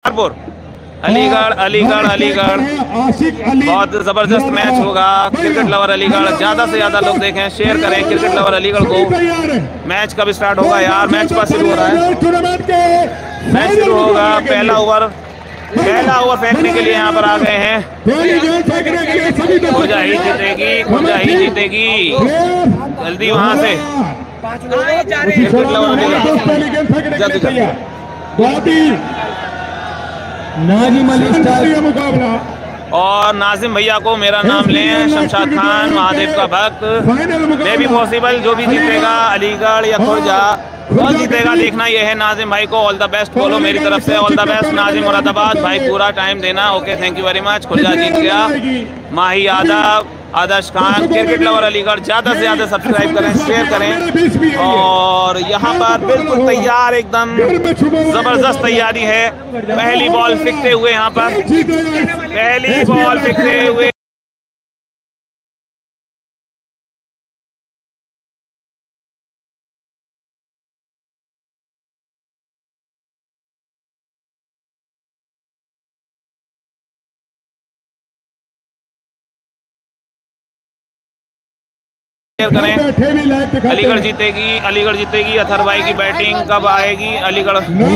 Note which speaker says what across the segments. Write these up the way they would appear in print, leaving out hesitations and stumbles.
Speaker 1: शिकारपुर, अलीगढ़ अलीगढ़ अलीगढ़। बहुत जबरदस्त मैच होगा। क्रिकेट लवर अलीगढ़, ज्यादा से ज्यादा लोग देखें, शेयर करें क्रिकेट लवर अलीगढ़ को। मैच कब स्टार्ट होगा यार? मैच कब शुरू हो रहा है? मैच शुरू होगा। पहला ओवर फेंकने के लिए यहाँ पर आ गए हैं। खुर्जा ही जीतेगी, खुर्जा ही जीतेगी। जल्दी वहां से क्रिकेट लवर
Speaker 2: मुकाबला।
Speaker 1: और नाजिम भैया को मेरा नाम लें, शमशाद खान महादेव का भक्त। मे भी पॉसिबल जो भी जीतेगा अलीगढ़ या खुर्जा, कौन जीतेगा देखना ये है। नाजिम भाई को ऑल द बेस्ट बोलो मेरी तरफ से। All the best Nazim Moradabad भाई, पूरा टाइम देना। Okay, thank you very much. Khurja जीत गया। माही यादव, आदर्श खान। क्रिकेट लवर अलीगढ़ ज्यादा से ज्यादा सब्सक्राइब करें, शेयर करें। और यहाँ पर बिल्कुल तैयार, एकदम जबरदस्त तैयारी है। पहली बॉल फेंकते हुए, यहाँ पर पहली बॉल फेंकते हुए करें। अलीगढ़ जीतेगी, अलीगढ़ जीतेगी। अथर भाई की बैटिंग कब आएगी? अलीगढ़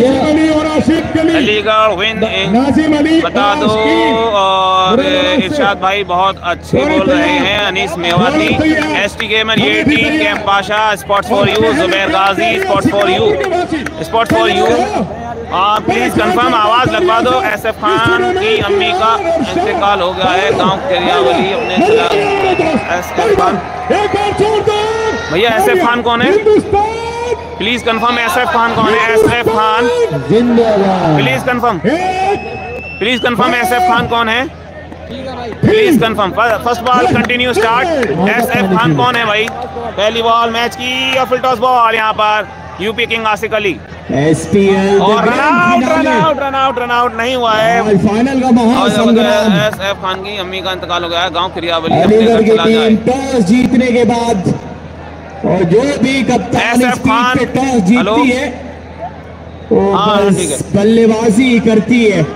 Speaker 1: विन बता दो। और इरशाद भाई बहुत अच्छे बोल रहे हैं। अनीस मेवाती, एसटी गेमर, ये T cam Pasha, spot for you. Zubair Ghazi, spot for you, spot for you. Please confirm, आवाज लगवा दो। एसएफ खान की अम्मी का इंतकाल हो गया है, गांव केरियावली अपने जिला। एसएफ खान भैया, एसएफ खान कौन है? प्लीज कंफर्म, एसएफ खान कौन है? SF Khan please confirm, please confirm, SF Khan कौन है? Please confirm. First ball continue start. SF Khan कौन है भाई? पहली बॉल मैच की और फुल टॉस बॉल यहाँ पर UP king Ashiq Ali.
Speaker 2: SPL
Speaker 1: और रन आउट नहीं हुआ है।
Speaker 2: फाइनल का महासंग्राम।
Speaker 1: एसएफ खान की अम्मी का इंतकाल हो गया है, गांव खिरियावली।
Speaker 2: अलीगढ़ की टीम टॉस जीतने के बाद, और जो भी कप्तान
Speaker 1: एसएफ खान
Speaker 2: टॉस जीतती है वो बस बल्लेबाजी करती है।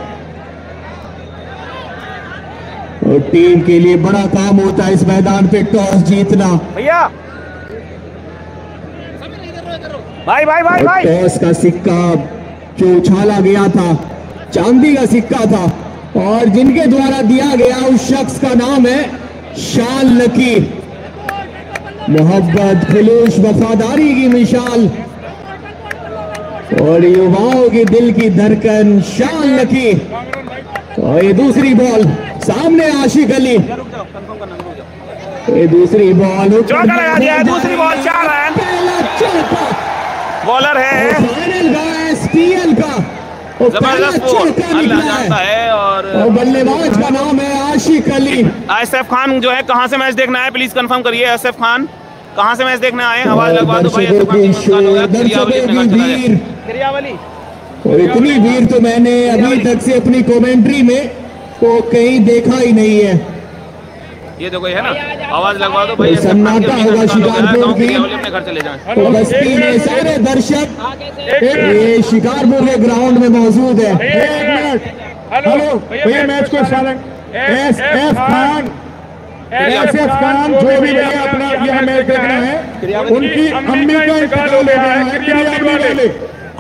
Speaker 2: और टीम के लिए बड़ा काम होता है इस मैदान पे टॉस जीतना।
Speaker 1: भैया भाई भाई भाई भाई,
Speaker 2: टॉस का सिक्का जो उछाला गया था चांदी का सिक्का था, और जिनके द्वारा दिया गया उस शख्स का नाम है शान लकीर। मोहब्बत, खुलूस, वफादारी की मिसाल और युवाओं के दिल की धड़कन शान लकीर। और ये दूसरी बॉल सामने आशिक अली। ये दूसरी बॉल
Speaker 1: दूसरी बॉल 4 रन। बॉलर है
Speaker 2: फाइनल का SPL का
Speaker 1: जबरदस्त बॉल, अल्लाह जानता है। और
Speaker 2: बल्लेबाज का नाम है आशिक अली।
Speaker 1: एसएफ खान जो है, कहां से मैच देखना है प्लीज कंफर्म करिए। एसएफ खान कहां से मैच देखने आए? आवाज लगवा दो भाई।
Speaker 2: और इतनी भीड़ तो मैंने अभी तक से अपनी कमेंट्री में तो कहीं देखा ही नहीं है।
Speaker 1: ये देखो है ना, आवाज लगवा दो भाई।
Speaker 2: सन्नाटा होगा शिकारपुर की।
Speaker 1: अपने घर चले जाएं।
Speaker 2: तो बस्ती में सारे दर्शक ये शिकारपुर के ग्राउंड में मौजूद है।
Speaker 3: हेलो भैया, मैच को एसएफ खान जो भी भैया अपना यह मैच देखना है, उनकी अम्मी का इंतकाल लेना है।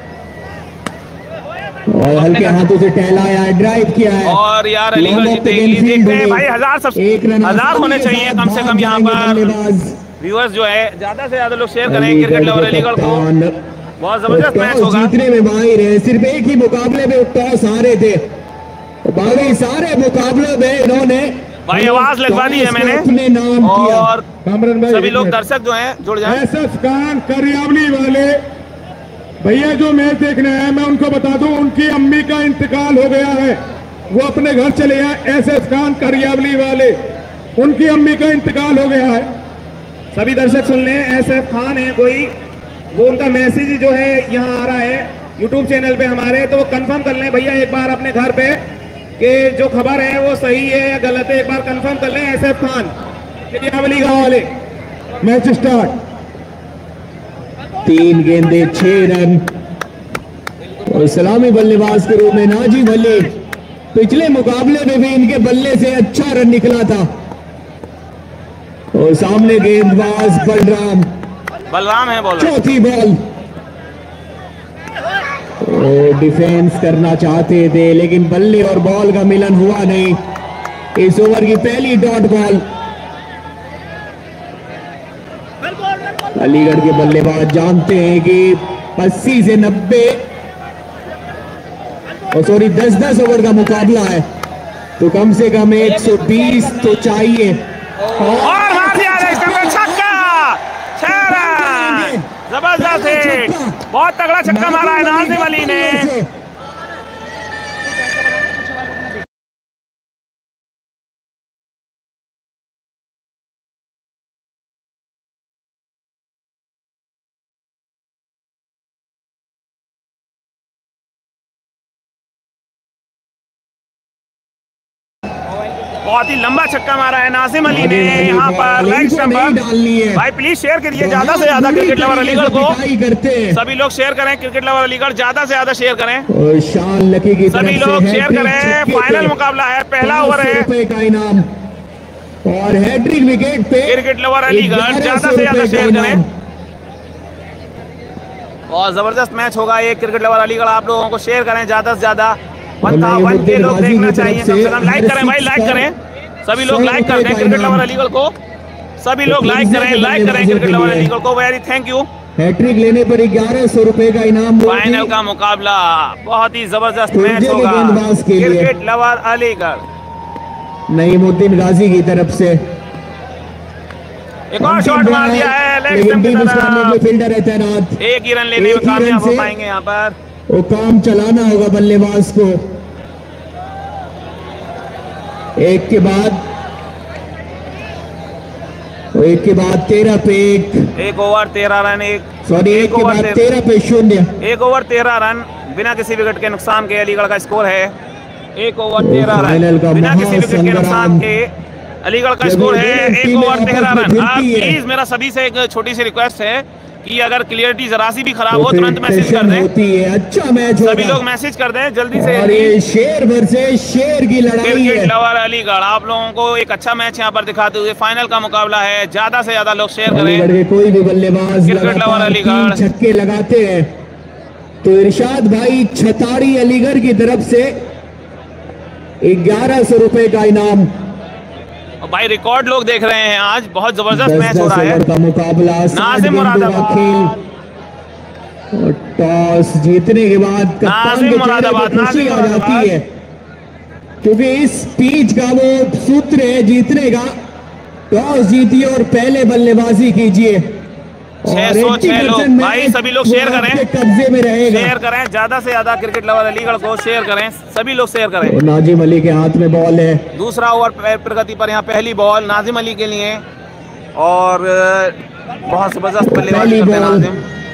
Speaker 2: और हल्के हाथों से टहलाया, ड्राइव किया है।
Speaker 1: और यार अलीगढ़ जीतेगी, देखते हैं भाई। 1000 होने चाहिए कम से कम यहाँ पर व्यूअर्स जो है। ज्यादा से ज्यादा लोग शेयर करें क्रिकेट लवर अलीगढ़ को। बहुत जबरदस्त मैच होगा।
Speaker 2: जीतने में माहिर है। सिर्फ एक ही मुकाबले में टॉस हारे थे, बाकी सारे मुकाबलों में इन्होंने
Speaker 1: भाई आवाज लगवा दी है मैंने।
Speaker 2: अपने नाम
Speaker 1: और सभी लोग दर्शक जो हैं जुड़ जाएं।
Speaker 3: एसएफ खान करियावली वाले भैया जो मैच देखने आए, मैं उनको बता दूं उनकी अम्मी का इंतकाल हो गया है, वो अपने घर चले आए। एसएफ खान करियावली वाले, उनकी अम्मी का इंतकाल हो गया है। सभी दर्शक सुन लें, एसएफ खान है कोई, वो उनका मैसेज जो है यहाँ आ रहा है यूट्यूब चैनल पे हमारे, तो वो कंफर्म कर लें भैया एक बार अपने घर पे कि जो खबर है वो सही है या गलत है, एक बार कंफर्म कर लें। एसएफ खान करियावली गाँव वाले। Match start.
Speaker 2: 3 गेंदे 6 रन। और सलामी बल्लेबाज के रूप में नाजिम अली। पिछले मुकाबले में भी इनके बल्ले से अच्छा रन निकला था। और सामने गेंदबाज
Speaker 1: बलराम है बॉलर।
Speaker 2: चौथी बॉल डिफेंस करना चाहते थे लेकिन बल्ले और बॉल का मिलन हुआ नहीं। इस ओवर की पहली डॉट बॉल। अलीगढ़ के बल्लेबाज जानते हैं कि 80 से 90 और सॉरी 10-10 ओवर का मुकाबला है तो कम से कम 120 तो चाहिए।
Speaker 1: और मार दिया छक्का, 6 रन, जबरदस्त हिट, बहुत तगड़ा छक्का मारा है नाजिम अली ने। बहुत ही लंबा छक्का मारा है नाजिम अली ने यहाँ पर लेग स्टंप पर। भाई प्लीज शेयर करिए ज्यादा से ज्यादा क्रिकेट लवर अलीगढ़ को। सभी लोग शेयर करें, क्रिकेट लवर अलीगढ़ ज्यादा से ज्यादा शेयर करें। सभी लोग शेयर करें। फाइनल मुकाबला है, पहला ओवर है
Speaker 2: का इनाम और हैट्रिक विकेट पे
Speaker 1: क्रिकेट लवर अलीगढ़ ज्यादा से ज्यादा शेयर करें। और जबरदस्त मैच होगा ये क्रिकेट लवर अलीगढ़। आप लोगों को शेयर करें ज्यादा से ज्यादा। 1 लोग देखना चाहिए कम से कम। लाइक करें भाई, लाइक करें। सभी लोग लाइक कर दें क्रिकेट लवर अलीगढ़ को। सभी लोग लाइक करें क्रिकेट लवर अलीगढ़ को। Very thank you.
Speaker 2: हैट्रिक लेने पर 1100 रुपए का इनाम।
Speaker 1: फाइनल का मुकाबला बहुत ही जबरदस्त मैच होगा क्रिकेट लवर अलीगढ़।
Speaker 2: नईमुद्दीन गाजी की तरफ से
Speaker 1: एक और शॉट मार दिया है लेग स्टंप की तरफ।
Speaker 2: फील्डर है तैनात।
Speaker 1: एक ही रन लेने में कामयाब हो पाएंगे यहाँ पर।
Speaker 2: वो काम चलाना होगा बल्लेबाज को। एक के बाद 13 पे
Speaker 1: एक ओवर 13 रन।
Speaker 2: एक के बाद 13 पे 0।
Speaker 1: एक ओवर 13 रन बिना किसी विकेट के नुकसान के अलीगढ़ का स्कोर है। एक ओवर 13 रन बिना किसी विकेट के नुकसान के अलीगढ़ का स्कोर है। एक ओवर 13 रन। प्लीज मेरा सभी से एक छोटी सी रिक्वेस्ट है कि अगर क्लियरिटी जरा सी भी खराब हो तुरंत मैसेज कर दें।
Speaker 2: अच्छा मैच
Speaker 1: सभी लोग मैसेज कर दें जल्दी से।
Speaker 2: और ये शेर वर्सेस शेर की लड़ाई है।
Speaker 1: क्रिकेट लवर अलीगढ़ आप लोगों को एक अच्छा मैच यहाँ पर दिखाते हुए फाइनल का मुकाबला है। ज्यादा से ज्यादा लोग शेयर करें।
Speaker 2: कोई भी बल्लेबाज
Speaker 1: क्रिकेट लवर अलीगढ़
Speaker 2: छक्के लगाते हैं तो इरशाद भाई छताड़ी अलीगढ़ की तरफ से 1100 रुपए का इनाम।
Speaker 1: भाई रिकॉर्ड लोग देख रहे हैं। आज बहुत जबरदस्त मैच हो रहा है
Speaker 2: का मुकाबला।
Speaker 1: नाजिम मुरादाबाद
Speaker 2: और टॉस जीतने के बाद
Speaker 1: नाजिम मुरादाबाद
Speaker 2: खुशी आ जाती है क्योंकि इस पिच का वो सूत्र है जीतने का। टॉस जीतिए और पहले बल्लेबाजी कीजिए।
Speaker 1: 606 लोग भाई सभी लोग शेयर करें।
Speaker 2: कब्जे में रहेगा।
Speaker 1: शेयर करें ज्यादा से ज्यादा क्रिकेट लवर अलीगढ़ को शेयर करें। सभी लोग शेयर करें।
Speaker 2: नाजिम अली के हाथ में बॉल है।
Speaker 1: दूसरा ओवर प्रगति पर यहाँ पहली बॉल नाजिम अली के लिए और बहुत जबरदस्त बल्लेबाजी करते हैं नाजिम।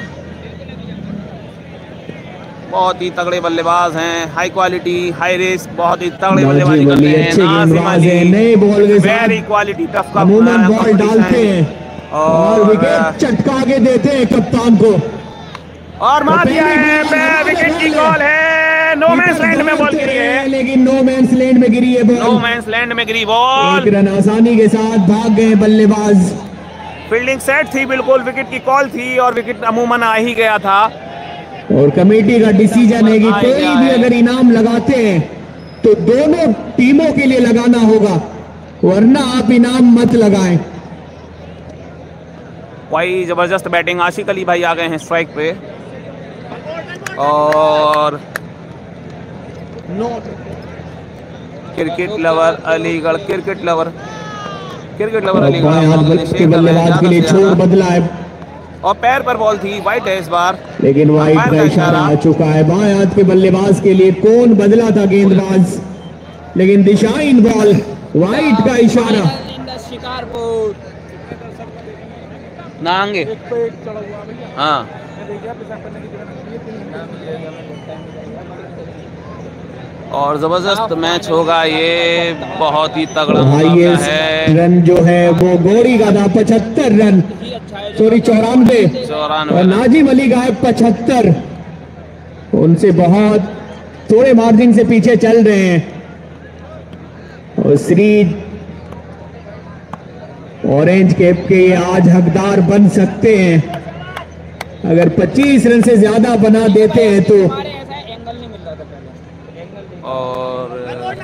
Speaker 1: बहुत ही तगड़े बल्लेबाज हैं। हाई क्वालिटी हाई रिस्क बहुत ही तगड़े बल्लेबाजी करते हैं नाजिम अली।
Speaker 2: नए बॉल के
Speaker 1: वेरी क्वालिटी टफ का
Speaker 2: बॉल डालते हैं और विकेट चटका के देते हैं कप्तान को।
Speaker 1: और मार दिया है। विकेट की बॉल है। नो मैंस लैंड में बॉल गिरी है।
Speaker 2: लेकिन नो मैंस लैंड में गिरी है बॉल।
Speaker 1: नो मैंस लैंड में गिरी बॉल।
Speaker 2: एक रन आसानी के साथ भाग गए बल्लेबाज।
Speaker 1: फील्डिंग सेट थी बिल्कुल। विकेट की कॉल थी और विकेट अमूमन आ ही गया था।
Speaker 2: और कमेटी का डिसीजन है कि कोई भी अगर इनाम लगाते हैं तो दोनों टीमों के लिए लगाना होगा वरना आप इनाम मत लगाएं।
Speaker 1: भाई जबरदस्त बैटिंग। आशिक अली भाई आ गए हैं स्ट्राइक पे और क्रिकेट लवर अलीगढ़ अलीगढ़
Speaker 2: बल्लेबाज के लिए छोर बदला है
Speaker 1: और पैर पर बॉल थी। वाइट है इस बार
Speaker 2: लेकिन वाइट का इशारा आ चुका है। बाएं हाथ के बल्लेबाज के लिए कौन बदला था गेंदबाज लेकिन दिशाहीन बॉल। वाइट का इशारा।
Speaker 1: नांगे हाँ और जबरदस्त मैच होगा ये। बहुत ही तगड़ा मुकाबला है।
Speaker 2: रन जो है वो गौरी का था 75 रन सॉरी 94 और नाजिम अली का है 75 उनसे बहुत थोड़े मार्जिन से पीछे चल रहे हैं। और श्रीज ऑरेंज कैप के ये आज हकदार बन सकते हैं। अगर 25 रन से ज्यादा बना देते हैं तो।
Speaker 1: और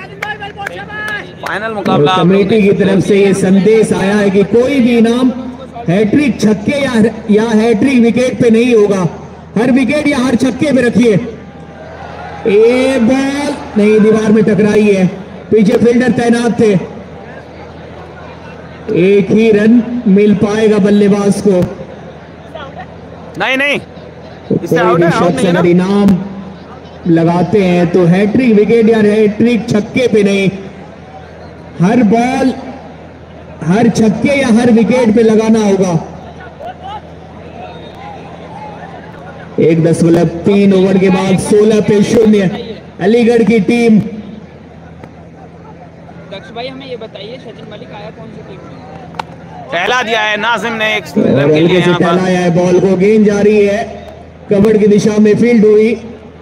Speaker 1: फाइनल मुकाबला
Speaker 2: कमेटी की तरफ से ये संदेश आया है कि कोई भी इनाम हैट्रिक छक्के या हैट्रिक विकेट पे नहीं होगा। हर विकेट या हर छक्के पे रखिए। ये बॉल नहीं, दीवार में टकराई है। पीछे फील्डर तैनात थे। एक ही रन मिल पाएगा बल्लेबाज को।
Speaker 1: नहीं
Speaker 2: कोई भी शख्स अगर इनाम लगाते हैं तो हैट्रिक विकेट या हैट्रिक छक्के पे नहीं, हर बॉल हर छक्के या हर विकेट पे लगाना होगा। 1.3 ओवर के बाद 16 पे 0 अलीगढ़ की टीम।
Speaker 4: दक्ष भाई हमें ये बताइए, सचिन मलिक आया कौन सी टीम में?
Speaker 1: पहला दिया है नाजिम ने एक
Speaker 2: और हल्के से टहलाया है बॉल को। गेंद जा रही है कवर की दिशा में, फील्ड हुई।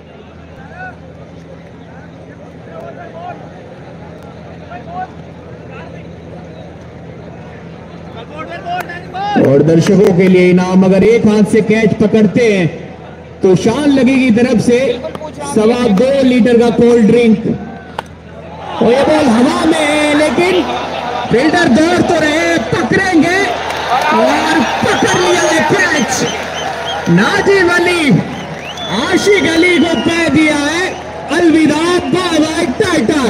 Speaker 2: और दर्शकों के लिए इनाम, अगर एक हाथ से कैच पकड़ते हैं तो शान लगेगी तरफ से 2.25 लीटर का कोल्ड ड्रिंक। और ये बॉल हवा में है, लेकिन फील्डर दौड़ तो रहे, पकड़ेंगे और पकड़ लिया है कैच। नाजिम अली आशिक अली को कह दिया है अलविदा, bye bye tata.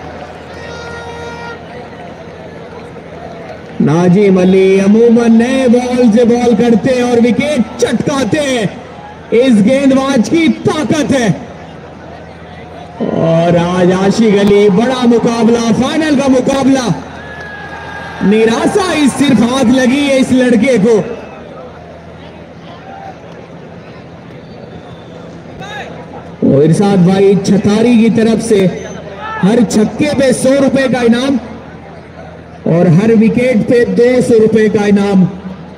Speaker 2: Nazim Ali अमूमन नए बॉल से बॉल करते हैं और विकेट चटकाते हैं। इस गेंदबाज की ताकत है। और आज आशिक अली, बड़ा मुकाबला, फाइनल का मुकाबला। निराशा इस सिर्फ हाथ लगी है इस लड़के को। और इरशाद भाई छतारी की तरफ से हर छक्के पे 100 रुपए का इनाम और हर विकेट पे 200 रुपए का इनाम।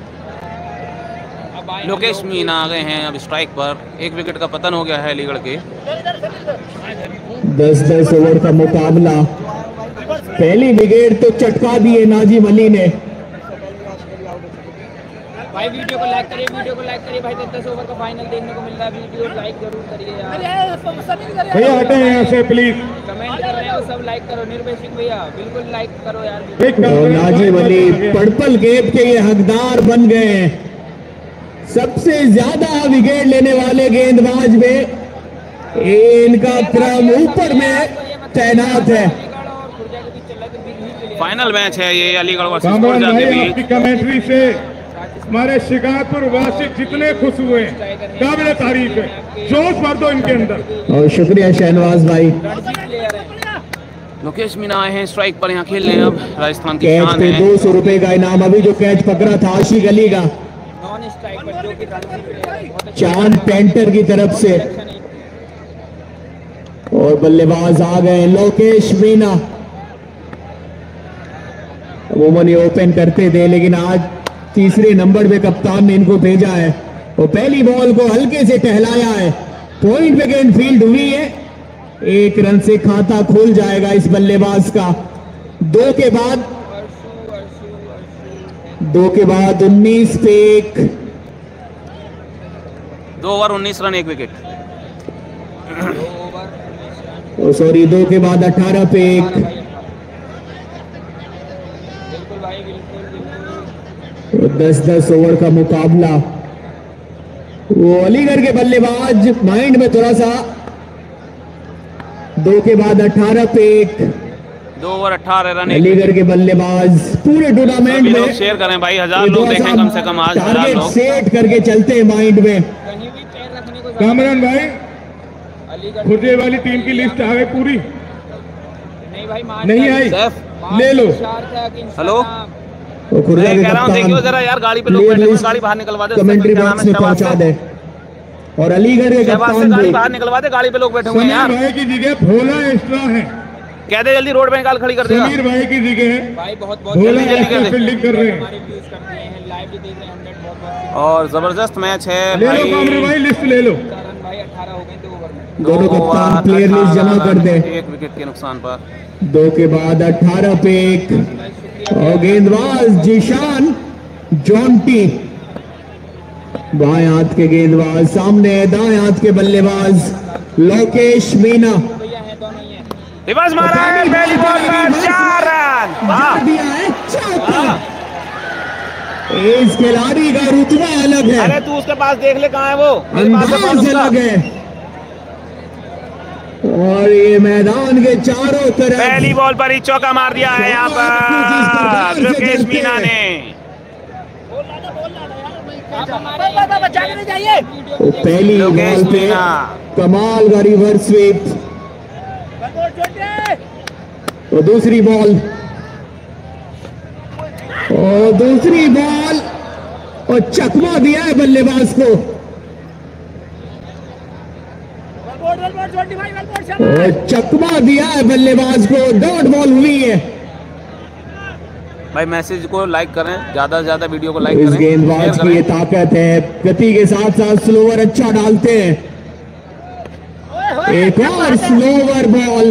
Speaker 1: लोकेश मीना आ गए हैं अब स्ट्राइक पर। एक विकेट का पतन हो गया है अलीगढ़ के।
Speaker 2: 10-10 ओवर का मुकाबला। पहली विकेट तो चटका दिए नाजिम अली ने।
Speaker 4: भाई वीडियो को लाइक करिए, वीडियो को लाइक करिए भाई। 10 ओवर का फाइनल देखने को मिल रहा है। वीडियो लाइक जरूर करिए यार।
Speaker 3: भैया हटे यहाँ से प्लीज।
Speaker 4: कमेंट कर रहे हैं सब लाइक करो। निर्भय सिंह भैया बिल्कुल लाइक करो यार।
Speaker 2: और नाजिम अली पर्पल कैप के ये हकदार बन गए हैं। सबसे ज्यादा विकेट लेने वाले गेंदबाज में इनका क्रम ऊपर में तैनात है।
Speaker 1: फाइनल मैच है ये अलीगढ़ वर्सेस
Speaker 3: कामरान
Speaker 1: खुर्जा के
Speaker 3: भाई,
Speaker 1: बीच।
Speaker 3: आपकी कमेंट्री से हमारे शिकारपुर वासी जितने खुश हुए, काबिल तारीफ है। जोश भर दो इनके अंदर।
Speaker 2: और शुक्रिया शहनवाज भाई।
Speaker 1: लोकेश मीना आए हैं स्ट्राइक पर यहाँ खेलने। अब राजस्थान की
Speaker 2: कैच
Speaker 1: शान
Speaker 2: पे
Speaker 1: है।
Speaker 2: 200 रुपए का इनाम। अभी जो कैच पकड़ा था आशिक अली का,
Speaker 4: नॉन स्ट्राइक पर जो कि
Speaker 2: चांद पेंटर की तरफ से। और बल्लेबाज आ गए लोकेश मीना। अमूमन ये ओपन करते थे, लेकिन आज तीसरे नंबर पे कप्तान ने इनको भेजा है। और पहली बॉल को हल्के से टहलाया है। पॉइंट पे गेंद फील्ड हुई है। 1 रन से खाता खुल जाएगा इस बल्लेबाज का। 2 के बाद 19 पे 1।
Speaker 1: 2 ओवर 19 रन 1 विकेट।
Speaker 2: सॉरी 2 के बाद 18 पे 1।
Speaker 4: बिल्कुल भाई बिल्कुल।
Speaker 2: 10-10 ओवर का मुकाबला। वो अलीगढ़ के बल्लेबाज माइंड में थोड़ा सा। 2 के बाद 18 पे 1।
Speaker 1: 2 ओवर 18 रन 1
Speaker 2: अलीगढ़ के बल्लेबाज पूरे टूर्नामेंट
Speaker 1: लोग
Speaker 2: में
Speaker 1: शेयर करें भाई। 1000 लोग देखें कम से कम आज। 1000
Speaker 2: टारगेट
Speaker 1: लोग
Speaker 2: सेट करके चलते हैं माइंड में।
Speaker 4: कहीं भी पैर रखने को
Speaker 3: कामरान भाई,
Speaker 4: अलीगढ़
Speaker 3: खुर्जे वाली टीम की लिस्ट आ गई पूरी।
Speaker 4: नहीं भाई
Speaker 3: नहीं आई,
Speaker 1: सैफ
Speaker 3: ले लो।
Speaker 1: हेलो।
Speaker 2: तो खुर्जा
Speaker 1: मैं
Speaker 2: के
Speaker 1: कह रहा हूँ देखियो जरा यार, गाड़ी पे लोग बैठे हुए हैं, गाड़ी बाहर निकलवा दे।
Speaker 2: कमेंट्री
Speaker 1: क्या नाम
Speaker 2: बॉक्स
Speaker 1: है?
Speaker 2: में पहुंचा
Speaker 1: शहबाज
Speaker 2: दे। और अलीगढ़ के
Speaker 1: शहबाज से
Speaker 2: कप्तान
Speaker 1: गाड़ी
Speaker 2: भी।
Speaker 1: बाहर निकलवा दे, गाड़ी पे लोग बैठे हुए हैं
Speaker 3: समीर
Speaker 1: यार।
Speaker 3: भाई की जगह भोला एक्स्ट्रा है।
Speaker 1: कह दे जल्दी रोड पे निकाल खड़ी कर देगा।
Speaker 3: समीर भाई की जगह
Speaker 4: भाई बहुत बहुत
Speaker 3: भोला
Speaker 1: जल्दी
Speaker 3: एक्स्ट्रा
Speaker 1: कर दे।
Speaker 3: फील्डिंग कर रहे हैं।
Speaker 4: हमारे व्यूज करते हैं, लाइव भी देख रहे हैं 100 बहुत बहुत।
Speaker 1: और जबरदस्त मैच है
Speaker 3: ले लो कामरान
Speaker 1: भाई।
Speaker 3: भाई, लिस्ट ले लो।
Speaker 4: रन भाई 18 हो गए 2 ओवर में।
Speaker 2: दोनों कप्तान प्लेयर लिस्ट जमा कर दे।
Speaker 1: 1 विकेट के नुकसान पर
Speaker 2: 2 के बाद 18 पे 1 और गेंदबाज जीशान जॉन्टी, बाएं हाथ के गेंदबाज सामने, दाएं हाथ के बल्लेबाज लोकेश मीना।
Speaker 1: रिवर्स मारा है, पहली बॉल पर 4 रन। वाह,
Speaker 2: दिया है चौका। इस खिलाड़ी का रुतबा अलग है।
Speaker 1: अरे तू उसके पास देख ले, कहाँ है वो, मेरे पास है बॉल
Speaker 2: अंदाज
Speaker 1: उसका।
Speaker 2: अलग है। और ये मैदान के चारों तरफ
Speaker 1: पहली बॉल पर ही चौका मार दिया है यहाँ पर लोकेश मीना ने।
Speaker 2: तो पहली
Speaker 1: लोकेश
Speaker 2: बॉल पे
Speaker 1: मीना।
Speaker 2: कमाल का रिवर्स स्वीप। और दूसरी बॉल और चकमा दिया है बल्लेबाज को। और चकमा दिया है बल्लेबाज को, डॉट बॉल हुई है।
Speaker 1: भाई मैसेज को लाइक करें, ज्यादा से ज्यादा वीडियो को लाइक
Speaker 2: इस
Speaker 1: करें,
Speaker 2: गेंदबाज
Speaker 1: शेयर
Speaker 2: की ये
Speaker 1: करें।
Speaker 2: ताकत है, गति के साथ साथ स्लोवर अच्छा डालते हैं। एक और स्लोवर बॉल,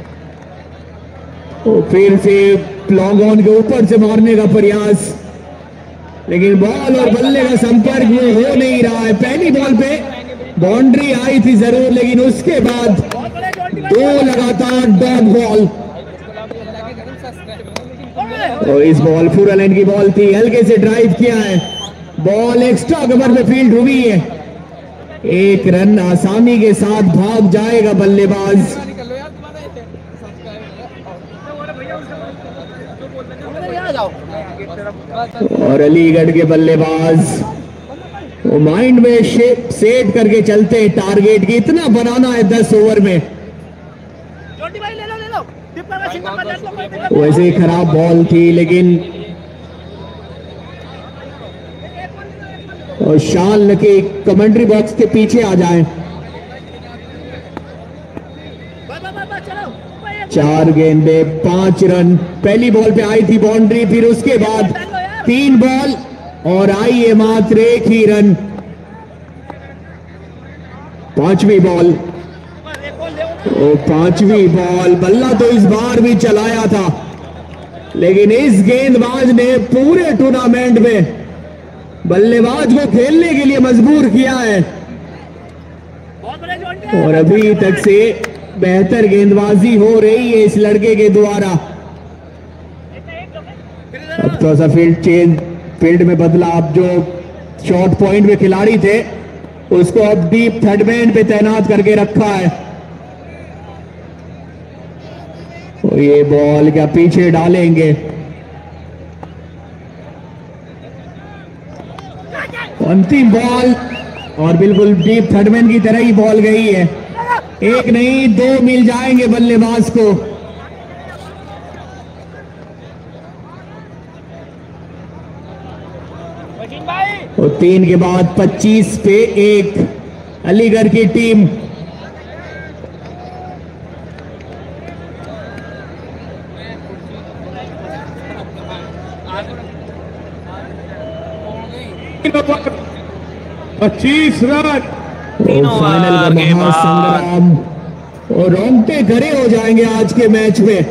Speaker 2: तो फिर से लॉन्ग ऑन के ऊपर से मारने का प्रयास, लेकिन बॉल और बल्ले का संपर्क में हो नहीं रहा है। पहली बॉल पे बाउंड्री आई थी जरूर, लेकिन उसके बाद 2 लगातार डॉट बॉल। और इस बॉल फुरलैंड की बॉल थी, हल्के से ड्राइव किया है, बॉल एक्स्ट्रा कवर में फील्ड हुई है। 1 रन आसानी के साथ भाग जाएगा बल्लेबाज। और अलीगढ़ के बल्लेबाज वो माइंड में सेट करके चलते हैं टारगेट की, इतना बनाना है 10 ओवर में। वैसे ही खराब बॉल थी, लेकिन और शान लके कमेंट्री बॉक्स के पीछे आ जाएं। 4 गेंदे 5 रन। पहली बॉल पे आई थी बाउंड्री, फिर उसके बाद 3 बॉल और आई है मात्र 1 ही रन। 5वीं बॉल, और 5वीं बॉल, बल्ला तो इस बार भी चलाया था, लेकिन इस गेंदबाज ने पूरे टूर्नामेंट में बल्लेबाज को खेलने के लिए मजबूर किया है। और अभी तक से बेहतर गेंदबाजी हो रही है इस लड़के के द्वारा। अब थोड़ा सा फील्ड में बदलाव, जो शॉर्ट पॉइंट में खिलाड़ी थे उसको अब डीप थर्ड मैन पे तैनात करके रखा है। और ये बॉल क्या पीछे डालेंगे, अंतिम बॉल, और बिल्कुल डीप थर्ड मैन की तरह ही बॉल गई है। 1 नहीं 2 मिल जाएंगे बल्लेबाज को। और 3 के बाद 25 पे 1 अलीगढ़ की टीम।
Speaker 3: पच्चीस रन।
Speaker 2: फाइनल का महासंग्राम, और रोंगटे खड़े हो जाएंगे आज के मैच में।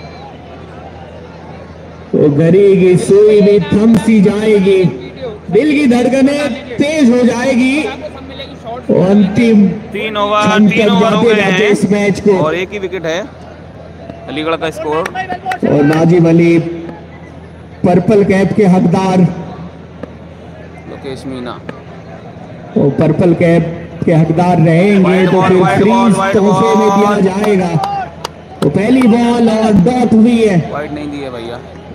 Speaker 2: तो घड़ी की सुई भी थम सी जाएगी, दिल की धड़कनें तेज हो जाएगी। अंतिम
Speaker 1: 3 ओवर हो गए हैं
Speaker 2: इस मैच को,
Speaker 1: और 1 ही विकेट है अलीगढ़ का स्कोर।
Speaker 2: और नाजिम अली पर्पल कैप के हकदार,
Speaker 1: लोकेश मीना
Speaker 2: और पर्पल कैप के हकदार रहेंगे, तो फिर फ्रीज तोहफे में दिया जाएगा। तो पहली बॉल और डॉट हुई है,
Speaker 1: वाइड नहीं दी है भैया।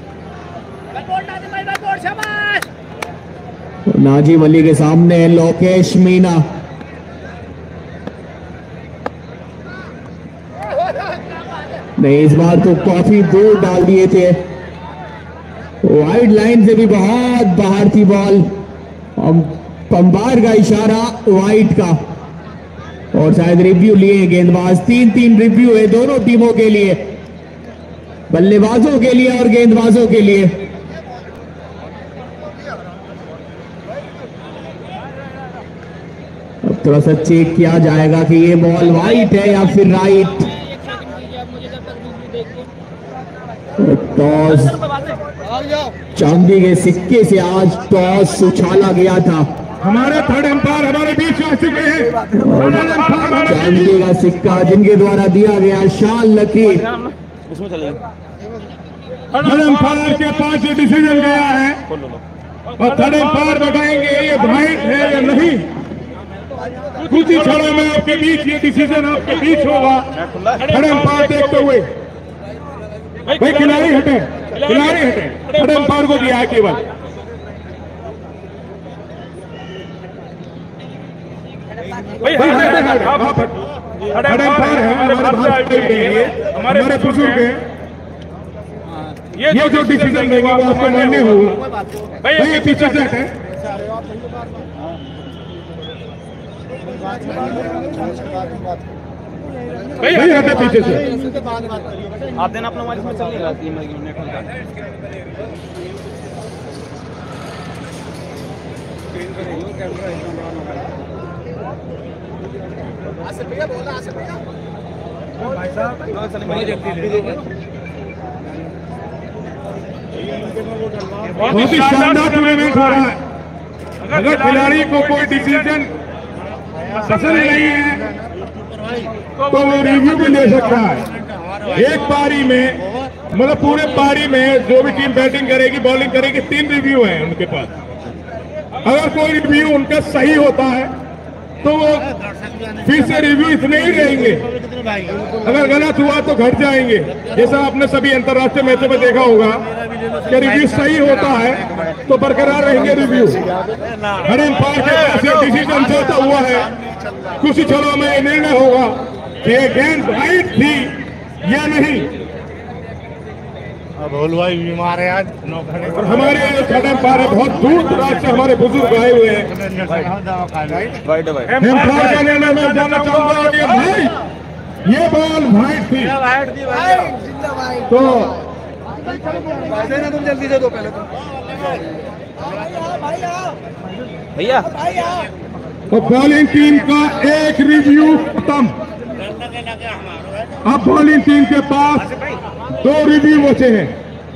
Speaker 2: नाजिम अली के सामने लोकेश मीना। नहीं, इस बार तो काफी दूर डाल दिए थे, वाइड लाइन से भी बहुत बाहर थी बॉल। पंबार का इशारा वाइड का, और शायद रिव्यू लिए गेंदबाज। 3-3 रिव्यू है दोनों टीमों के लिए, बल्लेबाजों के लिए और गेंदबाजों के लिए। थोड़ा सा चेक किया जाएगा कि ये बॉल वाइट है या फिर राइट।
Speaker 4: एक सेकंड दीजिए आप मुझे जब तक रिव्यू देख के।
Speaker 2: टॉस चांदी के सिक्के से आज टॉस उछाला गया था।
Speaker 3: हमारे थर्ड अंपायर हमारे बीच आ चुके हैं।
Speaker 2: चांदी का सिक्का जिनके द्वारा दिया गया शान लकी।
Speaker 1: उसमें चलेगा।
Speaker 3: थर्ड अंपायर के पास ये डिसीजन गया है और थर्ड अंपायर बताएंगे ये वाइट है या नहीं। कुछ ही क्षणों में आपके बीच ये डिसीजन आपके बीच होगा। थर्ड अंपायर देखते हुए भाई खिलाड़ी हटे, खिलाड़ी हटे। थर्ड अंपायर को दिया है केवल। थर्ड अंपायर है हमारे बुजुर्ग हैं। ये जो डिसीजन देगा वो आपको मान्य होगा। भाई ये पीछे से है। भाई हटे पीछे से।
Speaker 1: आप देना अपना मोबाइल में चल नहीं
Speaker 3: बहुत ही शानदार टूर्नामेंट हो रहा है। अगर खिलाड़ी को कोई डिसीजन पसंद नहीं है तो वो रिव्यू भी ले सकता है। एक पारी में मतलब पूरे पारी में जो भी टीम बैटिंग करेगी बॉलिंग करेगी 3 रिव्यू हैं उनके पास। अगर कोई रिव्यू उनका सही होता है तो वो फिर से रिव्यू इतने ही रहेंगे। अगर गलत हुआ तो घट जाएंगे। जैसा आपने सभी अंतर्राष्ट्रीय मैचों में देखा होगा कि रिव्यू सही होता है तो बरकरार रहेंगे रिव्यू। हर अंपायर के पास डिसीजन होता हुआ है। कुछ ही क्षणों में निर्णय होगा कि गेंद वाइट थी या नहीं।
Speaker 5: भाई बीमार है आज।
Speaker 3: और हमारे थर्ड अंपायर बहुत दूर दराज से हमारे बुजुर्ग आए हुए हैं। अंपायर का निर्णय मैं जानना चाहूंगा कि भाई ये बॉल वाइट थी तो
Speaker 5: तुम जल्दी दे दो पहले
Speaker 1: भैया।
Speaker 3: तो बॉलिंग टीम का एक रिव्यू खत्म। अब बॉलिंग टीम के पास 2 रिव्यू बचे हैं।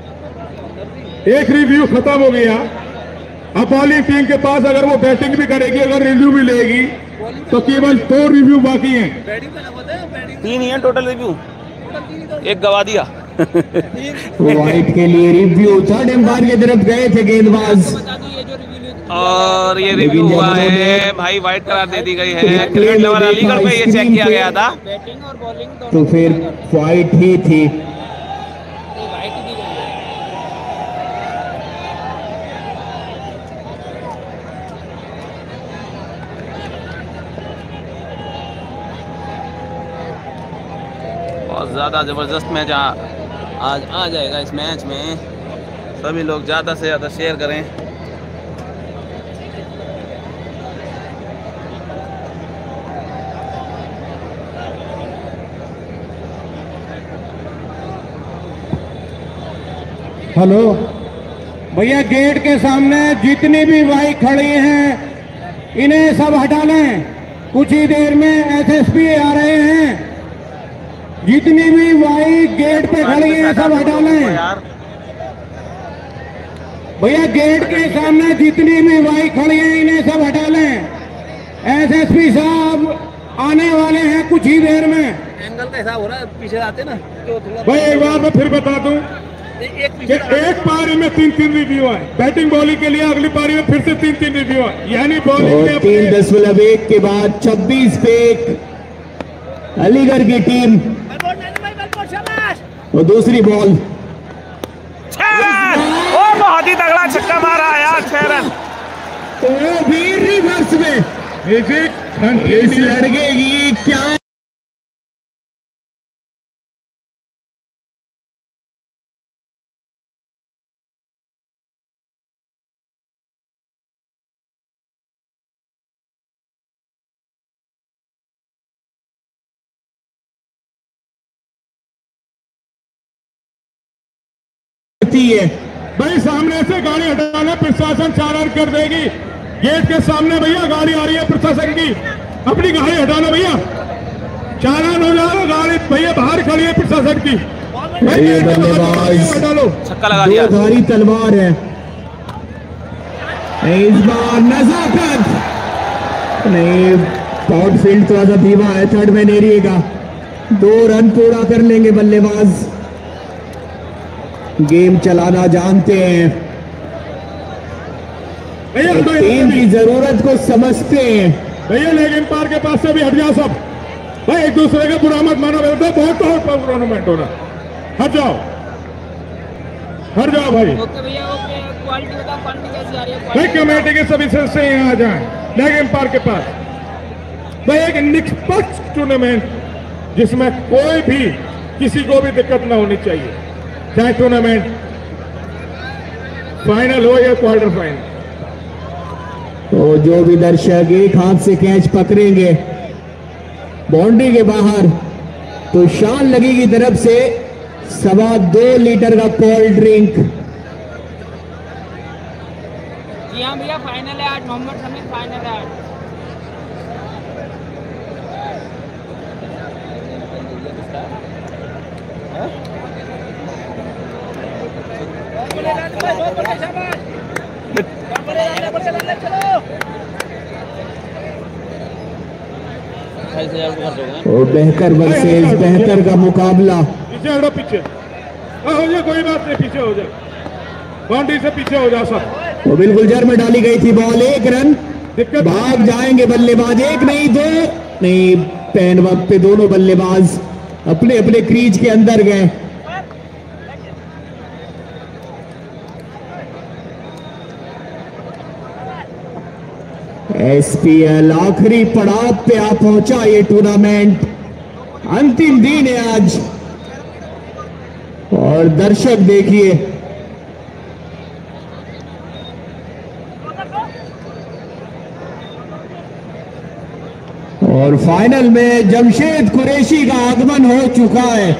Speaker 3: एक रिव्यू खत्म हो गया। अब बॉलिंग टीम के पास अगर वो बैटिंग भी करेगी अगर रिव्यू भी लेगी तो केवल 2 रिव्यू बाकी हैं।
Speaker 1: 3 ही है टोटल रिव्यू, एक गवा दिया।
Speaker 2: वाइट के लिए रिव्यू थर्ड एम्पायर की तरफ गए थे गेंदबाज
Speaker 1: और ये रिव्यू हुआ है भाई, वाइट करार दे दी गई है। क्रिकेट लेवल अलीगढ़ पे ये चेक किया गया था
Speaker 4: बैटिंग और बॉलिंग
Speaker 2: तो फिर वाइट ही थी।
Speaker 4: वाइट दी गई है।
Speaker 1: बहुत ज़्यादा ज़बरदस्त मैच आज आ जाएगा। इस मैच में सभी लोग ज़्यादा से ज़्यादा शेयर करें।
Speaker 3: हेलो भैया, गेट के सामने जितनी भी बाइक खड़ी हैं इन्हें सब हटा लें। कुछ ही देर में एसएसपी आ रहे हैं। जितनी भी बाइक गेट पे खड़ी हैं सब हटा लें। भैया गेट के सामने जितनी भी बाइक खड़ी हैं इन्हें सब हटा लें। एसएसपी साहब आने वाले हैं कुछ ही देर में।
Speaker 4: एंगल का हिसाब हो रहा है, पीछे आते ना तो थोड़ा।
Speaker 3: भाई एक बार मैं फिर बता दूं कि एक पारी में 3-3 रिव्यू है। बैटिंग बॉलिंग के लिए अगली पारी में फिर से 3-3 रिव्यू है। यानी बॉलिंग
Speaker 2: और 3.1 के बाद 26 पे अलीगढ़ की टीम और दूसरी बॉल
Speaker 1: बहुत ही तगड़ा छक्का मारा यार 6 रन।
Speaker 2: तो भी रिवर्स में इस लड़के की क्या
Speaker 3: है। भाई सामने से गाड़ी हटाना, प्रशासन चालान कर देगी। गेट के सामने भैया गाड़ी आ रही है प्रशासन की। अपनी गाड़ी हटा लो भैया, चालान हो जाओ, गाड़ी भैया बाहर खड़ी है प्रशासन की।
Speaker 2: ये बल्लेबाज
Speaker 3: हटा लो,
Speaker 1: छक्का लगा दिया।
Speaker 2: दो धारी तलवार है, इस बार नजाकत नहीं, आउटफील्ड थोड़ा सा धीमा है, थर्ड मैन एरिया का 2 रन पूरा कर लेंगे बल्लेबाज। गेम चलाना जानते हैं,
Speaker 3: भैया
Speaker 2: टीम की जरूरत को समझते हैं।
Speaker 3: भैया लेग एम्पायर के पास से भी हट जाओ सब भाई, एक दूसरे का बुरा मत मानो, बहुत टूर्नामेंट हो रहा, हट जाओ भाई।
Speaker 4: ओके भैया ओके, क्वालिटी बताओ, फंड कैसी आ रही है?
Speaker 3: भाई कमेटी के सभी सदस्य यहाँ आ जाएं लेग एम्पायर के पास। भाई एक निष्पक्ष टूर्नामेंट जिसमें कोई भी किसी को भी दिक्कत ना होनी चाहिए, चाहे टूर्नामेंट फाइनल हो या क्वार्टर फाइनल।
Speaker 2: तो जो भी दर्शक एक हाथ से कैच पकड़ेंगे बाउंड्री के बाहर, तो शान लगेगी तरफ से 2.25 लीटर का कोल्ड ड्रिंक।
Speaker 4: जी हाँ भैया, फाइनल है आज, मोहम्मद शमी फाइनल है आज।
Speaker 2: और बेहतर वर्सेस बेहतर का मुकाबला।
Speaker 3: पीछे हटो, पीछे हो जाए, कोई बात नहीं, पीछे हो जाए, बाउंड्री से पीछे हो जाओ सब।
Speaker 2: वो बिल्कुल जर में डाली गई थी बॉल, 1 रन,
Speaker 3: दिक्कत
Speaker 2: भाग जाएंगे बल्लेबाज, 1 नहीं 2 नहीं, पैन वक्त पे दोनों बल्लेबाज अपने अपने क्रीज के अंदर गए। एसपीएल आखिरी पड़ाव पे आ पहुंचा ये टूर्नामेंट, अंतिम दिन है आज, और दर्शक देखिए और फाइनल में जमशेद कुरैशी का आगमन हो चुका है,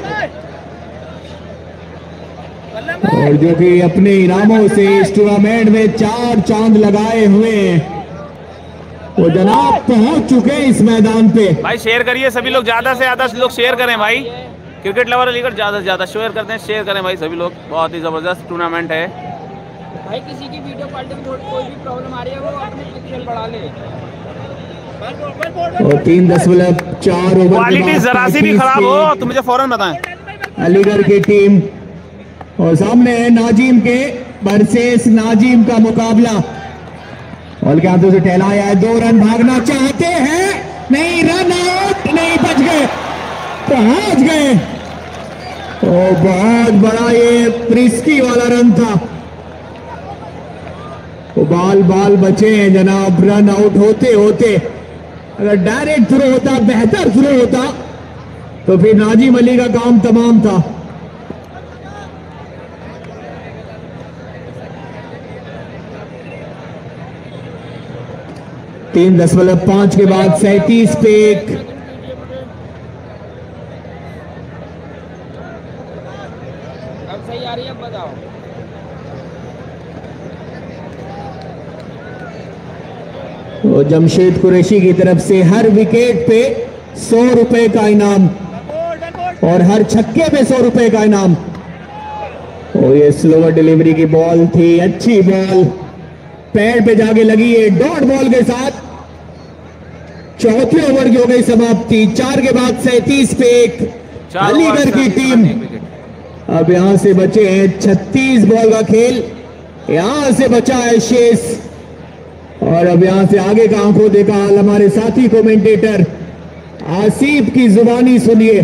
Speaker 2: और जो कि अपने इनामों से इस टूर्नामेंट में 4 चांद लगाए हुए हैं, वो जनाब पहुंच चुके हैं इस मैदान पे।
Speaker 1: भाई शेयर करिए सभी लोग, ज्यादा से ज्यादा लोग शेयर करें भाई, क्रिकेट लवर अलीगढ़ ज्यादा से ज्यादा शेयर करते हैं, शेयर करें भाई सभी लोग, बहुत ही जबरदस्त टूर्नामेंट है
Speaker 4: भाई। किसी की वीडियो क्वालिटी में कोई भी प्रॉब्लम आ रही है वो अपने पिक्सल बढ़ा ले।
Speaker 2: और 3.4 ओवर
Speaker 1: क्वालिटी जरा सी भी खराब हो तो मुझे फौरन बताएं।
Speaker 2: अलीगढ़ की टीम, और सामने है नाजिम के वर्सेस नाजिम का मुकाबला, और क्या हाथों से टहलाया है, 2 रन भागना चाहते हैं, नहीं, रन आउट नहीं, बच गए, पहुंच गए। ओ बहुत बड़ा ये रिस्की वाला रन था, वो बाल बचे हैं जनाब। रन आउट होते होते अगर डायरेक्ट थ्रो होता, बेहतर थ्रो होता, तो फिर नाजिम अली का काम तमाम था। तीन 3.5 के बाद 37 पे 1।
Speaker 4: अब सही आ रही है, अब बताओ।
Speaker 2: तो जमशेद कुरैशी की तरफ से हर विकेट पे 100 रुपए का इनाम, और हर छक्के पे 100 रुपए का इनाम। और ये स्लोवर डिलीवरी की बॉल थी, अच्छी बॉल, पैड पे जाके लगी है, डॉट बॉल के साथ चौथे ओवर की हो गई समाप्ति। 4 के बाद 37 पे 1। अलीगढ़ की टीम अब यहां से बचे हैं 36 बॉल का खेल, यहां से बचा है शेष, और अब यहां से आगे का आंखों देखा हाल हमारे साथी कमेंटेटर आसिफ की जुबानी सुनिए।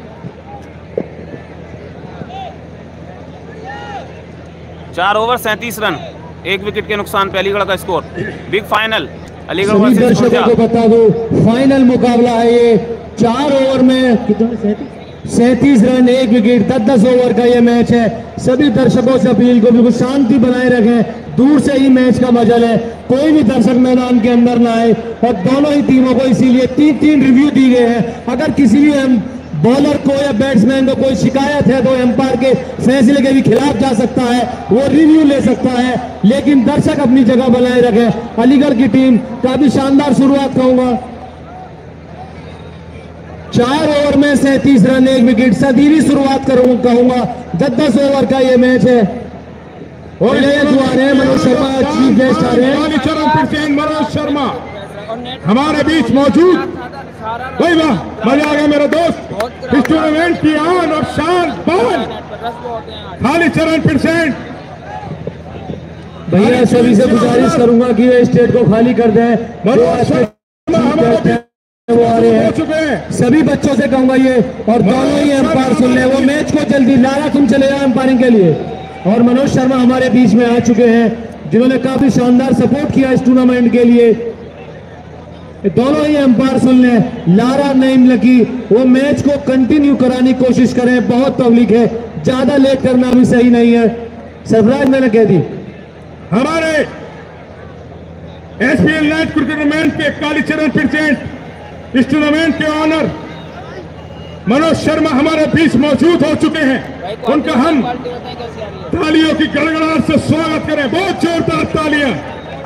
Speaker 1: चार ओवर 37 रन, 1 विकेट के नुकसान पे अलीगढ़ का स्कोर। बिग फाइनल अलीगढ़
Speaker 2: सभी
Speaker 1: वर्सेस
Speaker 2: दर्शकों को बता दो, फाइनल मुकाबला है ये। 4 ओवर में कितने, 37 रन, 1 विकेट, 10-10 ओवर का ये मैच है। सभी दर्शकों से अपील को बिल्कुल शांति बनाए रखें, दूर से ही मैच का मजा लें, कोई भी दर्शक मैदान के अंदर ना आए। और दोनों ही टीमों को इसीलिए 3-3 रिव्यू दी गए हैं। अगर किसी भी बॉलर को या बैट्समैन को कोई शिकायत है तो एम्पायर के फैसले के भी खिलाफ जा सकता है, वो रिव्यू ले सकता है, लेकिन दर्शक अपनी जगह बनाए रखें। अलीगढ़ की टीम काफी शानदार शुरुआत कहूंगा। 4 ओवर में 37 रन, 1 विकेट। धीरे शुरुआत कहूंगा 10-10 ओवर का ये मैच है। और मनोज शर्मा चीफ गेस्ट आ रहे हैं।
Speaker 3: कालीचरण फिर मनोज शर्मा हमारे बीच मौजूद। भाई वाह, मजा आ गया मेरे दोस्त। इस टूर्नामेंट की आन और शान बान कालीचरण फिर।
Speaker 2: भैया सभी से गुजारिश करूंगा कि वे स्टेट को खाली कर दें।
Speaker 3: मनोज शर्मा हमारे
Speaker 2: वो आ रहे
Speaker 3: हो
Speaker 2: हैं।
Speaker 3: चुके हैं।
Speaker 2: सभी बच्चों से कहूंगा ये, और दोनों ही एम्पायर सुन ले। वो मैच को जल्दी, लारा तुम चले जाओ एम्पायरिंग के लिए। और मनोज शर्मा हमारे बीच में आ चुके हैं, जिन्होंने काफी शानदार सपोर्ट किया इस टूर्नामेंट के लिए। दोनों ही एम्पायर सुन ले, लारा नईम लकी, वो मैच को कंटिन्यू कराने की कोशिश करें। बहुत पब्लिक है, ज्यादा लेट करना भी सही नहीं है। सरफराज मैंने कह दी।
Speaker 3: हमारे एसपीएल नाइट क्रिकेट टूर्नामेंट के कालीचरण प्रेसिडेंट, इस टूर्नामेंट के ऑनर मनोज शर्मा हमारे बीच मौजूद हो चुके हैं। उनका हम तालियों की गड़गड़ाहट से स्वागत करें। बहुत जोरदार तालियां।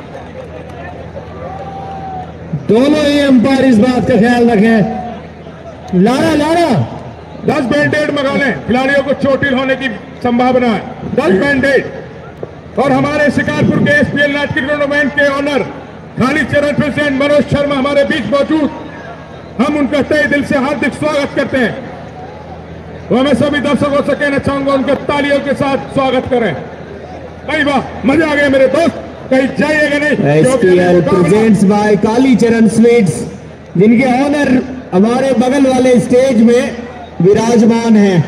Speaker 2: दोनों ही एम्पायर इस बात का ख्याल रखें। लारा
Speaker 3: 10 बैंडेड मंगा लें, खिलाड़ियों को चोटिल होने की संभावना है। 10 बैंडेड। और हमारे शिकारपुर के एसपीएल नाइट क्रिकेट टूर्नामेंट के ऑनर कालीचरण प्रेसिडेंट मनोज शर्मा हमारे बीच मौजूद। हम उनका तहे दिल से हार्दिक स्वागत करते हैं। तो मैं सभी दर्शकों से कहना चाहूंगा, उनके तालियों के साथ स्वागत करें। भाई वाह, मजा आ गया मेरे दोस्त। कहीं जाइएगा नहीं।
Speaker 2: SPL presents by Kalicharan sweets, जिनके ऑनर हमारे बगल वाले स्टेज में विराजमान हैं।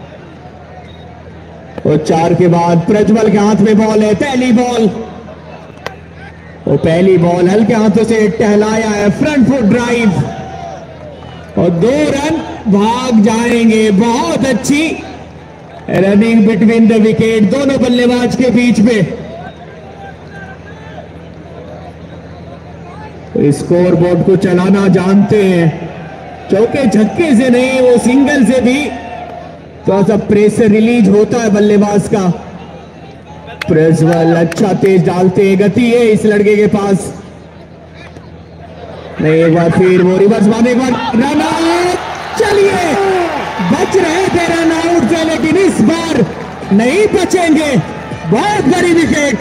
Speaker 2: और 4 के बाद प्रज्वल के हाथ में बॉल है। पहली बॉल, और पहली बॉल हल्के हाथों से टहलाया है, फ्रंट फुट ड्राइव, और 2 रन भाग जाएंगे। बहुत अच्छी रनिंग बिटवीन द विकेट, दोनों बल्लेबाज के बीच में। स्कोर बोर्ड को चलाना जानते हैं, चौके छक्के से नहीं, वो सिंगल से भी थोड़ा सा प्रेशर रिलीज होता है बल्लेबाज का। प्रज्वल अच्छा तेज डालते हैं, गति है इस लड़के के पास। नहीं, एक बार फिर वो रिवर्स मारने के बाद रन आउट। चलिए, बच रहे थे रन आउट से, लेकिन इस बार नहीं बचेंगे। बहुत बड़ी विकेट।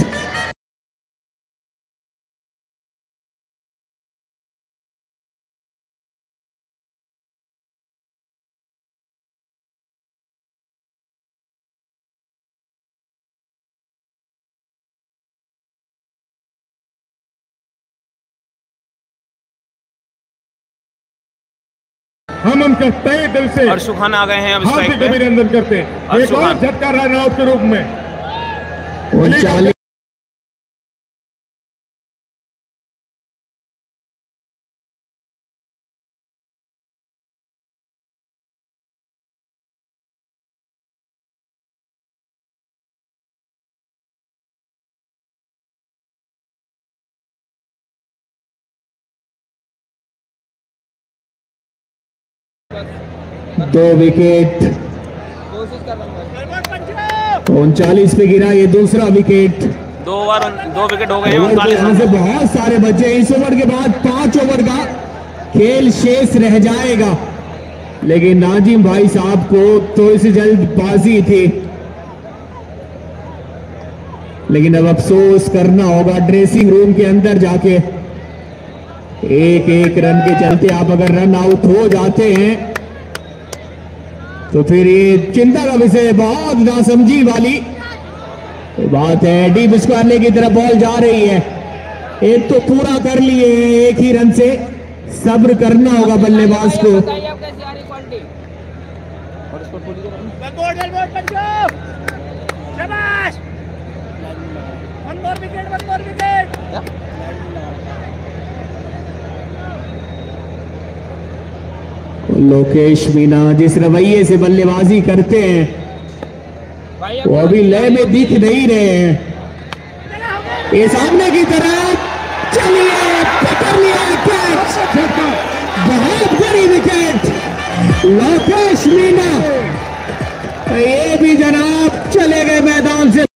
Speaker 3: हम उनका तहे दिल से
Speaker 1: अर्शु खान आ गए हैं अब स्ट्राइक
Speaker 3: हार्दिक
Speaker 1: पे।
Speaker 3: अभिनंदन करते हैं। एक और झटका रन आउट के रूप में।
Speaker 2: 39विकेट,
Speaker 4: कोशिश कर रहा हूँ।
Speaker 2: 39 पे गिरा ये दूसरा विकेट।
Speaker 1: 2 विकेट हो गए हैं
Speaker 2: ओवर तो
Speaker 1: 39
Speaker 2: यहाँ
Speaker 1: रन।
Speaker 2: से बहुत सारे बचे। इस ओवर के बाद 5 ओवर का खेल शेष रह जाएगा, लेकिन नाजिम भाई साहब को थोड़ी सी जल्दबाजी थी, लेकिन अब अफसोस करना होगा ड्रेसिंग रूम के अंदर जाके। एक रन के चलते आप अगर रन आउट हो जाते हैं तो फिर ये चिंता का विषय, बहुत नासमझी वाली बात है। डीप स्क्वायर की तरफ बॉल जा रही है। एक तो पूरा कर लिए, एक ही रन से सब्र करना होगा बल्लेबाज को।
Speaker 4: बताइए आप कैसी आ रही क्वालिटी। और इसको पूरी शाबाश। One more wicket.
Speaker 2: Lokesh Meena जिस रवैये से बल्लेबाजी करते हैं वो अभी लय में दिख नहीं रहे हैं। ये सामने की तरफ, चलिए पकड़ लिया कैच। बहुत बड़ी विकेट, लोकेश मीना ये भी जनाब चले गए मैदान से।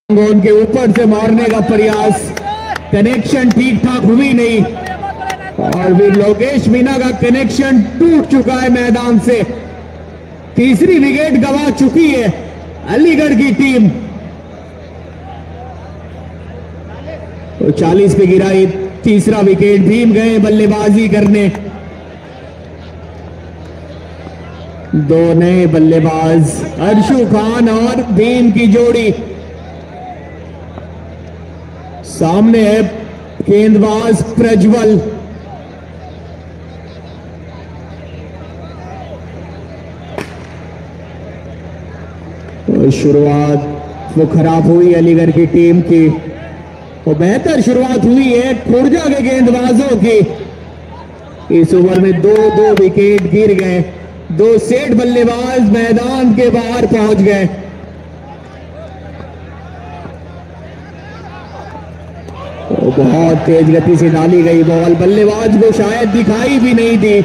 Speaker 2: उनके ऊपर से मारने का प्रयास, कनेक्शन ठीक ठाक हुई नहीं और फिर लोकेश मीना का कनेक्शन टूट चुका है मैदान से। तीसरी विकेट गंवा चुकी है अलीगढ़ की टीम। तो 40 पे गिरा ये तीसरा विकेट। भीम गए बल्लेबाजी करने। दो नए बल्लेबाज अर्शु खान और भीम की जोड़ी। सामने है गेंदबाज प्रज्वल। तो शुरुआत वो खराब हुई अलीगढ़ की टीम की। वो बेहतर शुरुआत हुई है खुर्जा के गेंदबाजों की। इस ओवर में दो विकेट गिर गए। 2 सेट बल्लेबाज मैदान के बाहर पहुंच गए। बहुत तेज गति से डाली गई बॉल बल्लेबाज को शायद दिखाई भी नहीं दी।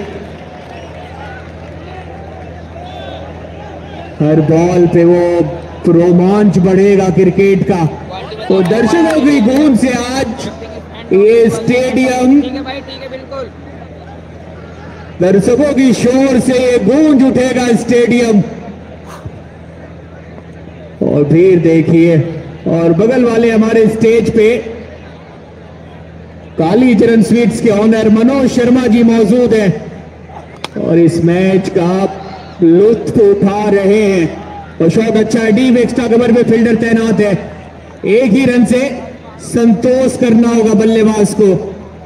Speaker 2: हर बॉल पे वो रोमांच बढ़ेगा क्रिकेट का। तो दर्शकों की गूंज से आज ये स्टेडियम,
Speaker 4: ठीक है भाई, ठीक है, बिल्कुल।
Speaker 2: दर्शकों की शोर से ये गूंज उठेगा स्टेडियम। और फिर देखिए, और बगल वाले हमारे स्टेज पे कालीचरण स्वीट्स के ऑनर मनोज शर्मा जी मौजूद हैं और इस मैच का लुत्फ उठा रहे हैं। और शॉट अच्छा है, डीप एक्स्ट्रा कवर में फील्डर तैनात है। एक ही रन से संतोष करना होगा बल्लेबाज को।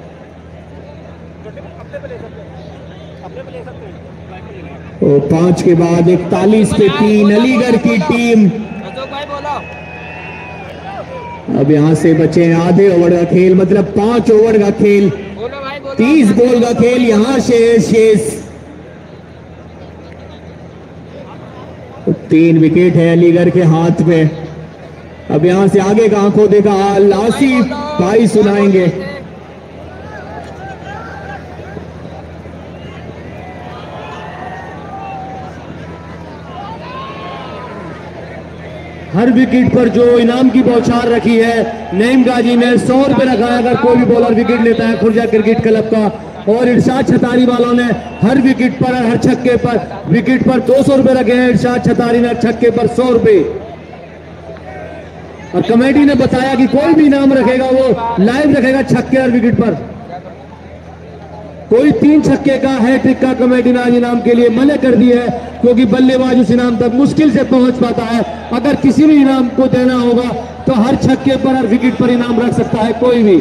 Speaker 2: तो 5 के बाद 41 पे 3 अलीगढ़ की टीम। अब यहां से बचे हैं आधे ओवर का खेल, मतलब 5 ओवर का खेल, 30 बॉल का खेल यहां शेष। 3 विकेट है अलीगढ़ के हाथ में। अब यहां से आगे का आंखों देखा हाल आसिफ भाई सुनाएंगे।
Speaker 6: हर विकेट पर जो इनाम की बौछार रखी है नईम गाजी ने 100 रुपए रखा है अगर कोई भी बॉलर विकेट लेता है खुर्जा क्रिकेट क्लब का। और इरशाद छतारी वालों ने हर विकेट पर, हर छक्के पर, विकेट पर 200 रुपए रखे हैं। इरशाद छतारी ने छक्के पर 100 रुपए। और कमेटी ने बताया कि कोई भी इनाम रखेगा वो लाइव रखेगा छक्के और विकेट पर। कोई 3 छक्के का हैट्रिक का कमेटी ने आज इनाम के लिए मना कर दी है, क्योंकि बल्लेबाज उस इनाम तक मुश्किल से पहुंच पाता है। अगर किसी भी इनाम को देना होगा तो हर छक्के पर, हर विकेट पर इनाम रख सकता है कोई भी।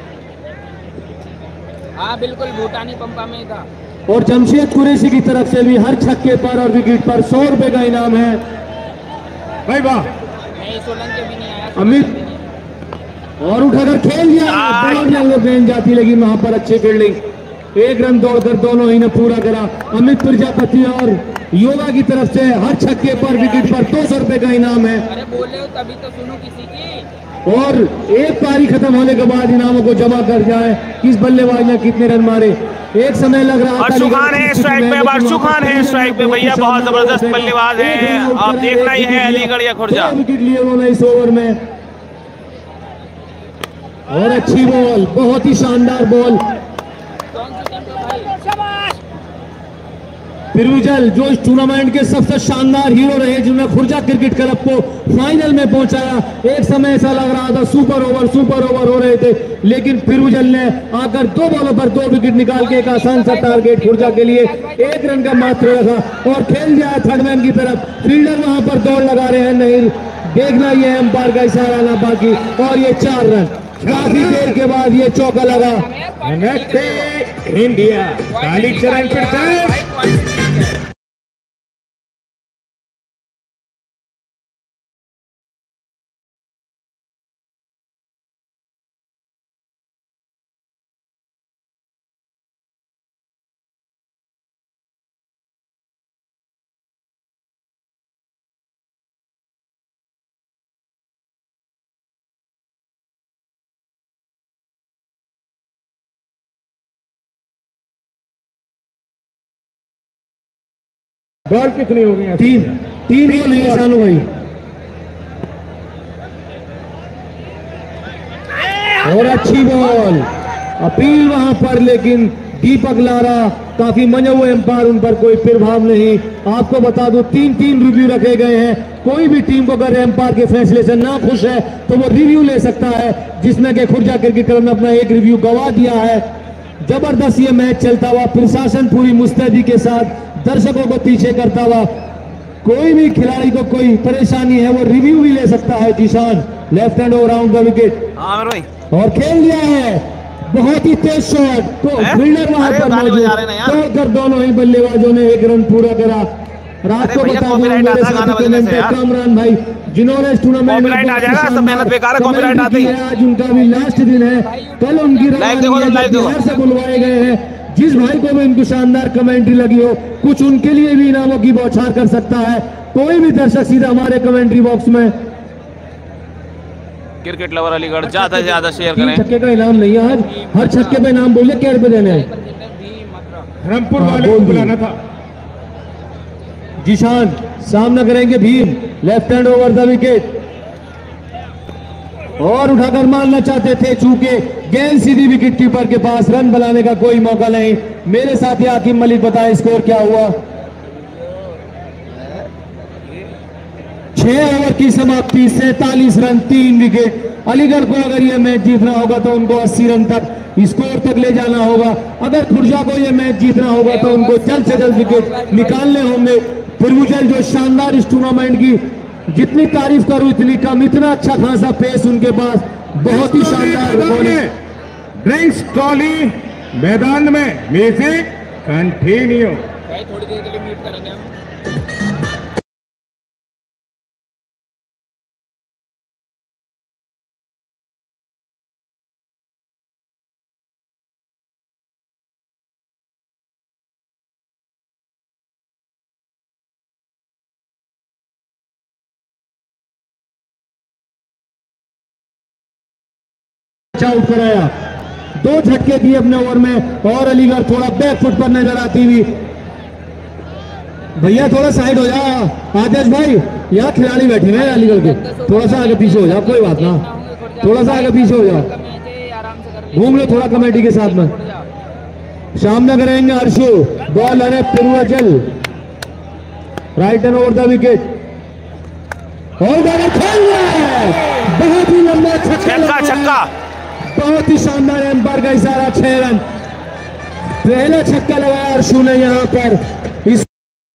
Speaker 4: हाँ बिल्कुल, भूटानी पंपा में था।
Speaker 6: और जमशेद कुरैशी की तरफ से भी हर छक्के पर और विकेट पर 100 रुपए का इनाम है। भाई वाह,
Speaker 4: नहीं सोलंकी भी नहीं आया
Speaker 6: अमित। और उठाकर खेल दिया, गेंद जाती लेकिन वहां पर अच्छी फील्डिंग। 1 रन दौड़कर दोनों ही ने पूरा करा। अमित प्रजापति और योगा की तरफ से हर छक्के पर, विकेट पर 200 रुपए का इनाम है।
Speaker 4: अरे बोल रहे हो तभी तो सुनो किसी की।
Speaker 6: और एक पारी खत्म होने के बाद इनामों को जमा कर जाए किस बल्लेबाज ने कितने रन मारे। एक समय लग रहा था
Speaker 1: अर्शु खान है स्ट्राइक पे, अर्शु खान है स्ट्राइक पे। भैया बहुत जबरदस्त बल्लेबाज है, आप देखना ही है अलीगढ़ या खुर्जा।
Speaker 6: विकेट लिए उन्होंने इस ओवर में। और अच्छी बॉल, बहुत ही शानदार बॉल। पिरुजल जो इस टूर्नामेंट के सबसे शानदार हीरो रहे, जिन्होंने खुर्जा क्रिकेट क्लब को फाइनल में पहुंचाया। एक समय ऐसा लग रहा था सुपर ओवर हो रहे थे, लेकिन पिरुजल ने आकर 2 बॉलों पर 2 विकेट निकाल के एक आसान सा टारगेट खुर्जा के लिए 1 रन का मात्र रखा और खेल दिया थर्ड मैन की तरफ। फील्डर वहां पर दौड़ लगा रहे हैं, नहीं देखना ये अंपायर का इशारा ना बाकी। और ये 4 रन, काफी देर के बाद ये चौका लगा। इंडिया कालीचरण फिर
Speaker 3: बॉल कितनी हो गई?
Speaker 6: 3 बॉल है शानू भाई। और अच्छी बॉल, अपील वहां पर, लेकिन दीपक लारा काफी मजे हुए एम्पायर, उन पर कोई प्रभाव नहीं। आपको बता दूं 3-3 रिव्यू रखे गए हैं। कोई भी टीम को अगर एम्पायर के फैसले से ना खुश है तो वो रिव्यू ले सकता है, जिसमें कि खुर्जा क्रिकेट क्लब ने अपना एक रिव्यू गवा दिया है। जबरदस्त ये मैच चलता हुआ, प्रशासन पूरी मुस्तैदी के साथ दर्शकों को पीछे करता हुआ, कोई भी खिलाड़ी को कोई परेशानी है वो रिव्यू भी ले सकता है। Zeeshan left hand over round the wicket और खेल दिया है, बहुत ही तेज शॉट, तो फील्डर वहां पर मौजूद, तोड़कर दोनों ही बल्लेबाजों ने एक रन पूरा करा। रात को बता दूं मेरे साथ कामरान भाई, जिन्होंने इस टूर्नामेंट में आज उनका भी लास्ट दिन है, कल उनकी बिहार से बुलवाए गए हैं। जिस भाई को भी इनकी शानदार कमेंट्री लगी हो, कुछ उनके लिए भी इनामों की बौछार कर सकता है। कोई भी दर्शक सीधा हमारे कमेंट्री बॉक्स में
Speaker 1: क्रिकेट लवर अलीगढ़ ज्यादा से ज्यादा शेयर करें।
Speaker 6: छक्के का इनाम नहीं है आज, हर छक्के पे इनाम बोले क्या रुपए देने हैं,
Speaker 3: रामपुर वाले को बुलाना था।
Speaker 6: जीशान सामना करेंगे Bhim, left hand over the wicket, और उठाकर मारना चाहते थे, चूंकि गेंद सीधी विकेट कीपर के पास, रन बनाने का कोई मौका नहीं। मेरे साथी आकिब मलिक बताएं स्कोर क्या हुआ। 6 ओवर की समाप्ति, 47 रन 3 विकेट। अलीगढ़ को अगर यह मैच जीतना होगा तो उनको 80 रन तक स्कोर तक ले जाना होगा। अगर खुर्जा को यह मैच जीतना होगा तो उनको जल्द से जल्द विकेट निकालने होंगे। पुरबुजल जो शानदार इस टूर्नामेंट की जितनी तारीफ करूं इतनी कम, इतना अच्छा खासा पेस उनके पास, बहुत ही शानदार बॉलिंग।
Speaker 3: ड्रिंक्स ट्रॉली मैदान में, म्यूजिक कंटिन्यू।
Speaker 4: थोड़ी देर के लिए म्यूट करेंगे हम।
Speaker 6: आउट कराया, 2 झटके दिए अपने ओवर में, और अलीगढ़ थोड़ा बैकफुट पर नजर आती हुई। भैया थोड़ा साइड हो जा आदेश भाई, यहाँ खिलाड़ी बैठे हैं अलीगढ़ के, थोड़ा सा आगे पीछे हो जाओ, कोई बात ना, थोड़ा सा आगे पीछे हो जाओ, घूम लो थोड़ा कमेटी के साथ में। सामने करेंगे हर्षु, बॉल है Purvanchal, right hand over the wicket, और बहुत ही लंबा छक्का, बहुत ही शानदार एम्पायर का इशारा, 6 रन। पहला छक्का लगाया अर्शु ने यहां पर। इस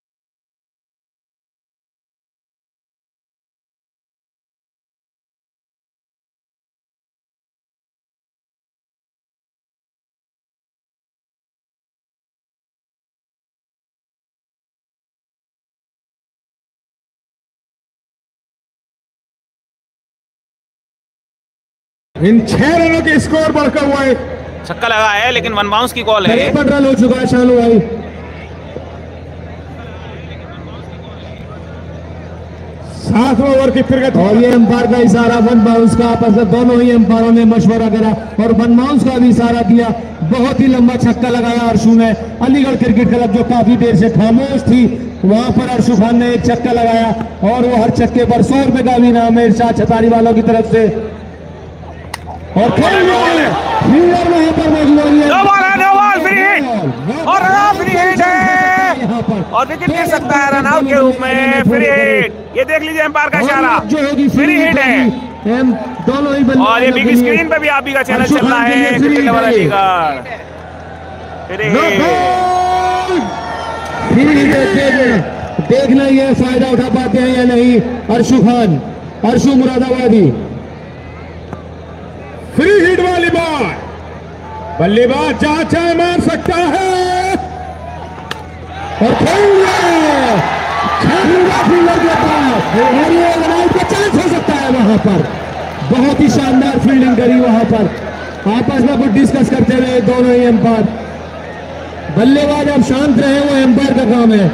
Speaker 3: इन 6 रनों के स्कोर बढ़कर हुआ है।
Speaker 1: छक्का लगा है लेकिन 1 बाउंस की कॉल है।
Speaker 6: 53 रन हो चुका है शानू भाई।
Speaker 3: 7 ओवर की फिर,
Speaker 6: और ये एम्पायर का इशारा 1 बाउंस का, आपस में दोनों ही एम्पायरों ने मशवरा करा और 1 बाउंस का भी इशारा दिया। बहुत ही लंबा छक्का लगाया अर्शु ने। अलीगढ़ क्रिकेट क्लब जो काफी देर से खामोश थी, वहां पर अर्शु खान ने एक छक्का लगाया, और वो हर छक्के पर 100 रुपए का भी इनाम है इरशाद छतारी वालों की तरफ से। और फील्डर वहां पर मौजूद है,
Speaker 1: और विकेट गिर सकता है रन आउट के रूप में। फ्री हिट, ये देख लीजिए एम्पायर का इशारा, फ्री हिट है।
Speaker 6: दोनों ही,
Speaker 1: और ये बिग स्क्रीन पे भी आप भी का चैनल चल रहा है, क्रिकेट लवर अलीगढ़।
Speaker 6: देखना ये फायदा उठा पाते हैं या नहीं अर्शु खान, अर्शु मुरादाबादी।
Speaker 3: फ्री हिट वाली बॉल, बल्लेबाज जहां चाहे मार सकता है,
Speaker 6: और चांस हो सकता है वहां पर। बहुत ही शानदार फील्डिंग करी वहां पर, आपस में कुछ डिस्कस करते हुए दोनों ही एम्पायर। बल्लेबाज अब शांत रहे, वो एम्पायर का काम है।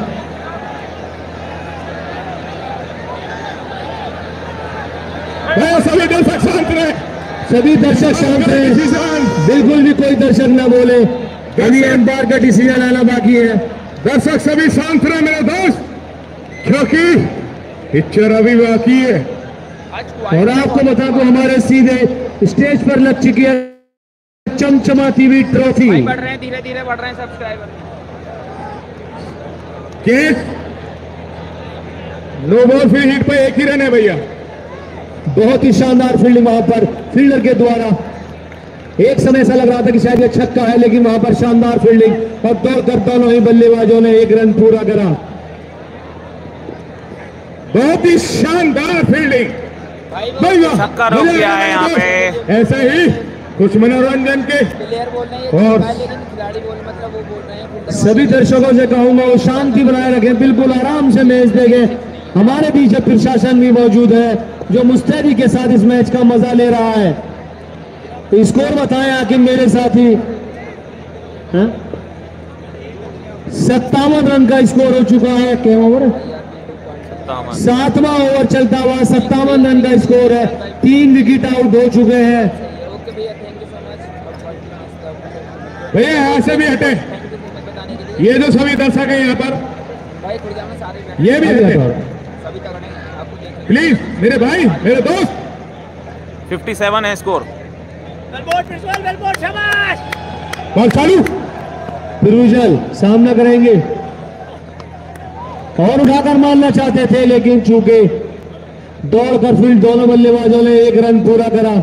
Speaker 3: सभी दर्शक शांत रहे,
Speaker 6: सभी दर्शक शांत रहे, बिल्कुल भी कोई दर्शक ना बोले, अभी एम्पायर का डिसीजन आना बाकी है।
Speaker 3: दर्शक सभी शांत रहे मेरे दोस्त, क्योंकि पिक्चर अभी बाकी है।
Speaker 6: और आपको बता दूं हमारे सीधे स्टेज पर लग चुकी है चमचमाती हुई ट्रॉफी।
Speaker 4: भाई बढ़ रहे हैं, धीरे धीरे बढ़ रहे हैं subscriber.
Speaker 3: Case no ball free hit पे एक ही रन है भैया।
Speaker 6: बहुत ही शानदार फील्डिंग वहां पर फील्डर के द्वारा। एक समय ऐसा लग रहा था कि शायद ये छक्का है, लेकिन वहां पर शानदार फील्डिंग और दौड़कर दोनों ही बल्लेबाजों ने एक रन पूरा करा।
Speaker 3: बहुत ही शानदार फील्डिंग
Speaker 4: भाई
Speaker 1: छक्का रोक दिया है यहाँ पे।
Speaker 3: ऐसा ही कुछ मनोरंजन के
Speaker 4: प्लेयर बोल रहे हैं
Speaker 3: और
Speaker 4: लेकिन खिलाड़ी बोल मतलब वो बोल रहे हैं।
Speaker 6: सभी दर्शकों से कहूंगा वो शांति बनाए रखें, बिल्कुल आराम से मैच देखें। हमारे पीछे प्रशासन भी मौजूद है जो मुस्तैदी के साथ इस मैच का मजा ले रहा है। तो स्कोर बताएं आखिर मेरे साथी। 57 रन का स्कोर हो चुका है। क्या ओवर? 7वां ओवर चलता हुआ 57 रन का स्कोर है। 3 विकेट आउट हो चुके हैं।
Speaker 4: ओके भैया, थैंक यू सो मच।
Speaker 3: भैया यहाँ से भी हटे, ये जो सभी दर्शक है यहाँ पर
Speaker 4: भाई खुर्जा में सारे
Speaker 3: ये भी हटे
Speaker 4: सभी तगड़े हैं, आपको देखना।
Speaker 3: प्लीज मेरे भाई मेरे दोस्त।
Speaker 1: 57 है स्कोर।
Speaker 3: बॉल चालू।
Speaker 6: फिरोजल सामना करेंगे और उठाकर मारना चाहते थे, लेकिन चूंकि दौड़कर फील्ड दोनों बल्लेबाजों ने एक रन पूरा करा।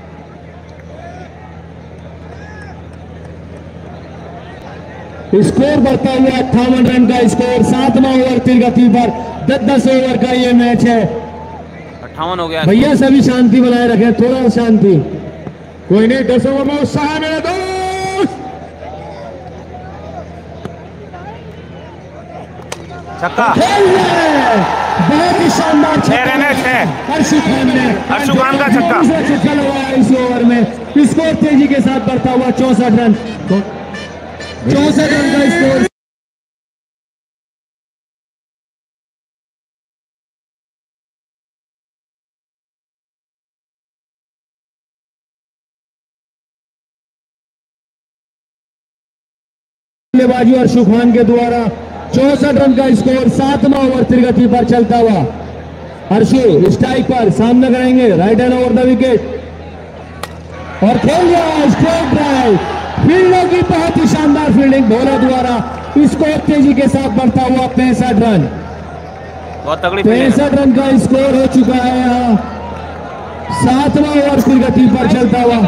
Speaker 6: स्कोर बढ़ता हुआ 58 रन का स्कोर। 7वां ओवर की गति पर 10-10 ओवर का ये मैच है।
Speaker 1: 58 हो गया।
Speaker 6: भैया सभी शांति बनाए रखें, थोड़ा शांति।
Speaker 3: कोई नहीं, 10 ओवर में उत्साह है मेरे दोस्त।
Speaker 1: छक्का।
Speaker 6: बहुत ही शानदार
Speaker 1: 6 रन है, 6।
Speaker 6: हर्षु खान ने
Speaker 1: हर्षु खान का छक्का।
Speaker 6: दूसरा छक्का लगाया इस ओवर में। स्कोर तेजी के साथ बढ़ता हुआ 64 रन। 64 रन का स्कोर। बल्लेबाजी हर्षु खान के द्वारा 64 रन का स्कोर। 7वां ओवर त्रिगति पर चलता हुआ हर्षु स्ट्राइक पर सामना करेंगे। Right hand over the wicket और खेल गया स्ट्रेट ड्राइव। फील्डर की बहुत ही शानदार फील्डिंग बॉलर द्वारा। स्कोर तेजी के साथ बढ़ता हुआ 65 रन।
Speaker 1: बहुत तगड़ी फील्डिंग।
Speaker 6: 65 रन का स्कोर हो चुका है यहाँ। 7वां ओवर त्रिगति पर चलता हुआ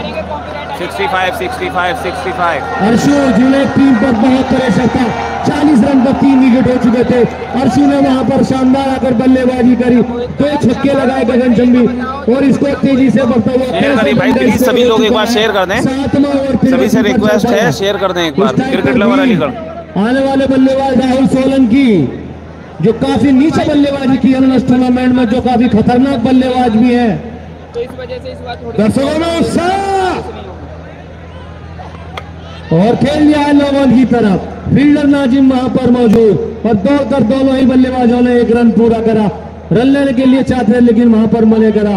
Speaker 1: 65।
Speaker 6: हर्षु जिन्हें टीम पर बहुत प्रेशर था। 40 रन पर 3 विकेट हो चुके थे। हर्षु ने वहां पर शानदार आकर बल्लेबाजी करी, 2 छक्के लगाए गगनचंबी और इसको तेजी से बढ़ता हुआ।
Speaker 1: शेयर करें भाई प्लीज, सभी लोग एक बार शेयर कर दें।
Speaker 6: 7वां ओवर
Speaker 1: सभी से रिक्वेस्ट है, शेयर कर दें एक बार। Cricket lover Aligarh.
Speaker 6: आने वाले बल्लेबाज राहुल सोलंकी जो काफी नीचे बल्लेबाजी की है इस टूर्नामेंट में, जो काफी खतरनाक बल्लेबाज भी है।
Speaker 4: तो इस वजह से इस बार थोड़ी
Speaker 3: दर्शकों में उत्साह
Speaker 6: और खेल लिया है लोगों की तरफ। फील्डर नाजिम वहां पर मौजूद और दौड़कर दोनों ही बल्लेबाजों ने एक रन पूरा करा। रन लेने के लिए चाहते हैं लेकिन वहां पर मने करा।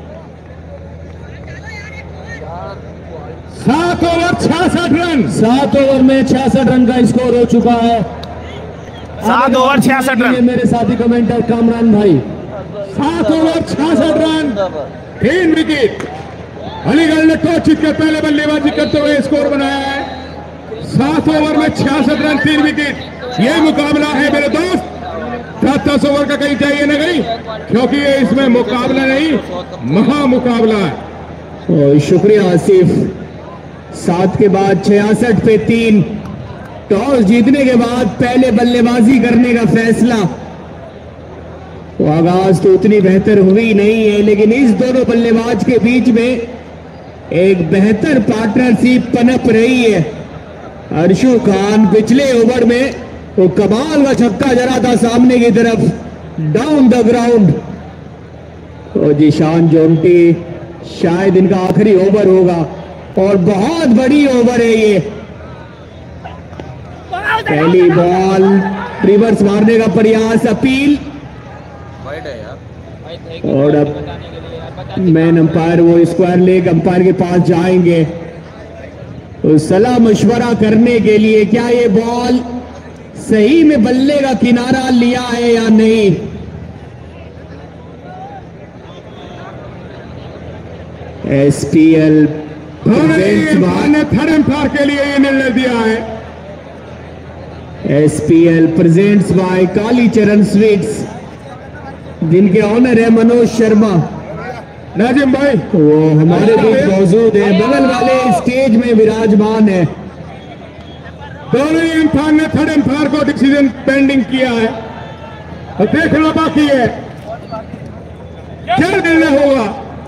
Speaker 3: 7 ओवर 66 रन।
Speaker 6: 7 ओवर में 66 रन का स्कोर हो चुका है।
Speaker 1: 7 ओवर 66 रन।
Speaker 6: मेरे साथी कमेंटर कामरान भाई।
Speaker 3: 7 ओवर 66 रन, 3 विकेट। अलीगढ़ ने टॉस जीतकर पहले बल्लेबाजी करते हुए स्कोर बनाया है। 7 ओवर में 66 रन, 3 विकेट। ये मुकाबला है मेरे दोस्त। 10-10 ओवर का कहीं चाहिए ना कहीं, क्योंकि ये इसमें मुकाबला नहीं महामुकाबला है।
Speaker 2: शुक्रिया आसिफ। 7 के बाद 66 पे 3। टॉस जीतने के बाद पहले बल्लेबाजी करने का फैसला। तो आगाज तो उतनी बेहतर हुई नहीं है, लेकिन इस दोनों बल्लेबाज के बीच में एक बेहतर पार्टनरशिप पनप रही है। हर्षु खान पिछले ओवर में वो कमाल का छक्का जरा था सामने की तरफ, डाउन द ग्राउंड। तो जीशान जोंटी शायद इनका आखिरी ओवर होगा और बहुत बड़ी ओवर है ये। पहली बॉल रिवर्स मारने का प्रयास, अपील और अब मैन अंपायर वो स्क्वायर लेग अंपायर के पास जाएंगे तो सलाह मशवरा करने के लिए क्या ये बॉल सही में बल्ले का किनारा लिया है या नहीं। SPL
Speaker 3: ने थर्ड एम्पायर के लिए ये निर्णय दिया है।
Speaker 2: SPL presents by Kalicharan sweets, जिनके ऑनर है मनोज शर्मा।
Speaker 3: नाजिम भाई
Speaker 2: वो हमारे बीच मौजूद है, बगल वाले स्टेज में विराजमान है।
Speaker 3: दोनों ही एम्पायर ने थर्ड एम्पायर को डिसीजन पेंडिंग किया है और देखना बाकी है क्या निर्णय होगा।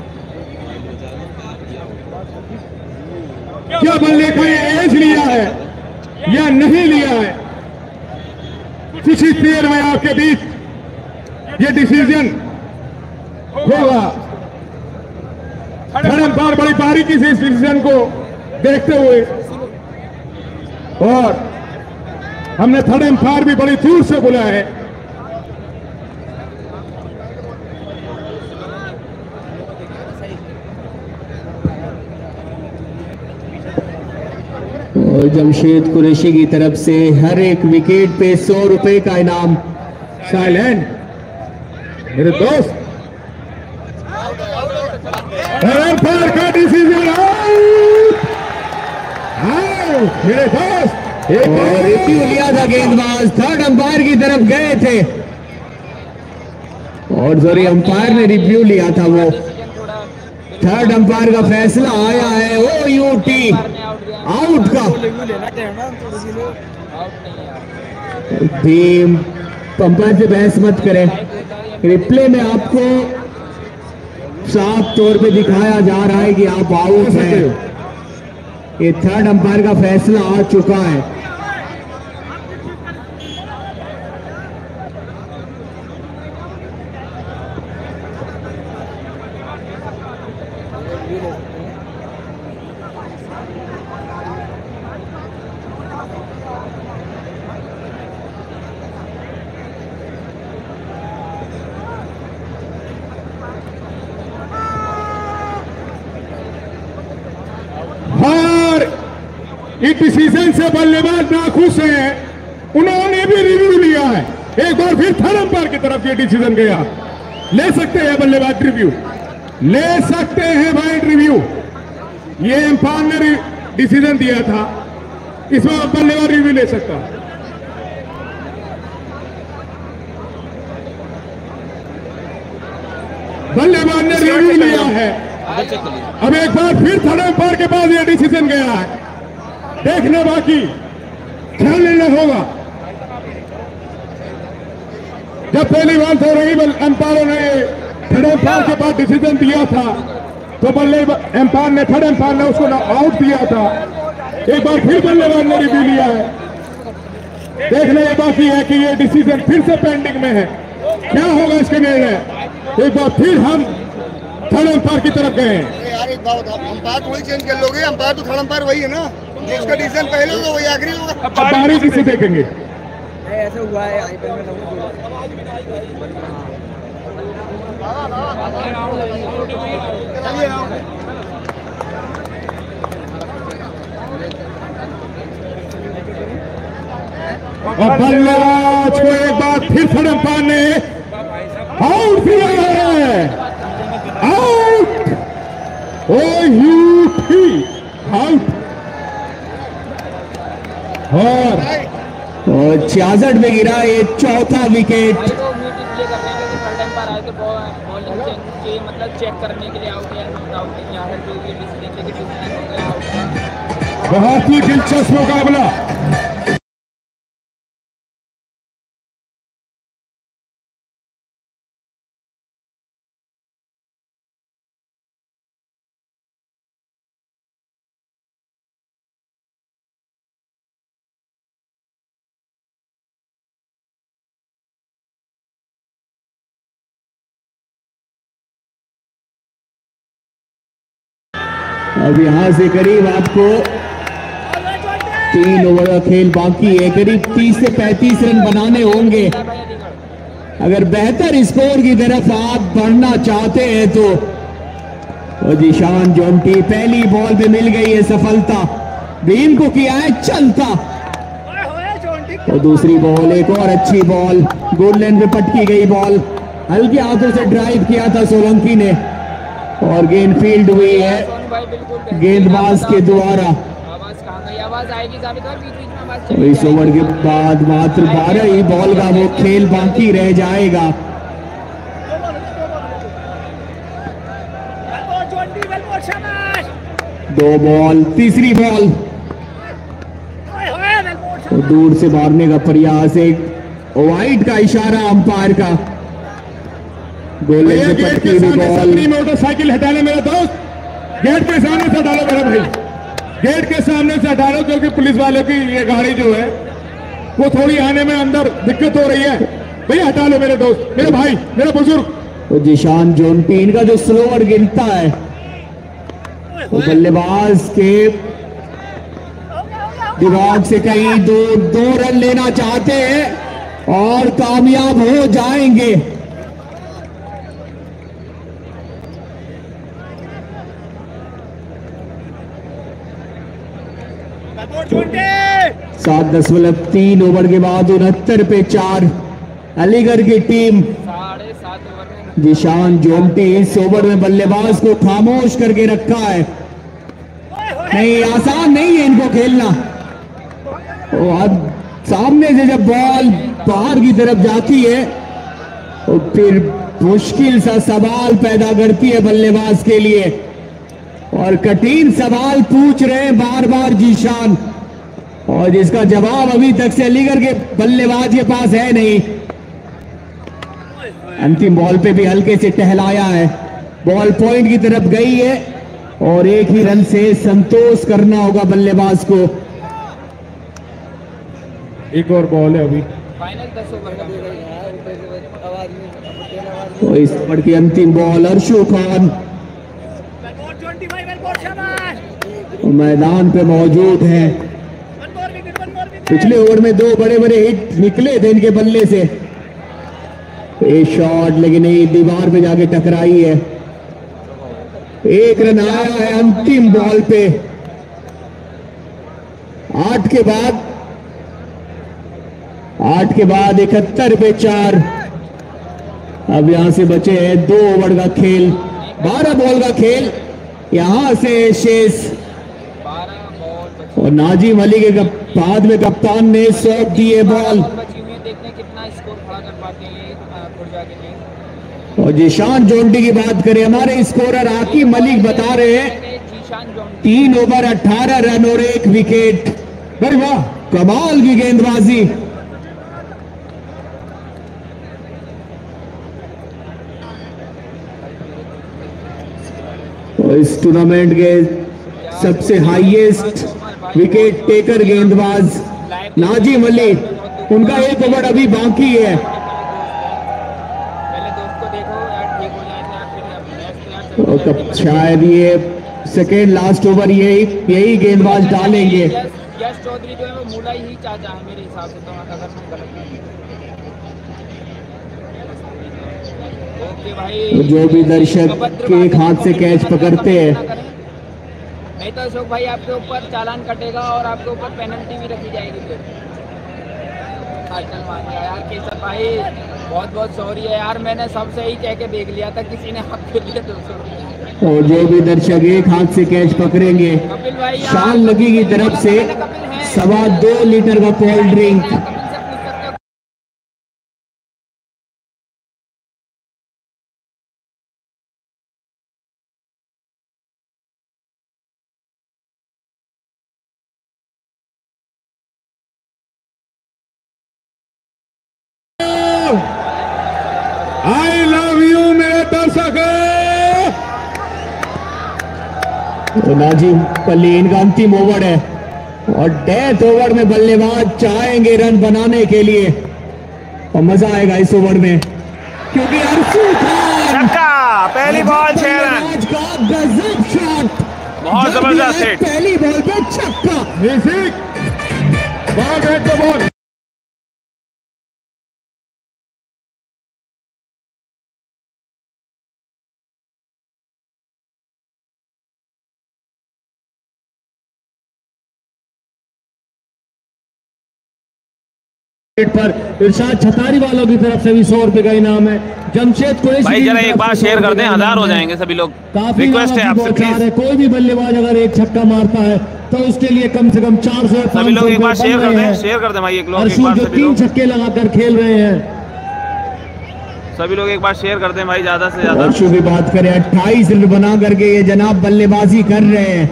Speaker 3: क्या बल्ले का ये एज लिया है या नहीं लिया है, कुछ ही देर में आपके बीच ये डिसीजन होगा। थर्ड एम्पायर बड़ी बारीकी से इस डिसीजन को देखते हुए, और हमने थर्ड एम्पायर भी बड़ी दूर से बुलाया है।
Speaker 2: और जमशेद कुरैशी की तरफ से हर एक विकेट पे 100 रुपए का इनाम।
Speaker 3: साइलेंट मेरे दोस्त, एम्पायर का डिसीजन मेरे दोस्त।
Speaker 2: और रिव्यू लिया था गेंदबाज, थर्ड अंपायर की तरफ गए थे और सॉरी अंपायर ने रिव्यू लिया था। वो थर्ड अंपायर का फैसला आया है OUT आउट का। टीम अंपायर से बहस मत करें, रिप्ले में आपको साफ तौर पे दिखाया जा रहा है कि आप आउट हैं। ये थर्ड अंपायर का फैसला आ चुका है।
Speaker 3: इस डिसीजन से बल्लेबाज नाखुश हैं, उन्होंने भी रिव्यू लिया है। एक बार फिर थर्ड अंपायर की तरफ ये डिसीजन गया। ले सकते हैं बल्लेबाज रिव्यू, ले सकते हैं भाई रिव्यू। ये अंपायर ने डिसीजन दिया था, इसमें बल्लेबाज रिव्यू ले सकता। बल्लेबाज ने रिव्यू लिया है। अब एक बार फिर थर्ड अंपायर के पास ये डिसीजन गया है, देखने बाकी क्या निर्णय होगा। जब पहली बार तो रही अंपायरों ने थर्ड अंपायर के पास डिसीजन दिया था, तो बल्लेबाज अंपायर ने थर्ड अंपायर ने उसको आउट दिया था। एक बार फिर बल्लेबाज ने रिव्यू लिया है, देखने बाकी है कि ये डिसीजन फिर से पेंडिंग में है। क्या होगा इसके निर्णय। एक बार फिर हम थर्ड अंपायर की तरफ गए हैं।
Speaker 5: यार एक बात, अंपायर थोड़ी चेंज कर लोगे, अंपायर तो थर्ड अंपायर वही है ना, जिसका डिसीजन पहले होगा वही आखिरी होगा।
Speaker 3: अब बारीकी से देखेंगे।
Speaker 4: ऐसे हुआ है IPL में
Speaker 3: और बल्लेबाज को एक बार फिर थर्ड अंपायर ने आउट दिया है। Out OUT out. और
Speaker 2: 66 में गिरा ये चौथा विकेट।
Speaker 4: मतलब चेक करने के लिए आउट या नॉट आउट यहाँ जो ये डिसीजन लेके डिसीजन हो गया आउट।
Speaker 3: बहुत ही दिलचस्प मुकाबला।
Speaker 2: अब यहां से करीब आपको 3 ओवर का खेल बाकी है, करीब 30 से 35 रन बनाने होंगे। अगर बेहतर स्कोर की तरफ आप बढ़ना चाहते हैं तो जीशान जोंटी पहली बॉल पे मिल गई है सफलता, भीम को किया है चलता। और दूसरी बॉल एक और अच्छी बॉल, गोल लाइन पे पटकी गई बॉल, हल्के हाथों से ड्राइव किया था सोलंकी ने। और गेंद फील्ड हुई है
Speaker 4: सोनू भाई बिल्कुल
Speaker 2: गेंदबाज के द्वारा।
Speaker 4: आवाज कहाँ गई? आवाज आएगी जावेद भाई, बीच बीच में आवाज
Speaker 2: तो
Speaker 4: चली
Speaker 2: इस ओवर के
Speaker 4: जाएगी।
Speaker 2: बाद मात्र 12 ही बॉल का वो खेल बाकी रह जाएगा। दो बॉल, तीसरी बॉल तो दूर से मारने का प्रयास, एक वाइड का इशारा अंपायर का। गोले
Speaker 3: भैया
Speaker 2: से
Speaker 3: गेट
Speaker 2: पटकी
Speaker 3: के
Speaker 2: हुई
Speaker 3: सामने से
Speaker 2: बॉल।
Speaker 3: अपनी मोटरसाइकिल हटा ले मेरा दोस्त, गेट के सामने से हटा लो मेरा भाई, गेट के सामने से हटा लो, क्योंकि पुलिस वालों की ये गाड़ी जो है वो थोड़ी आने में अंदर दिक्कत हो रही है। भैया हटा लो मेरे दोस्त, मेरे भाई, मेरे बुजुर्ग।
Speaker 2: तो जिशान जोंटी इनका जो स्लोवर गिरता है वो बल्लेबाज के दिमाग से कहीं दूर 2 रन लेना चाहते हैं और कामयाब हो जाएंगे। सात 7.3 ओवर के बाद 69 पे 4 अलीगढ़ की टीम।
Speaker 4: 7.5 ओवर में
Speaker 2: जिशान जोमटी इस ओवर में बल्लेबाज को खामोश करके रखा है। नहीं, आसान नहीं है इनको खेलना। अब सामने से जब बॉल बाहर की तरफ जाती है तो फिर मुश्किल सा सवाल पैदा करती है बल्लेबाज के लिए, और कठिन सवाल पूछ रहे हैं बार बार जिशान, और जिसका जवाब अभी तक से अलीगढ़ के बल्लेबाज के पास है नहीं। अंतिम बॉल पे भी हल्के से टहलाया है, बॉल पॉइंट की तरफ गई है और एक ही रन से संतोष करना होगा बल्लेबाज को।
Speaker 3: एक और बॉल है अभी।
Speaker 4: फाइनल 10 ओवर का
Speaker 2: तो इस ओवर की अंतिम बॉल अर्शु खान मैदान पे मौजूद है। पिछले ओवर में 2 बड़े बड़े हिट निकले थे इनके बल्ले से। एक शॉट लेकिन ये दीवार पे जाके टकराई है। एक रन आया है अंतिम बॉल पे। 8 के बाद 71 पे 4। अब यहां से बचे हैं 2 ओवर का खेल, 12 बॉल का खेल यहां से शेष।
Speaker 4: 12 बॉल
Speaker 2: और नाजिम अली के बाद में कप्तान ने सौंप दिए बॉल।
Speaker 4: बची हुई है, देखते हैं कितना स्कोर खड़ा कर पाते हैं खुर्जा के लिए।
Speaker 2: और जिशान जोंटी की बात करें, हमारे स्कोरर आकिब मलिक बता रहे हैं
Speaker 4: जीशान जॉन
Speaker 2: 3 ओवर 18 रन और 1 विकेट। अरे वाह, कमाल की गेंदबाजी। और इस टूर्नामेंट के सबसे हाईएस्ट विकेट टेकर गेंदबाज नाजिम अली, उनका 1 ओवर अभी बाकी है।
Speaker 4: पहले दोस्त को देखो यार, ठीक हो जाए यार, फिर अब नेक्स्ट यार
Speaker 2: और कब शायद ये सेकेंड लास्ट ओवर यही गेंदबाज डालेंगे।
Speaker 4: यश चौधरी जो है वो मूला ही चाचा है मेरे हिसाब से, तो अगर मैं गलत नहीं। ओके भाई,
Speaker 2: जो भी दर्शक एक हाथ से कैच पकड़ते हैं,
Speaker 4: नहीं तो अशोक भाई आपके ऊपर चालान कटेगा और आपके ऊपर पेनल्टी भी रखी जाएगी फिर। चल मान गया यार केसर भाई, बहुत बहुत सॉरी है यार, मैंने सबसे ही कह के देख लिया था, किसी ने आपके लिए 200 रुपये।
Speaker 2: और जो भी दर्शक एक हाथ से कैच पकड़ेंगे,
Speaker 4: कपिल भाई
Speaker 2: शान लगी की तरफ से 2.25 लीटर का कोल्ड ड्रिंक।
Speaker 4: कपिल से पूछ सकते हो।
Speaker 3: आई लव यू मेरे दर्शक।
Speaker 2: तो नाजिम पल्ली इनका अंतिम ओवर है और डेथ ओवर में बल्लेबाज चाहेंगे रन बनाने के लिए, और मजा आएगा इस ओवर में क्योंकि अर्शु खान
Speaker 1: छक्का, पहली बॉल 6 रन।
Speaker 2: बल्लेबाज का गजब शॉट,
Speaker 1: बहुत जबरदस्त हिट।
Speaker 2: पहली बॉल पे छक्का।
Speaker 3: Ball bat the ball.
Speaker 6: पर इरशाद छतारी वालों की तरफ से भी 100 रुपए का इनाम है। जमशेद कुरैशी
Speaker 1: भाई जरा एक बार शेयर कर दें, 1000 हो जाएंगे सभी लोग।
Speaker 6: काफी
Speaker 1: रिक्वेस्ट है आपसे प्लीज।
Speaker 6: कोई भी बल्लेबाज अगर एक छक्का मारता है तो उसके लिए कम से कम 400
Speaker 1: सभी लोग एक बार शेयर कर दें, शेयर कर दें भाई एक लोग, एक बार
Speaker 6: जो
Speaker 1: सभी
Speaker 6: 3
Speaker 1: लोग
Speaker 6: छक्के लगाकर खेल रहे हैं।
Speaker 1: सभी लोग एक बार शेयर कर दें भाई ज्यादा से ज्यादा।
Speaker 2: अर्शु की बात करें 28 रन बना करके ये जनाब बल्लेबाजी कर रहे हैं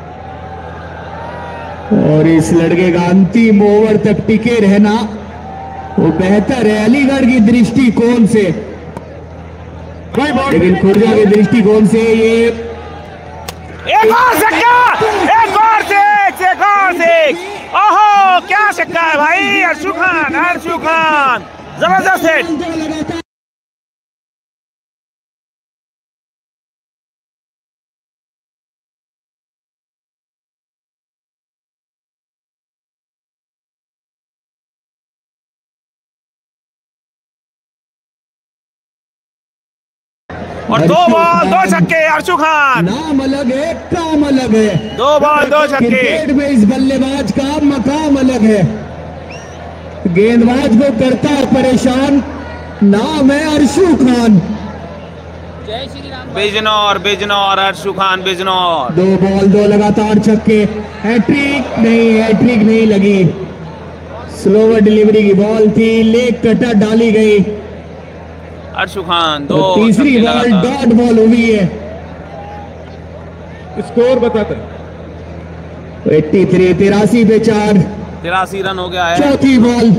Speaker 2: और इस लड़के का अंतिम ओवर तक टिके रहना वो बेहतर है अलीगढ़ की दृष्टिकोण से, लेकिन खुर्जा के दृष्टिकोण से ये
Speaker 1: एक और छक्का, एक और सिक्स, एक और सिक्स। ओहो क्या छक्का है भाई, अर्शु खान जबरदस्त हिट। और 2 बॉल 2 छक्के अर्शु खान।
Speaker 2: नाम अलग है, काम अलग है।
Speaker 1: 2 बॉल 2 छक्के।
Speaker 2: क्रिकेट में इस बल्लेबाज का मकाम अलग है। गेंदबाज को करता है परेशान, नाम है अर्शु खान।
Speaker 4: जय श्री राम।
Speaker 1: बिजनौर अर्शु खान बिजनौर।
Speaker 2: 2 बॉल 2 लगातार छक्के। हैट्रिक नहीं लगी। स्लोवर डिलीवरी की बॉल थी, लेग कटर डाली गई।
Speaker 1: अर्शु खान 2
Speaker 2: तीसरी बॉल डॉट बॉल हुई है।
Speaker 3: स्कोर बताते
Speaker 2: 83 पे 4,
Speaker 1: 83 रन हो गया है।
Speaker 2: चौथी बॉल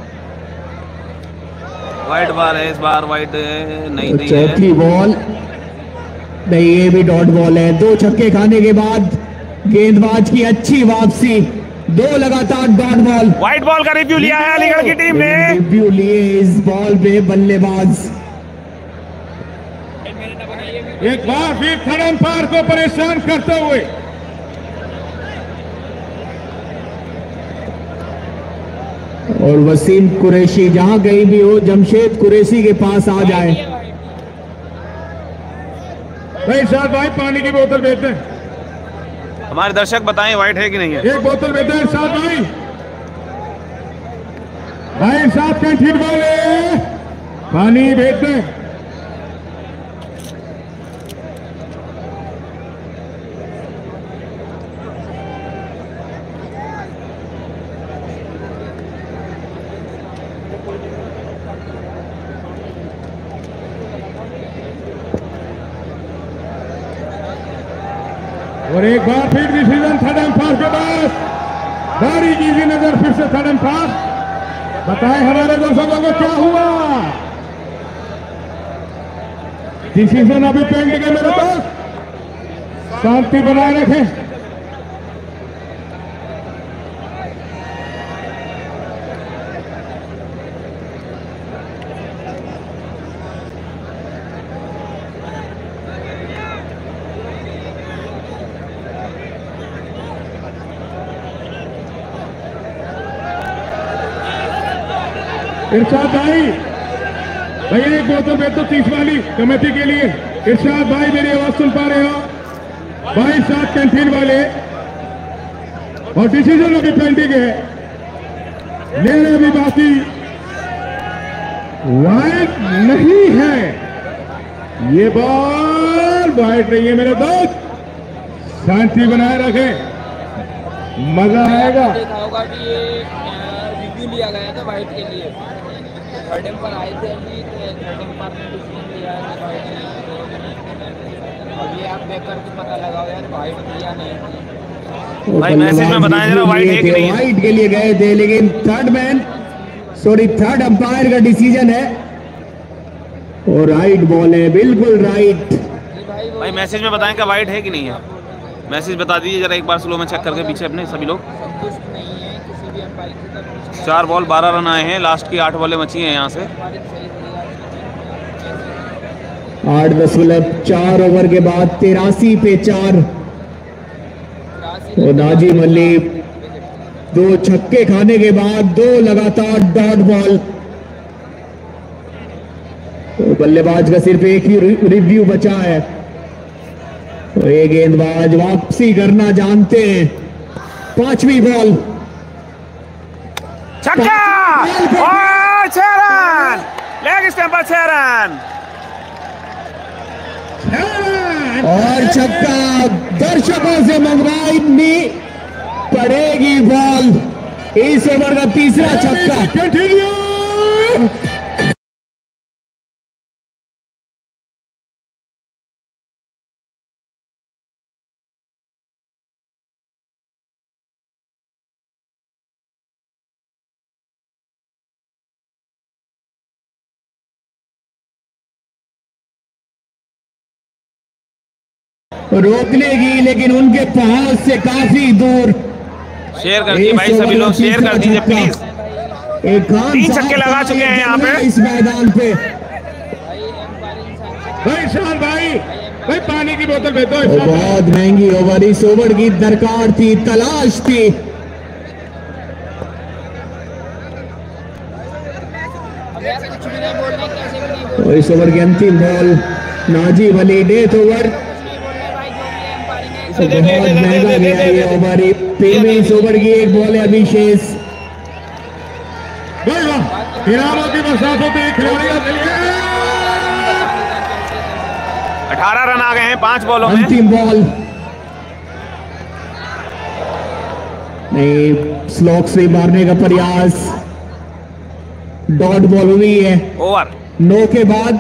Speaker 1: वाइट बॉल है इस बार, वाइट नहीं दी है।
Speaker 2: चौथी बॉल नहीं, ये भी डॉट बॉल है। 2 छक्के खाने के बाद गेंदबाज की अच्छी वापसी, 2 लगातार डॉट बॉल।
Speaker 1: व्हाइट बॉल का रिव्यू लिया है अलीगढ़ की टीम ने।
Speaker 2: रिव्यू लिए इस बॉल पे बल्लेबाज।
Speaker 3: एक बार फिर थर्ड अंपायर को परेशान करते हुए
Speaker 2: और वसीम कुरैशी जहां कहीं भी हो, जमशेद कुरैशी के पास आ जाए।
Speaker 3: भाई साहब भाई पानी की बोतल भेजते हैं,
Speaker 1: हमारे दर्शक बताएं व्हाइट है कि नहीं है।
Speaker 3: एक बोतल भेजते हैं साहब भाई। भाई साहब कैंटीन वाले पानी भेजते हैं। और एक बार फिर डिसीजन थर्ड अंपायर के पास, बारी की नजर फिर से थर्ड अंपायर। बताएं हमारे दर्शकों को क्या हुआ। डिसीजन अभी पेंडिंग है मेरे पास, शांति बनाए रखें। इरशाद भाई, भैया एक बोतल भेज दो 30 वाली कमेटी के लिए। इरशाद भाई मेरी आवाज सुन पा रहे हो? भाई साहब कैंटीन वाले, और डिसीजन अभी पेंडिंग है, लेने भी बाकी। वाइट नहीं है, ये बॉल वाइट नहीं है मेरे दोस्त, शांति बनाए रखें, मजा आएगा।
Speaker 4: देखा होगा कि ये रिव्यू लिया गया था वाइट के लिए, थर्ड एम्पायर आए थे अभी, थर्ड एम्पायर ने डिसीजन लिया है कि वाइट नहीं है। अभी आप देख करके पता लगाओ यार वाइट दिया नहीं।
Speaker 1: भाई मैसेज में बताएं जरा व्हाइट है कि नहीं है।
Speaker 2: व्हाइट के लिए गए थे, लेकिन थर्ड अंपायर का डिसीजन है और राइट बॉल है, बिल्कुल राइट।
Speaker 1: भाई मैसेज में बताएं क्या व्हाइट है कि नहीं है। मैसेज बता दीजिए जरा एक बार स्लो में चेक करके पीछे अपने सभी लोग।
Speaker 4: संतुष्ट नहीं है किसी भी अंपायर की तरफ से।
Speaker 1: 4 बॉल 12 रन आए हैं, लास्ट की 8 बॉलें बची हैं यहाँ से।
Speaker 2: 8.4 ओवर के बाद 83 पे 4 और नाजी मलिक 2 छक्के खाने के बाद 2 लगातार डॉट बॉल। तो बल्लेबाज का सिर्फ एक ही रिव्यू बचा है, तो ये गेंदबाज वापसी करना जानते हैं। 5वीं बॉल
Speaker 1: छक्का और 6 रन, लेग स्टंप पर 6 रन
Speaker 2: और छक्का। दर्शकों से मंगवाई पड़ेगी बॉल। इस ओवर का तीसरा छक्का। रोक लेगी लेकिन उनके पहुंच से काफी दूर।
Speaker 1: शेयर कर दीजिए भाई, सभी लोग शेयर कर दीजिए प्लीज।
Speaker 2: 3
Speaker 1: छक्के लगा चुके हैं यहाँ पे
Speaker 2: इस मैदान पे।
Speaker 3: भाई शान भाई पानी की बोतल भेज दो।
Speaker 2: बहुत महंगी ओवर, इस ओवर की दरकार थी, तलाश थी। और इस ओवर की अंतिम ball Najib Ali, death over. बहुत महंगा गया ये ओवर। इस ओवर की एक बॉल है अभी शेष।
Speaker 3: इनामों की बरसात होती है खिलाड़ियों के लिए।
Speaker 1: 18 रन आ गए हैं 5 बॉलों में।
Speaker 2: अंतिम बॉल नहीं, स्लॉक से मारने का प्रयास, डॉट बॉल हुई है।
Speaker 1: ओवर
Speaker 2: 9 के बाद,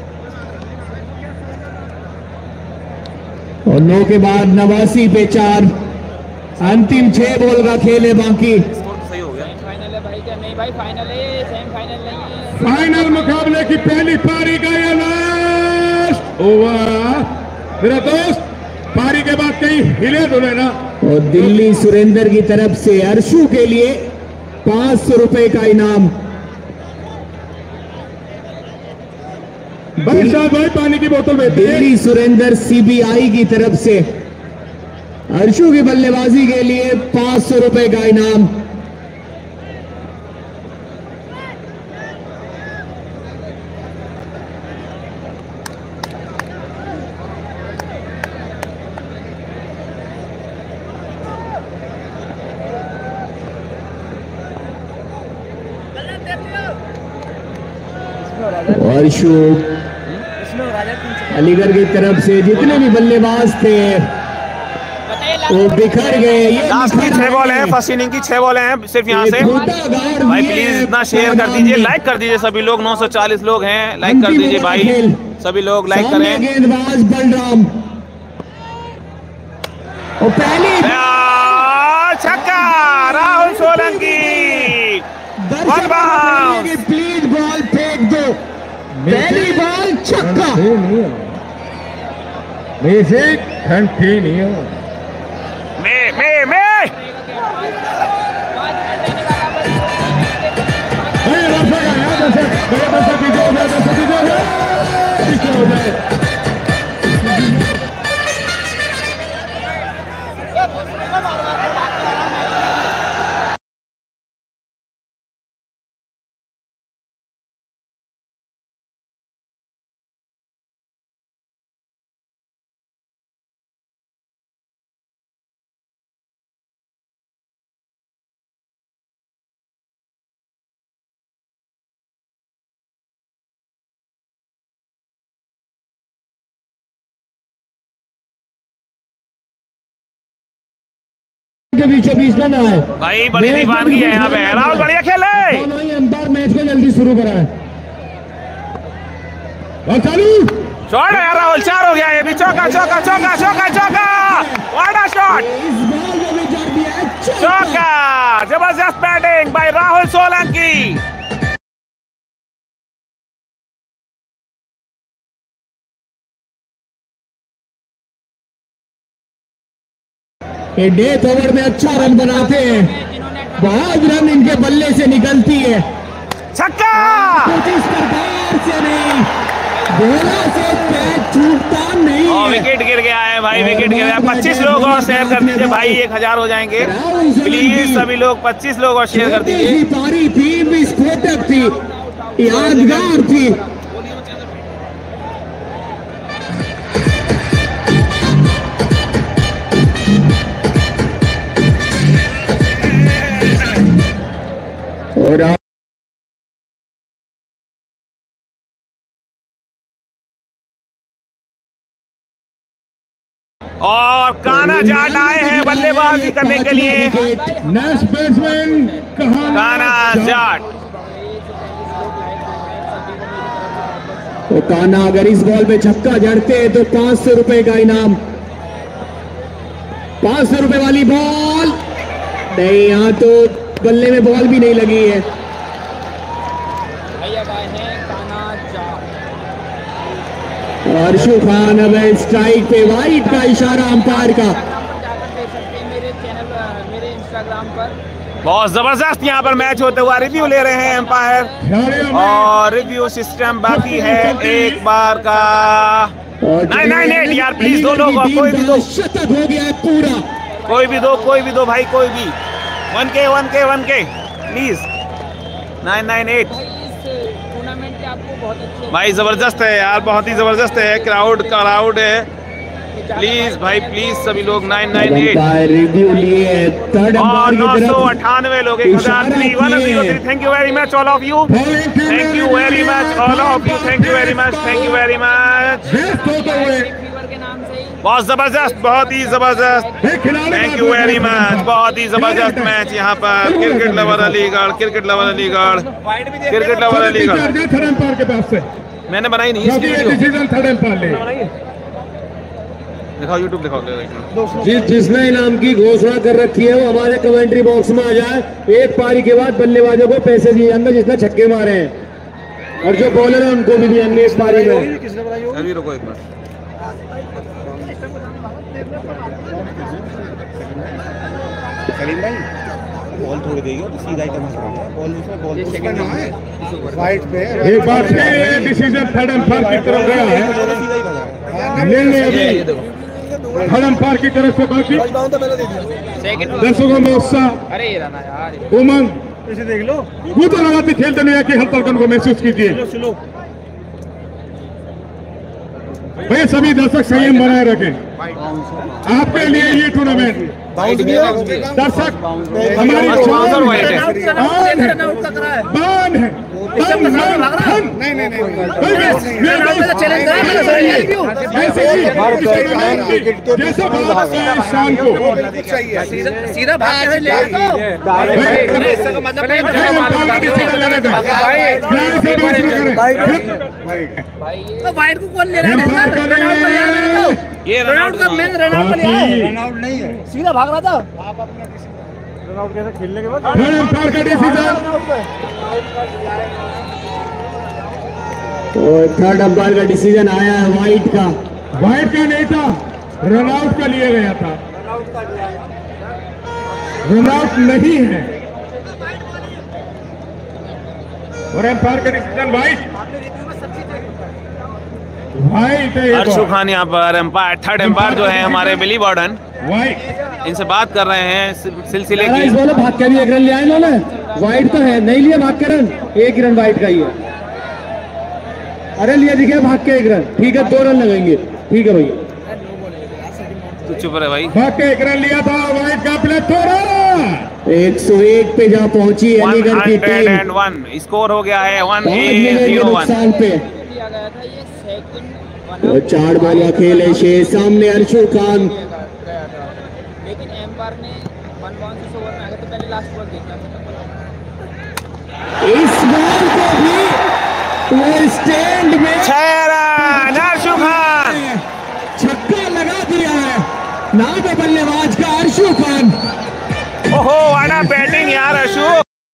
Speaker 2: और 9 के बाद 89 पे 4। अंतिम 6 बॉल का खेल है बाकी।
Speaker 1: सही हो गया।
Speaker 4: फाइनल है भाई क्या? नहीं भाई फाइनल है, सेमीफाइनल नहीं है।
Speaker 3: फाइनल मुकाबले की पहली पारी का ये लास्ट ओवर। मेरा दोस्त, पारी के बाद कहीं हिले डुले ना।
Speaker 2: और दिल्ली सुरेंद्र की तरफ से अर्शु के लिए 500 रुपए का इनाम।
Speaker 3: भाई पानी की बोतल भेज दीजिए।
Speaker 2: दिल्ली सुरेंद्र सीबीआई की तरफ से अर्शु की बल्लेबाजी के लिए 500 रुपए का इनाम। अर्शु अलीगढ़ की तरफ से जितने भी बल्लेबाज थे वो बिखर गए। ये
Speaker 1: लास्ट की 6 बॉल हैं, फर्स्ट इनिंग की 6 बॉल हैं सिर्फ यहाँ से। भाई प्लीज इतना शेयर कर दीजिए, लाइक कर दीजिए सभी लोग। 940 लोग हैं, लाइक कर दीजिए भाई, सभी लोग लाइक करें।
Speaker 2: गेंदबाज बलराम और पहली
Speaker 1: छक्का, राहुल सोलंकी।
Speaker 2: प्लीज बॉल फेंक दो, पहली बॉल छक्का।
Speaker 3: कंटिन्यू
Speaker 6: के बीचों बीच में ना है
Speaker 1: भाई, बड़ी दीवानगी है यहाँ पे। राहुल बढ़िया खेले।
Speaker 6: अंपायर मैच को जल्दी शुरू कराए।
Speaker 3: और चालू
Speaker 1: शॉट है राहुल, 4 हो गया ये भी। चौका चौका चौका चौका चौका, व्हाट अ शॉट, चौका। जबरदस्त बैटिंग बाय राहुल सोलंकी।
Speaker 2: ये डेथ ओवर में अच्छा रन बनाते हैं, बहुत रन इनके बल्ले से निकलती है।
Speaker 1: छक्का,
Speaker 2: कुछ इस प्रकार से नहीं, बोला से कैच छूटता नहीं है।
Speaker 1: विकेट गिर गया है भाई, विकेट गिर गया। 25 लोग और शेयर कर दीजिए भाई, 1000 हो जाएंगे प्लीज सभी लोग। 25 लोग और शेयर कर दीजिए।
Speaker 2: पारी थी, विस्फोटक थी, यादगार थी। और
Speaker 1: और काना जाट आए हैं बल्लेबाजी करने के लिए।
Speaker 3: नेक्स्ट बैट्समैन
Speaker 1: काना जाट।
Speaker 2: तो काना अगर इस बॉल पे छक्का जड़ते हैं तो 500 रुपए का इनाम। 500 रुपए वाली बॉल नहीं, यहाँ तो बल्ले में बॉल भी नहीं लगी है। अर्शु खान अब स्ट्राइक पे, वाइड का इशारा अंपायर का।
Speaker 4: मेरे चैनल, मेरे इंस्टाग्राम पर
Speaker 1: बहुत जबरदस्त यहाँ पर मैच होते हुआ रिव्यू ले रहे हैं एम्पायर, और रिव्यू सिस्टम बाकी है एक बार का। 998 यार प्लीज दो लोग, कोई भी दो,
Speaker 2: शतक हो गया है पूरा।
Speaker 1: कोई भी दो भाई, कोई भी 1K प्लीज। 998
Speaker 4: टूर्नामेंट के आपको बहुत अच्छे
Speaker 1: भाई, जबरदस्त है यार, बहुत ही जबरदस्त है। क्राउड है प्लीज भाई, प्लीज सभी लोग। 998
Speaker 2: रिव्यू लिए थर्ड
Speaker 1: और 998 लोग। 1003 thank you very much all of you, thank you very much all of you, thank you very much, thank you very much.
Speaker 4: Fever के नाम से ही
Speaker 1: बहुत जबरदस्त, बहुत ही जबरदस्त, थैंक यू वेरी मच। बहुत ही जबरदस्त मैच यहाँ पर। Cricket lover Aligarh, cricket lover Aligarh, cricket lover Aligarh. मैंने बनाई नहीं इसकी, दिखाओ यूट्यूब दिखाओ।
Speaker 6: जिसने इनाम की घोषणा कर रखी है वो हमारे कमेंट्री बॉक्स में आ जाए। एक पारी के बाद बल्लेबाजों को पैसे दिए जाएंगे जिसने छक्के मारे हैं, और जो बॉलर है उनको भी दिएंगे इस पारी में।
Speaker 1: अभी रुको एक बार।
Speaker 5: सलीम भाई बॉल थोड़ी देगी तो सीधा ही बॉल वाइट पे
Speaker 3: एक बार फिर डिसीजन थर्ड एम्पायर की तरफ गया है। निर्णय अभी थर्ड एम्पायर की तरफ से बाकी दर्शकों में उत्साह,
Speaker 4: अरे यार
Speaker 3: उमंग, इसे देख लो। वो तो लगाते खेलते नहीं कि हल्का को महसूस कीजिए भाई। सभी दर्शक संयम बनाए रखें। आपके लिए ये टूर्नामेंट दर्शक हमारी बान है। जैसे शाम को
Speaker 4: सीधा वाइट को कौन ले रहा है?
Speaker 1: ये रनआउट का
Speaker 4: मैंने रनआउट लिया है, रनआउट नहीं है, सीधा भाग रहा था।
Speaker 3: रनआउट कैसे खेलने के बाद थर्ड
Speaker 2: एम्पायर का डिसीजन आया है वाइट का।
Speaker 3: वाइट का नहीं था, रनआउट का लिया गया था। रनआउट नहीं है और एम्पायर का डिसीजन वाइट है।
Speaker 1: अर्शु खान यहाँ पर एम्पायर, थर्ड एम्पायर जो है हमारे बिली बॉर्डन,
Speaker 3: वाइट
Speaker 1: इनसे बात कर रहे हैं सिलसिले की।
Speaker 6: इस बॉल भाग के भी 1 रन लिया इन्होंने। वाइट तो है, नहीं लिया भाग के रन, 1 रन वाइट का ही है। अरे लिया दिखे भाग के 1 रन, ठीक है 2 रन लगेंगे, ठीक है भैया
Speaker 1: तो चुप रहे भाई।
Speaker 3: भाग के 1 रन लिया था वाइट का प्लेयर। थोड़ा
Speaker 2: 101 पे जा पहुंची अलीगढ़ की टीम।
Speaker 1: 101 स्कोर हो गया है
Speaker 2: 1-0
Speaker 1: 1-0-1
Speaker 2: पे।
Speaker 4: लिया गया था ये सेकंड
Speaker 2: और 4 बॉल का खेल है शेष सामने अर्शु खान।
Speaker 4: लेकिन एम्पायर ने 1 बाउंस से ओवर में आ गया, तो पहले लास्ट बॉल देखना था।
Speaker 2: इस बॉल को भी वो स्टैंड में
Speaker 1: 6 रन अर्शु खान।
Speaker 2: छक्का लगा दिया है नाम है बल्लेबाज का अर्शु खान।
Speaker 1: ओहो वाला बैटिंग यार अर्शु।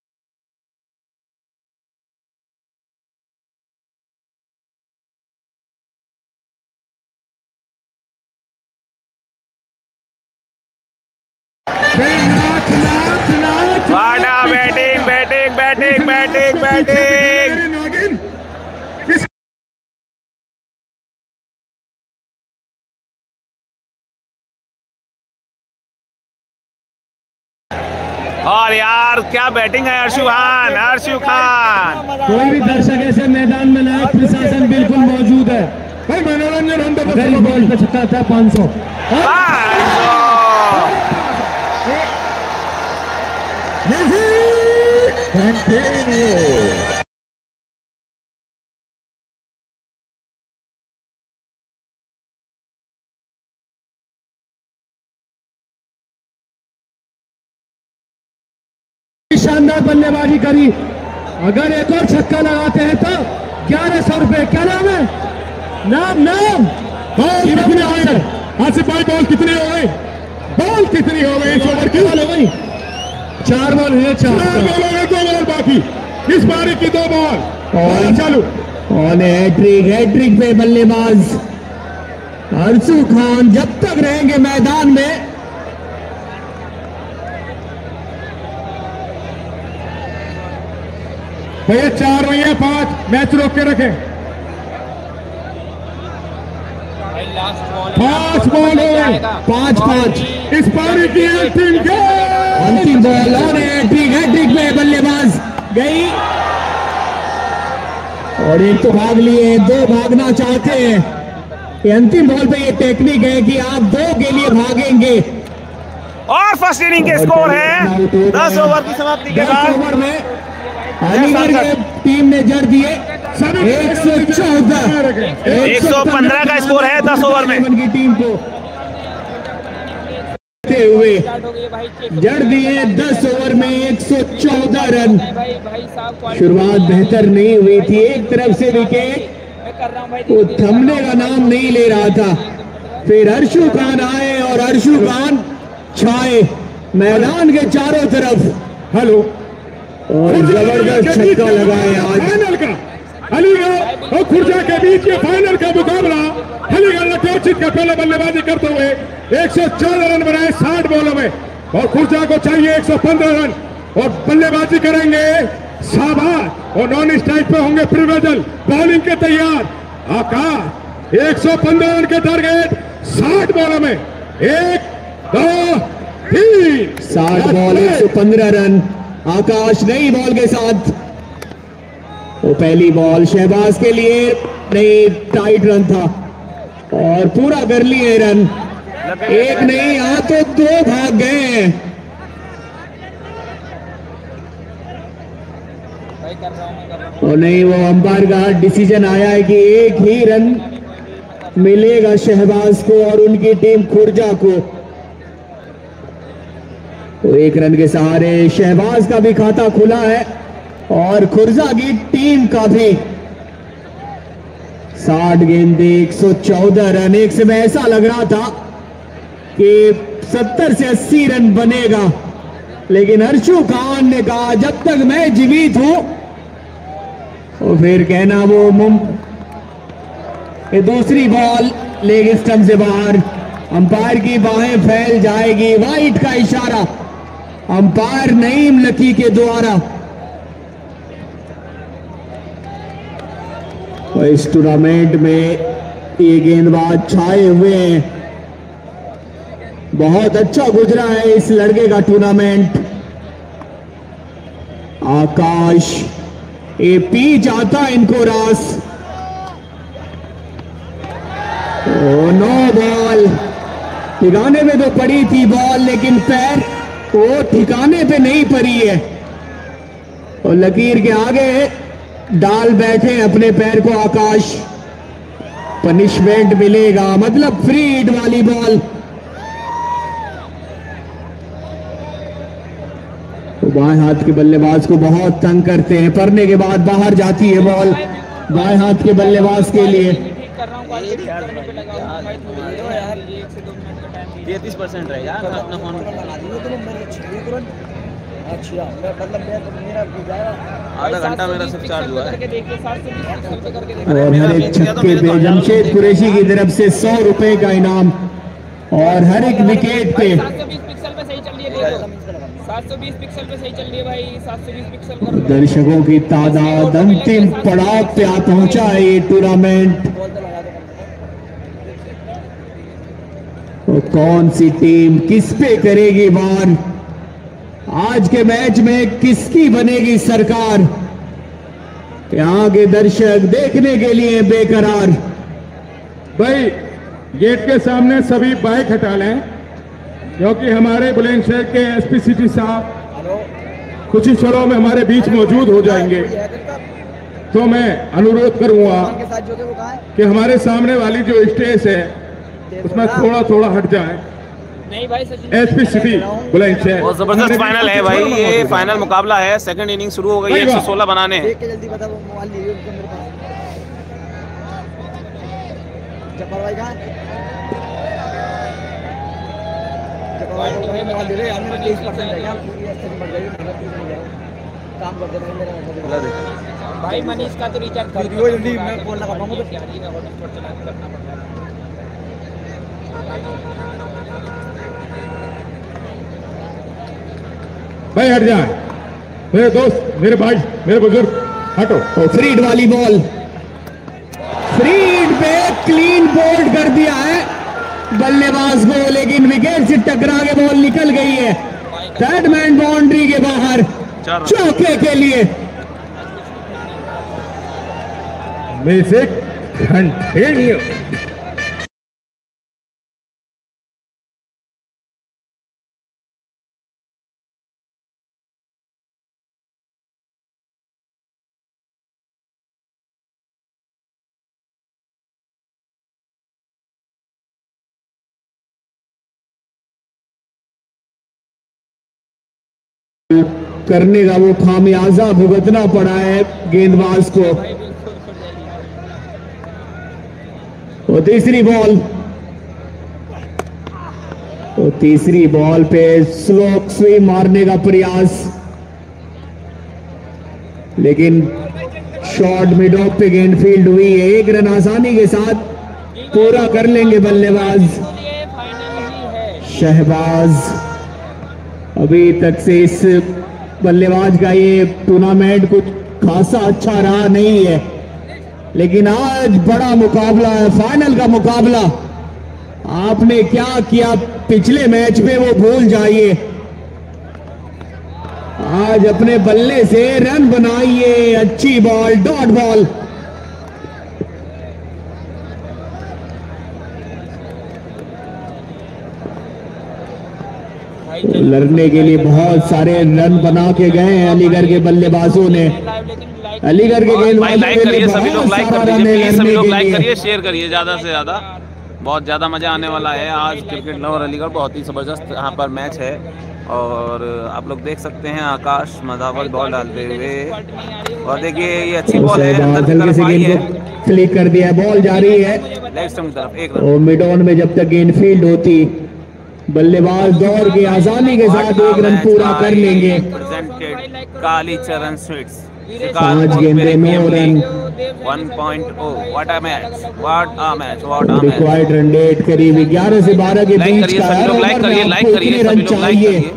Speaker 1: वाड़ा batting batting batting batting batting. और यार क्या बैटिंग है अर्शु खान, अर्शु खान।
Speaker 6: कोई भी दर्शक ऐसे मैदान में ना, प्रशासन बिल्कुल मौजूद है।
Speaker 3: भाई मनोरंजन हम
Speaker 6: अगर इस बॉल पे छक्का था 500।
Speaker 3: 500।
Speaker 6: शानदार बल्लेबाजी करी। अगर एक और छक्का लगाते हैं तो 1100 रुपए। क्या नाम है? नाम
Speaker 3: बॉल कितने हो गए आसिफ भाई? बॉल कितने हो गए? बॉल कितनी हो गई इस ओवर की?
Speaker 6: बॉल हो गई, 4 बॉल है। 4
Speaker 3: बॉल हो गए, 2 बॉल बाकी इस बारी की। 2 बॉल चालू।
Speaker 2: और हैट्रिक पे बल्लेबाज अर्शु खान जब तक रहेंगे मैदान में
Speaker 3: भैया 4 भैया 5 मैच रोक के रखें। 5 बॉल हो गए,
Speaker 2: 5-5
Speaker 3: इस पारी की
Speaker 2: अंतिम बॉल। और हैट्रिक पे बल्लेबाज गई और एक तो भाग लिए, 2 भागना चाहते हैं। ये अंतिम बॉल पे ये टेक्निक है कि आप 2 के लिए भागेंगे।
Speaker 1: और फर्स्ट इनिंग के स्कोर है 10 ओवर की समाप्ति के
Speaker 2: 10
Speaker 1: बाद
Speaker 2: ओवर में अलीगढ़ की टीम ने जड़ दिए 114।
Speaker 1: 115 का स्कोर है 10 ओवर में।
Speaker 2: की टीम को हुए जड़ दिए 10 ओवर में 114 रन। शुरुआत बेहतर नहीं हुई थी। एक तरफ से विकेट वो थमने का नाम नहीं ले रहा था। फिर अर्शु खान आए और अर्शु खान छाए मैदान के चारों तरफ।
Speaker 3: हेलो
Speaker 2: और जबरदस्त छक्का लगाए आज।
Speaker 3: फाइनल का अलीगढ़ और खुर्जा के बीच के फाइनल का मुकाबला। अलीगढ़ ने टॉस जीत कर पहले बल्लेबाजी करते हुए 114 रन बनाए 60 बॉलों में और खुर्जा को चाहिए 115 रन और बल्लेबाजी करेंगे शाबाश और नॉन स्ट्राइक पे होंगे प्रिवेजल। बॉलिंग के तैयार आकाश 115 रन के टारगेट 60 बॉलों में 1 2 3
Speaker 2: 60 बॉल 115 रन। आकाश नई बॉल के साथ वो पहली बॉल शहबाज के लिए नहीं, टाइट रन था और पूरा कर लिए रन। एक नहीं यहाँ तो 2 भाग गए हैं। और नहीं वो अंपायर का डिसीजन आया है कि एक ही रन मिलेगा शहबाज को और उनकी टीम खुर्जा को। तो 1 रन के सहारे शहबाज का भी खाता खुला है और खुर्जा की टीम का भी। 60 गेंदे 114 रन। एक समय ऐसा लग रहा था कि 70 से 80 रन बनेगा, लेकिन अर्शु खान ने कहा जब तक मैं जीवित हूं। और फिर कहना वो ये दूसरी बॉल लेग स्टंप से बाहर। अंपायर की बाहें फैल जाएगी। वाइट का इशारा अंपायर नईम लकी के द्वारा। और इस टूर्नामेंट में ये गेंदबाज छाए हुए हैं। बहुत अच्छा गुजरा है इस लड़के का टूर्नामेंट। आकाश ये पी जाता इनको रास। No ball. ठिकाने पे तो पड़ी थी बॉल, लेकिन पैर वो ठिकाने पे नहीं पड़ी है और लकीर के आगे डाल बैठे अपने पैर को आकाश। पनिशमेंट मिलेगा, मतलब फ्री हिट वाली बॉल। तो बाएं हाथ के बल्लेबाज को बहुत तंग करते हैं। पड़ने के बाद बाहर जाती है बॉल बाएं हाथ के बल्लेबाज के लिए।
Speaker 1: 33% रहेगा अपना फोन। आधा घंटा मेरा सिर्फ चार्ज हुआ है।
Speaker 2: और हर एक छक्के पे जमशेद कुरैशी की तरफ से 100 रुपए का इनाम और हर एक विकेट पे
Speaker 4: 720 पिक्सल पे सही चल रही है। 720 पिक्सल पे सही चल रही है भाई। 720 पिक्सल कर लो।
Speaker 2: दर्शकों की तादाद अंतिम पड़ाव पे आ पहुंचा है ये टूर्नामेंट। तो कौन सी टीम किस पे करेगी वार? आज के मैच में किसकी बनेगी सरकार? यहाँ के दर्शक देखने के लिए बेकरार।
Speaker 3: भाई गेट के सामने सभी बाइक हटा लें, क्योंकि हमारे बुलंदशहर के एसपी सिटी साहब कुछ ही क्षणों में हमारे बीच मौजूद हो जाएंगे। तो मैं अनुरोध करूंगा कि हमारे सामने वाली जो स्टेज है उसमें थोड़ा थोड़ा हट जाए
Speaker 4: नहीं भाई सचिन
Speaker 3: एसपी सिटी बुलंदशहर।
Speaker 1: बहुत जबरदस्त फाइनल है भाई, ये फाइनल मुकाबला है। सेकंड इनिंग शुरू हो गई है, 116 बनाने हैं।
Speaker 5: देख के जल्दी बता, वो मोबाइल लिए उनके मेरे पास। जब्बार भाई कहाँ? जब्बार भाई को मोबाइल दे रहे हैं, मेरा 30% है क्या? पूरी ऐसे बढ़ जाएगी, मेरा 30 हो जाएगा। काम करते भाई मेरा
Speaker 4: भाई मनीष का तो रिचार्ज कर
Speaker 5: दियो जल्दी, मैं कॉल लगा पाऊंगा तो
Speaker 4: तैयारी का हॉटस्पॉट चला के करना पड़ता है।
Speaker 3: भाई हट जा, मेरे दोस्त, मेरे भाई, मेरे बुजुर्ग, हटो।
Speaker 2: और फ्रीड वाली बॉल, फ्रीड पे क्लीन बोल्ड कर दिया है बल्लेबाज को, लेकिन विकेट से टकरा के बॉल निकल गई है। थर्ड मैन बाउंड्री के बाहर चौके के लिए।
Speaker 3: Music continue.
Speaker 2: करने का वो खामियाजा भुगतना पड़ा है गेंदबाज को। और तीसरी बॉल पे स्लो स्विंग मारने का प्रयास, लेकिन शॉट मिड ऑफ पे गेंद फील्ड हुई है। 1 रन आसानी के साथ पूरा कर लेंगे बल्लेबाज शहबाज। अभी तक से इस बल्लेबाज का ये टूर्नामेंट कुछ खासा अच्छा रहा नहीं है, लेकिन आज बड़ा मुकाबला है, फाइनल का मुकाबला। आपने क्या किया पिछले मैच में वो भूल जाइए, आज अपने बल्ले से रन बनाइए। अच्छी बॉल, डॉट बॉल। लड़ने के लिए बहुत सारे रन बना के गए हैं अलीगढ़ के बल्लेबाजों ने। अलीगढ़ के गेंदबाजों
Speaker 1: लाइक करिए, सभी लोग लाइक कर दीजिए प्लीज, सभी लोग लाइक
Speaker 2: लिए
Speaker 1: करिए, शेयर करिए ज़्यादा से ज़्यादा। बहुत ज़्यादा मज़ा आने वाला है आज। क्रिकेट लवर अलीगढ़ बहुत ही ज़बरदस्त यहाँ पर मैच है, और आप लोग देख सकते हैं आकाश मदावल बॉल डालते हुए। और देखिए ये अच्छी बॉल है, अंदर की तरफ आई है,
Speaker 2: क्लिक कर दिया, बॉल जा रही है
Speaker 1: लेग स्टंप की तरफ। 1 रन।
Speaker 2: और मिड ऑन में जब तक गेंद फील्ड होती, बल्लेबाज दौड़ के आसानी के साथ 1 रन पूरा कर लेंगे।
Speaker 1: कालीचरण स्वीट्स
Speaker 2: 5 गेंदे 9 रन।
Speaker 1: 1.0 what a match, what a match, what a match.
Speaker 2: Required run rate करीब 11 से 12 के
Speaker 1: लाइक
Speaker 2: बीच
Speaker 1: करिए
Speaker 2: का है।
Speaker 1: सभी लोग, लाइक करिए, लाइक करिए
Speaker 2: रन
Speaker 1: सभी लोग, लाइक
Speaker 2: चाहिए।
Speaker 1: करिए।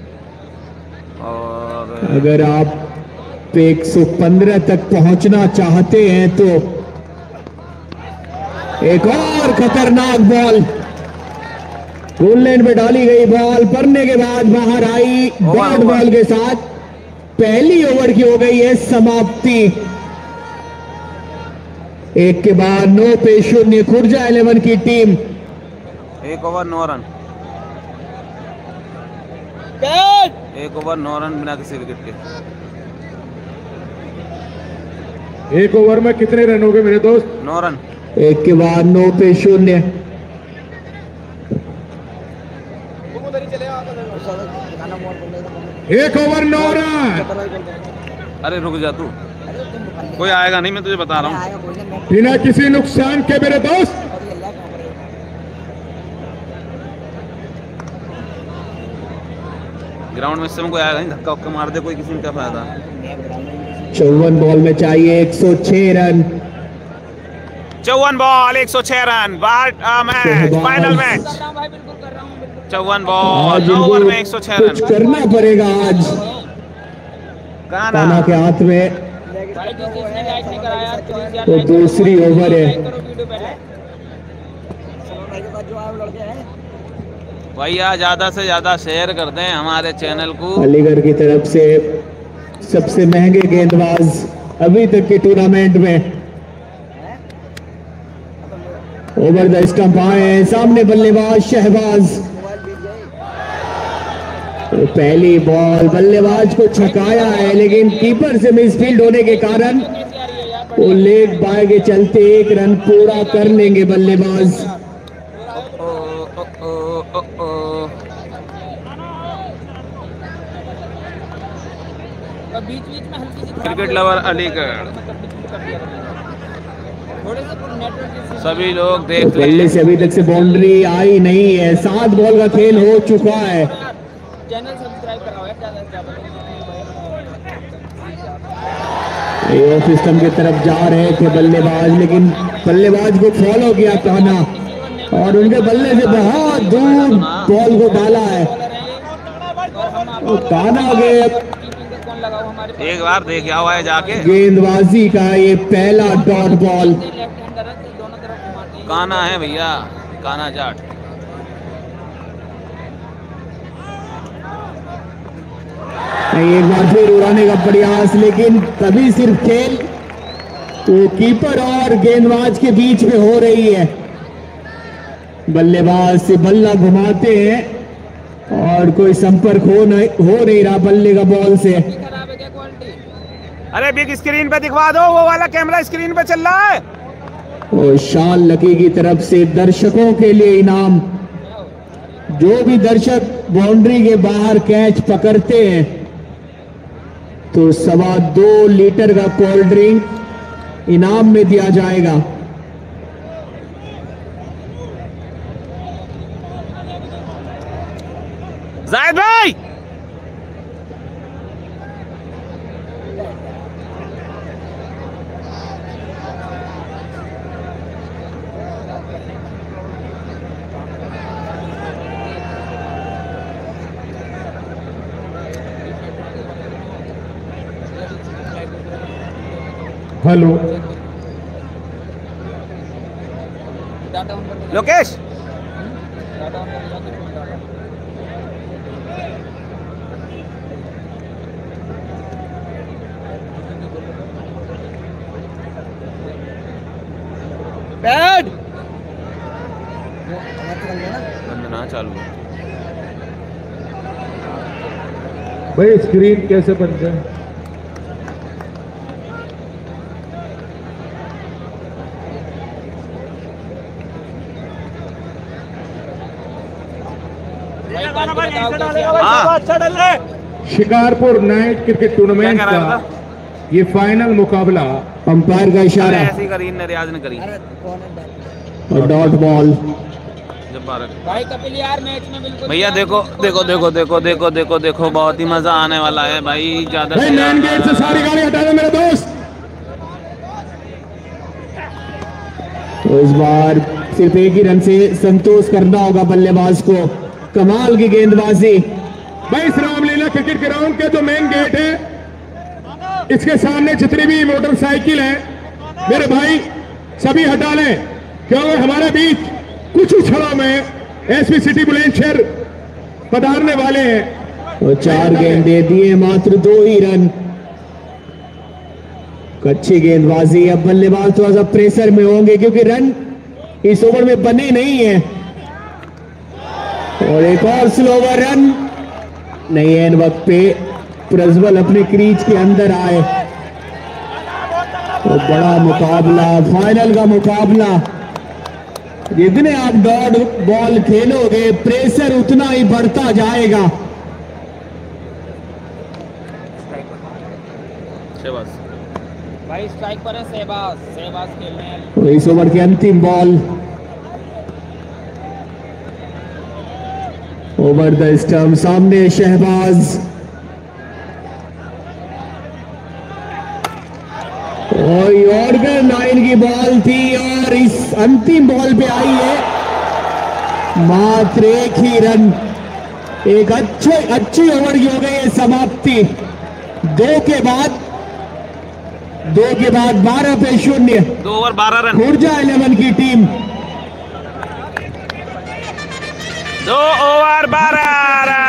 Speaker 1: और
Speaker 2: अगर आप 115 तक पहुंचना चाहते हैं तो एक और खतरनाक बॉल, गोल लाइन पे डाली गई बॉल पड़ने के बाद बाहर आई। डॉट बॉल के साथ पहली ओवर की हो गई है समाप्ति। 1 के बाद 9 पे 0 खुर्जा 11 की टीम।
Speaker 1: 1 ओवर 9 रन, 1 ओवर 9 रन बिना किसी विकेट के।
Speaker 3: 1 ओवर में कितने रन हो गए मेरे दोस्त?
Speaker 1: 9 रन।
Speaker 2: 1 के बाद 9 पे 0।
Speaker 3: 1 ओवर 9 रन।
Speaker 1: अरे रुक जा तू, कोई आएगा नहीं, मैं तुझे बता रहा हूँ।
Speaker 3: बिना किसी नुकसान के मेरे दोस्त।
Speaker 1: ग्राउंड में इस समय कोई आएगा नहीं, धक्का उक्का मार दे कोई, किसी में क्या फायदा।
Speaker 2: 54 बॉल में चाहिए 106 run.
Speaker 1: 54 ball 106 run, match final match. 54 ball 9 over में 106 रन।
Speaker 2: कुछ करना पड़ेगा आज काना के हाथ में। तो दूसरी ओवर है
Speaker 1: भैया, ज्यादा से ज्यादा शेयर कर दें हमारे चैनल को।
Speaker 2: अलीगढ़ की तरफ से सबसे महंगे गेंदबाज अभी तक के टूर्नामेंट में ओवर द स्टंप आए हैं। सामने बल्लेबाज शहबाज। तो पहली बॉल बल्लेबाज को छकाया है, लेकिन कीपर से मिसफील्ड होने के कारण वो लेग बाय के चलते 1 रन पूरा कर लेंगे बल्लेबाज।
Speaker 4: बीच बीच में हल्की सी
Speaker 1: क्रिकेट लवर अलीगढ़
Speaker 4: थोड़े से नेटवर्क
Speaker 1: सभी लोग देख रहे
Speaker 2: बल्ले
Speaker 1: हैं।
Speaker 2: से अभी तक से बाउंड्री आई नहीं है। 7 बॉल का खेल हो चुका है।
Speaker 4: चैनल सब्सक्राइब कराओ यार, ज़्यादा से ज़्यादा।
Speaker 2: ये सिस्टम की तरफ जा रहे थे बल्लेबाज, लेकिन बल्लेबाज को फॉलो किया कान्हा और उनके बल्ले से बहुत दूर बॉल को डाला है। तो कान्हा के
Speaker 4: कौन लगाओ हमारे
Speaker 1: एक बार देख हुआ है जाके।
Speaker 2: गेंदबाजी का ये पहला डॉट बॉल।
Speaker 4: लेफ्ट हैंडर है, दोनों तरफ घुमाते हैं।
Speaker 1: कान्हा है भैया, कान्हा जाट।
Speaker 2: एक बार फिर उड़ाने का प्रयास, लेकिन तभी सिर्फ खेल तो कीपर और गेंदबाज के बीच में हो रही है। बल्लेबाज से बल्ला घुमाते हैं और कोई संपर्क हो नहीं रहा बल्ले का बॉल से।
Speaker 4: खराब है क्या क्वालिटी?
Speaker 1: अरे बिग स्क्रीन पे दिखवा दो, वो वाला कैमरा स्क्रीन पे चल रहा है।
Speaker 2: और शान लकी की तरफ से दर्शकों के लिए इनाम। जो भी दर्शक बाउंड्री के बाहर कैच पकड़ते हैं तो 2.25 लीटर का कोल्ड ड्रिंक इनाम में दिया जाएगा।
Speaker 1: जाहिद भाई
Speaker 3: हेलो
Speaker 4: डाटा ऑन कर
Speaker 1: लोकेश
Speaker 4: डाटा ऑन कर डाटा।
Speaker 1: बैड
Speaker 5: आवाज निकल गया ना।
Speaker 1: बंदना चालू है।
Speaker 3: भाई स्क्रीन कैसे बनते हैं?
Speaker 1: हाँ
Speaker 3: शिकारपुर नाइट क्रिकेट टूर्नामेंट
Speaker 1: क्या कह रहा
Speaker 3: का ये फाइनल मुकाबला
Speaker 2: अंपायर का
Speaker 1: अरे
Speaker 2: इशारा
Speaker 1: ऐसी करी ने रियाज ने करी
Speaker 5: अरे कौन है बैट?
Speaker 2: और डॉट बॉल।
Speaker 1: जब बारह
Speaker 4: भाई कपिल यार मैच में बिल्कुल
Speaker 1: भैया देखो देखो देखो देखो देखो देखो देखो बहुत ही मजा आने वाला है भाई। ज्यादा
Speaker 3: भाई
Speaker 1: से
Speaker 3: मेन गेट से
Speaker 1: ज्यादा
Speaker 3: सारी गाड़ी हटा दो मेरे दोस्त।
Speaker 2: तो इस बार सिर्फ एक ही रन से संतोष करना होगा बल्लेबाज को। कमाल की गेंदबाजी।
Speaker 3: भाई इस रामलीला क्रिकेट ग्राउंड के जो मेन गेट है, इसके सामने जितनी भी मोटरसाइकिल है मेरे भाई सभी हटा लें, क्योंकि हमारे बीच कुछ ही क्षणों में एसपी सिटी बुलंदशहर पधारने वाले हैं।
Speaker 2: और 4 गेंद दे दिए, मात्र 2 ही रन। अच्छी गेंदबाजी। अब बल्लेबाज थोड़ा सा प्रेशर में होंगे क्योंकि रन इस ओवर में बने नहीं है। और एक और स्लोवर रन नहीं है। इन वक्त पे प्रज्वल अपने क्रीज के अंदर आए। तो बड़ा मुकाबला, फाइनल का मुकाबला। जितने आप डॉट बॉल खेलोगे प्रेशर उतना ही बढ़ता जाएगा।
Speaker 1: शाबाश।
Speaker 4: भाई स्ट्राइक पर है सहबाज, सहबाज खेलने हैं।
Speaker 2: तो इस ओवर की अंतिम बॉल ओवर द स्टंप, सामने शहबाज। और यॉर्कर लाइन की बॉल थी और इस अंतिम बॉल पे आई है मात्र 1 ही रन। एक अच्छी ओवर की हो गई है समाप्ति। 2 के बाद 12 पे 0।
Speaker 1: 2 ओवर 12 रन।
Speaker 2: ऊर्जा 11 की टीम
Speaker 1: 2 ओवर 12 रन।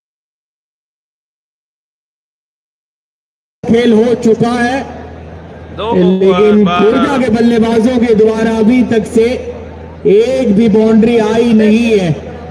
Speaker 2: खेल हो चुका है लेकिन खुर्जा के बल्लेबाजों के द्वारा अभी तक से एक भी बाउंड्री आई नहीं है।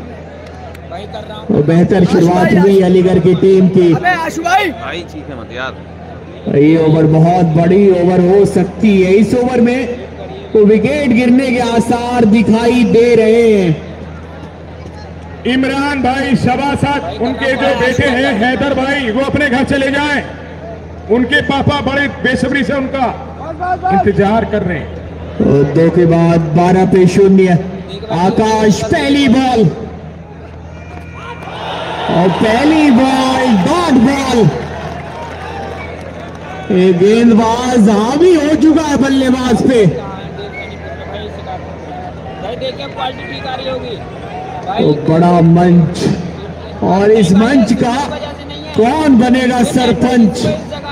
Speaker 2: और बेहतर शुरुआत हुई अलीगढ़ की टीम की।
Speaker 1: भाई चीखे मत यार।
Speaker 2: ये ओवर बहुत बड़ी ओवर हो सकती है। इस ओवर में तो विकेट गिरने के आसार दिखाई दे रहे हैं।
Speaker 3: इमरान भाई शबासात, उनके जो बेटे हैं हैदर भाई, वो अपने घर चले जाएं। उनके पापा बड़े बेसब्री से उनका इंतजार कर रहे हैं।
Speaker 2: तो 2 के बाद 12 पे 0। आकाश पहली बॉल और पहली बॉल डॉट बॉल। एक गेंदबाज हावी हो चुका है बल्लेबाज पे। तो बड़ा मंच, और इस मंच का कौन बनेगा सरपंच?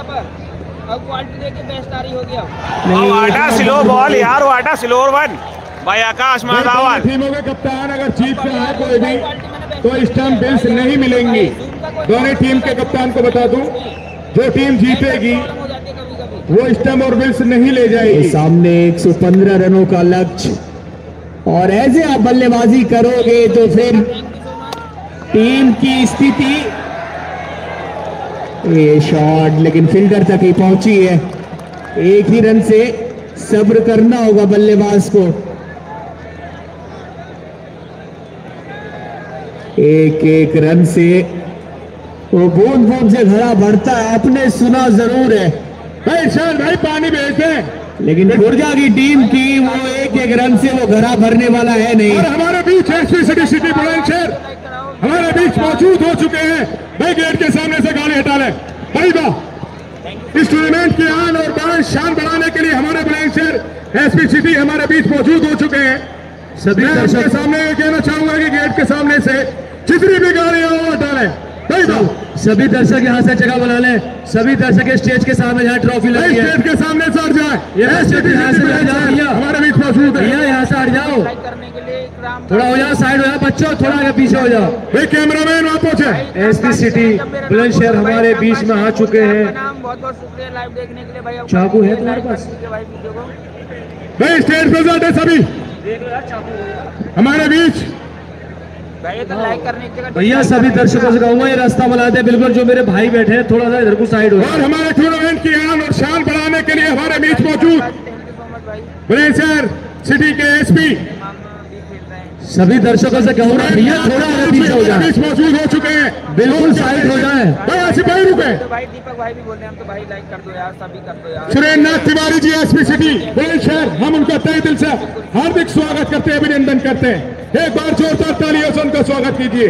Speaker 1: वाटा स्लो बॉल यार, वाटा स्लो वन भाई आकाश माधावन।
Speaker 3: टीमों के कप्तान अगर जीतता है कोई भी तो स्टंप बिल्स नहीं मिलेंगी। दोनों टीम के कप्तान को बता दूं, जो टीम जीतेगी वो स्टंप और बिल्स नहीं ले जाएगी।
Speaker 2: सामने 115 रनों का लक्ष्य, और ऐसे आप बल्लेबाजी करोगे तो फिर टीम की स्थिति। ये शॉट लेकिन फील्डर तक ही पहुंची है। एक ही रन से सब्र करना होगा बल्लेबाज को। एक एक रन से वो बूंद बूंद से घड़ा भरता है। आपने सुना जरूर है
Speaker 3: भाई शान भाई पानी भेजते हैं,
Speaker 2: लेकिन खुर्जा की टीम की वो एक एक रन से वो घड़ा भरने वाला है नहीं।
Speaker 3: और हमारे बीच एसपी सिटी बुलंदशहर हमारे बीच मौजूद हो चुके हैं। भाई गेट के सामने से गाड़ी हटा ले भाई वाह। इस टूर्नामेंट की आन और बान शान बढ़ाने के लिए हमारे बुलंदशहर एसपी सिटी हमारे बीच मौजूद हो चुके हैं।
Speaker 2: सभी
Speaker 3: दर्शकों के सामने कहना चाहूंगा कि गेट के सामने से जितनी भी गाड़ियां वो हटा ले भाई वाह।
Speaker 6: सभी दर्शक यहाँ से जगह बना लें। सभी दर्शक स्टेज के सामने जहाँ ट्रॉफी लगी है
Speaker 3: स्टेज के सामने से हट जाए।
Speaker 6: यहाँ से हट जाओ,
Speaker 3: हमारे बीच मौजूद है।
Speaker 6: भैया यहाँ से हट जाओ, थोड़ा हो जाओ, साइड हो जाओ बच्चों, थोड़ा आगे पीछे हो जाओ।
Speaker 3: भाई कैमरामैन वहां पहुंचे।
Speaker 6: एसपी सिटी बुलंदशहर हमारे बीच में आ चुके हैं।
Speaker 4: बहुत बहुत शुक्रिया लाइव देखने के लिए भाई।
Speaker 6: चाकू है तुम्हारे पास?
Speaker 3: भाई स्टेज पे जाते सभी हमारे बीच।
Speaker 4: लाइक करने की जगह
Speaker 6: भैया सभी दर्शकों से कहूंगा ये रास्ता बना दे बिल्कुल, जो मेरे भाई बैठे हैं थोड़ा सा इधर को साइड हो।
Speaker 3: और हमारे टूर्नामेंट की आन और शान बढ़ाने के लिए हमारे बीच मौजूद बुलंदशहर सिटी के एसपी
Speaker 6: सभी दर्शकों से कहूंगा भैया थोड़ा आगे पीछे हो जाए,
Speaker 3: बीच मौजूद हो चुके हैं।
Speaker 6: बिल्कुल साइड हो जाए।
Speaker 3: भाई आसिफ भाई रुके।
Speaker 4: तो भाई दीपक भाई भी बोल रहे हैं, हम तो भाई लाइक कर दो यार, सभी कर दो यार।
Speaker 3: सुरेंद्र नाथ तिवारी जी एसपी सिटी बुलंदशहर, हम उनका तहे दिल से हार्दिक स्वागत करते हैं, अभिनंदन करते हैं। एक बार जोरदार तालियों से उनका स्वागत कीजिए।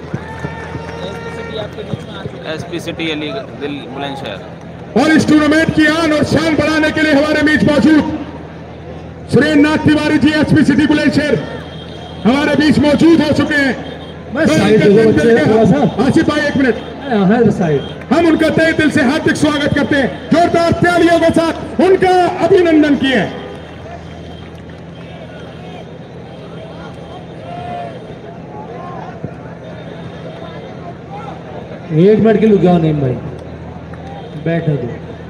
Speaker 1: SP city Aligarh Bulandshahr.
Speaker 3: और इस टूर्नामेंट की आन और शान बढ़ाने के लिए हमारे बीच मौजूद सुरेंद्र नाथ तिवारी जी एसपी सिटी बुलंदशहर हमारे बीच मौजूद हो चुके हैं। आसिफ भाई एक मिनट,
Speaker 6: साइड
Speaker 3: हम उनका तहे दिल से हार्दिक स्वागत करते हैं, जोरदार तालियों के साथ उनका अभिनंदन किए।
Speaker 6: एक मिनट के लिए जाओ नहीं भाई, बैठो दो।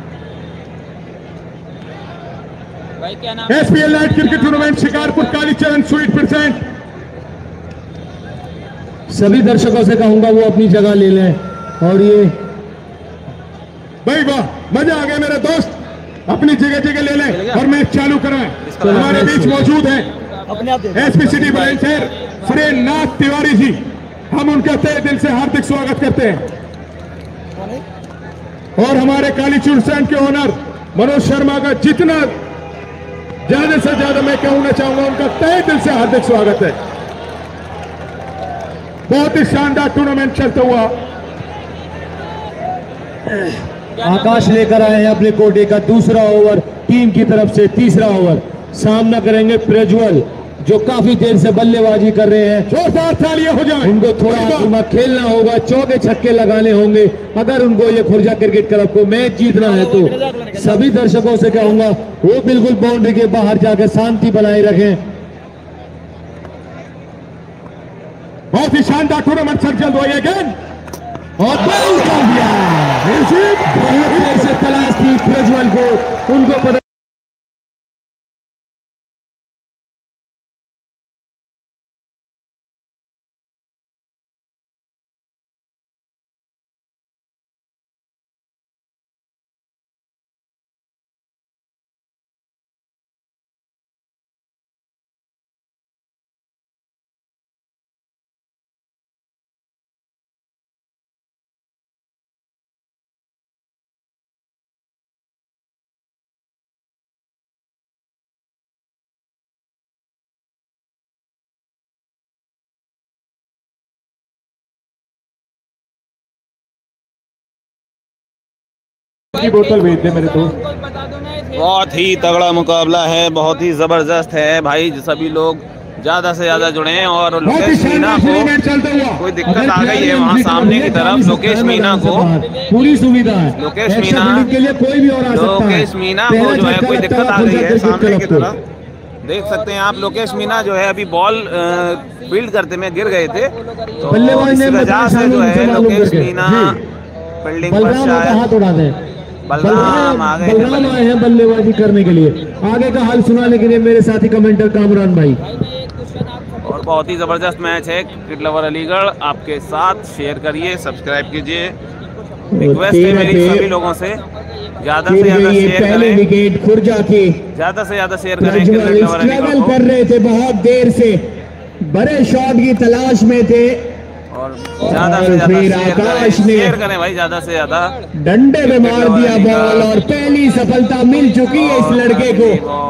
Speaker 4: भाई क्या नाम?
Speaker 3: SPL light cricket tournament Shikarpur Kalicharan sweet present.
Speaker 6: सभी दर्शकों से कहूंगा वो अपनी जगह ले लें। और ये
Speaker 3: भाई वाह, मजा आ गया मेरे दोस्त, अपनी जगह जगह ले लें और मैच चालू कराएं। हमारे बीच मौजूद है एसपी सिटी बुलंदशहर सुरेंद्र नाथ तिवारी जी, हम उनका तहे दिल से हार्दिक स्वागत करते हैं। और हमारे कालीचूर सैंड के ओनर मनोज शर्मा का जितना ज्यादा से ज्यादा मैं कहना चाहूंगा उनका तहे दिल से हार्दिक स्वागत है। बहुत ही शानदार टूर्नामेंट चलता हुआ।
Speaker 6: आकाश लेकर आए हैं अपने कोटे का दूसरा ओवर, टीम की तरफ से तीसरा ओवर। सामना करेंगे प्रज्वल जो काफी देर से बल्लेबाजी कर रहे हैं।
Speaker 3: जोरदार तालियां हो जाए।
Speaker 6: उनको थोड़ा खेलना होगा, चौके छक्के लगाने होंगे अगर उनको ये खुर्जा क्रिकेट क्लब को मैच जीतना है। तो सभी दर्शकों से कहूंगा वो बिल्कुल बाउंड्री के बाहर जाकर शांति बनाए रखें।
Speaker 3: बहुत ही शानदार टूर्नामेंट चल हुआ है गेंद
Speaker 6: और बहुत देर से तलाश थी प्रज्वल को, उनको
Speaker 3: की बोतल भेज दे मेरे दोस्त।
Speaker 4: उनको बता दो ना इसे।
Speaker 1: बहुत ही तगड़ा मुकाबला है, बहुत ही जबरदस्त है भाई। सभी लोग ज्यादा से ज्यादा जुड़े हैं और लोकेश मीना को कोई दिक्कत आ गई है वहाँ सामने की तरफ। लोकेश मीना को
Speaker 6: पूरी सुविधा है।
Speaker 1: लोकेश
Speaker 6: एक्स्ट्रा
Speaker 1: मीना
Speaker 6: बिल्डिंग के लिए कोई भी और आ सकता है।
Speaker 1: लोकेश मीना को
Speaker 6: पहला
Speaker 1: जो है
Speaker 6: झटका
Speaker 1: कोई
Speaker 6: लगता
Speaker 1: दिक्कत आ
Speaker 6: है
Speaker 1: गई है
Speaker 6: क्रिकेट
Speaker 1: सामने की
Speaker 6: क्लब को।
Speaker 1: तरफ। देख सकते हैं आप, लोकेश मीना जो है अभी बॉल फील्ड करते में गिर गए थे, तो
Speaker 6: बल्लेबाज
Speaker 1: इस
Speaker 6: ने
Speaker 1: वजह से जो है
Speaker 6: मालूम
Speaker 1: लोकेश
Speaker 6: करके।
Speaker 1: मीना
Speaker 6: जी।
Speaker 1: फील्डिंग पर
Speaker 6: बलराम आपका
Speaker 1: शायद
Speaker 6: हाथ उड़ा दें।
Speaker 1: बलराम आ गए हैं
Speaker 6: बलराम आए हैं बल्लेबाजी करने के लिए। आगे का हाल सुनाने के लिए मेरे साथी कमेंटर कामरान भाई।
Speaker 1: और बहुत ही जबरदस्त मैच है। क्रिकेट लवर अलीगढ़ आपके साथ शेयर करिए, सब्सक्राइब कीजिए। रिक्वेस्ट है मेरी सभी लोगों से, ज्यादा से ज्यादा शेयर
Speaker 2: पहले
Speaker 1: करें,
Speaker 2: विकेट खुर्जा की।
Speaker 1: ज्यादा से ज्यादा शेयर करें। Cricket
Speaker 2: Prajwal
Speaker 1: lover Aligarh
Speaker 2: struggle
Speaker 1: को
Speaker 2: कर रहे थे बहुत देर से, बड़े शॉट की तलाश में थे
Speaker 1: और ज्यादा से
Speaker 2: और
Speaker 1: ज्यादा
Speaker 2: फिर
Speaker 1: शेयर करें,
Speaker 2: आकाश ने
Speaker 1: शेयर करें भाई ज्यादा से ज्यादा।
Speaker 2: डंडे में मार दिया बॉल और पहली सफलता मिल चुकी है इस लड़के को।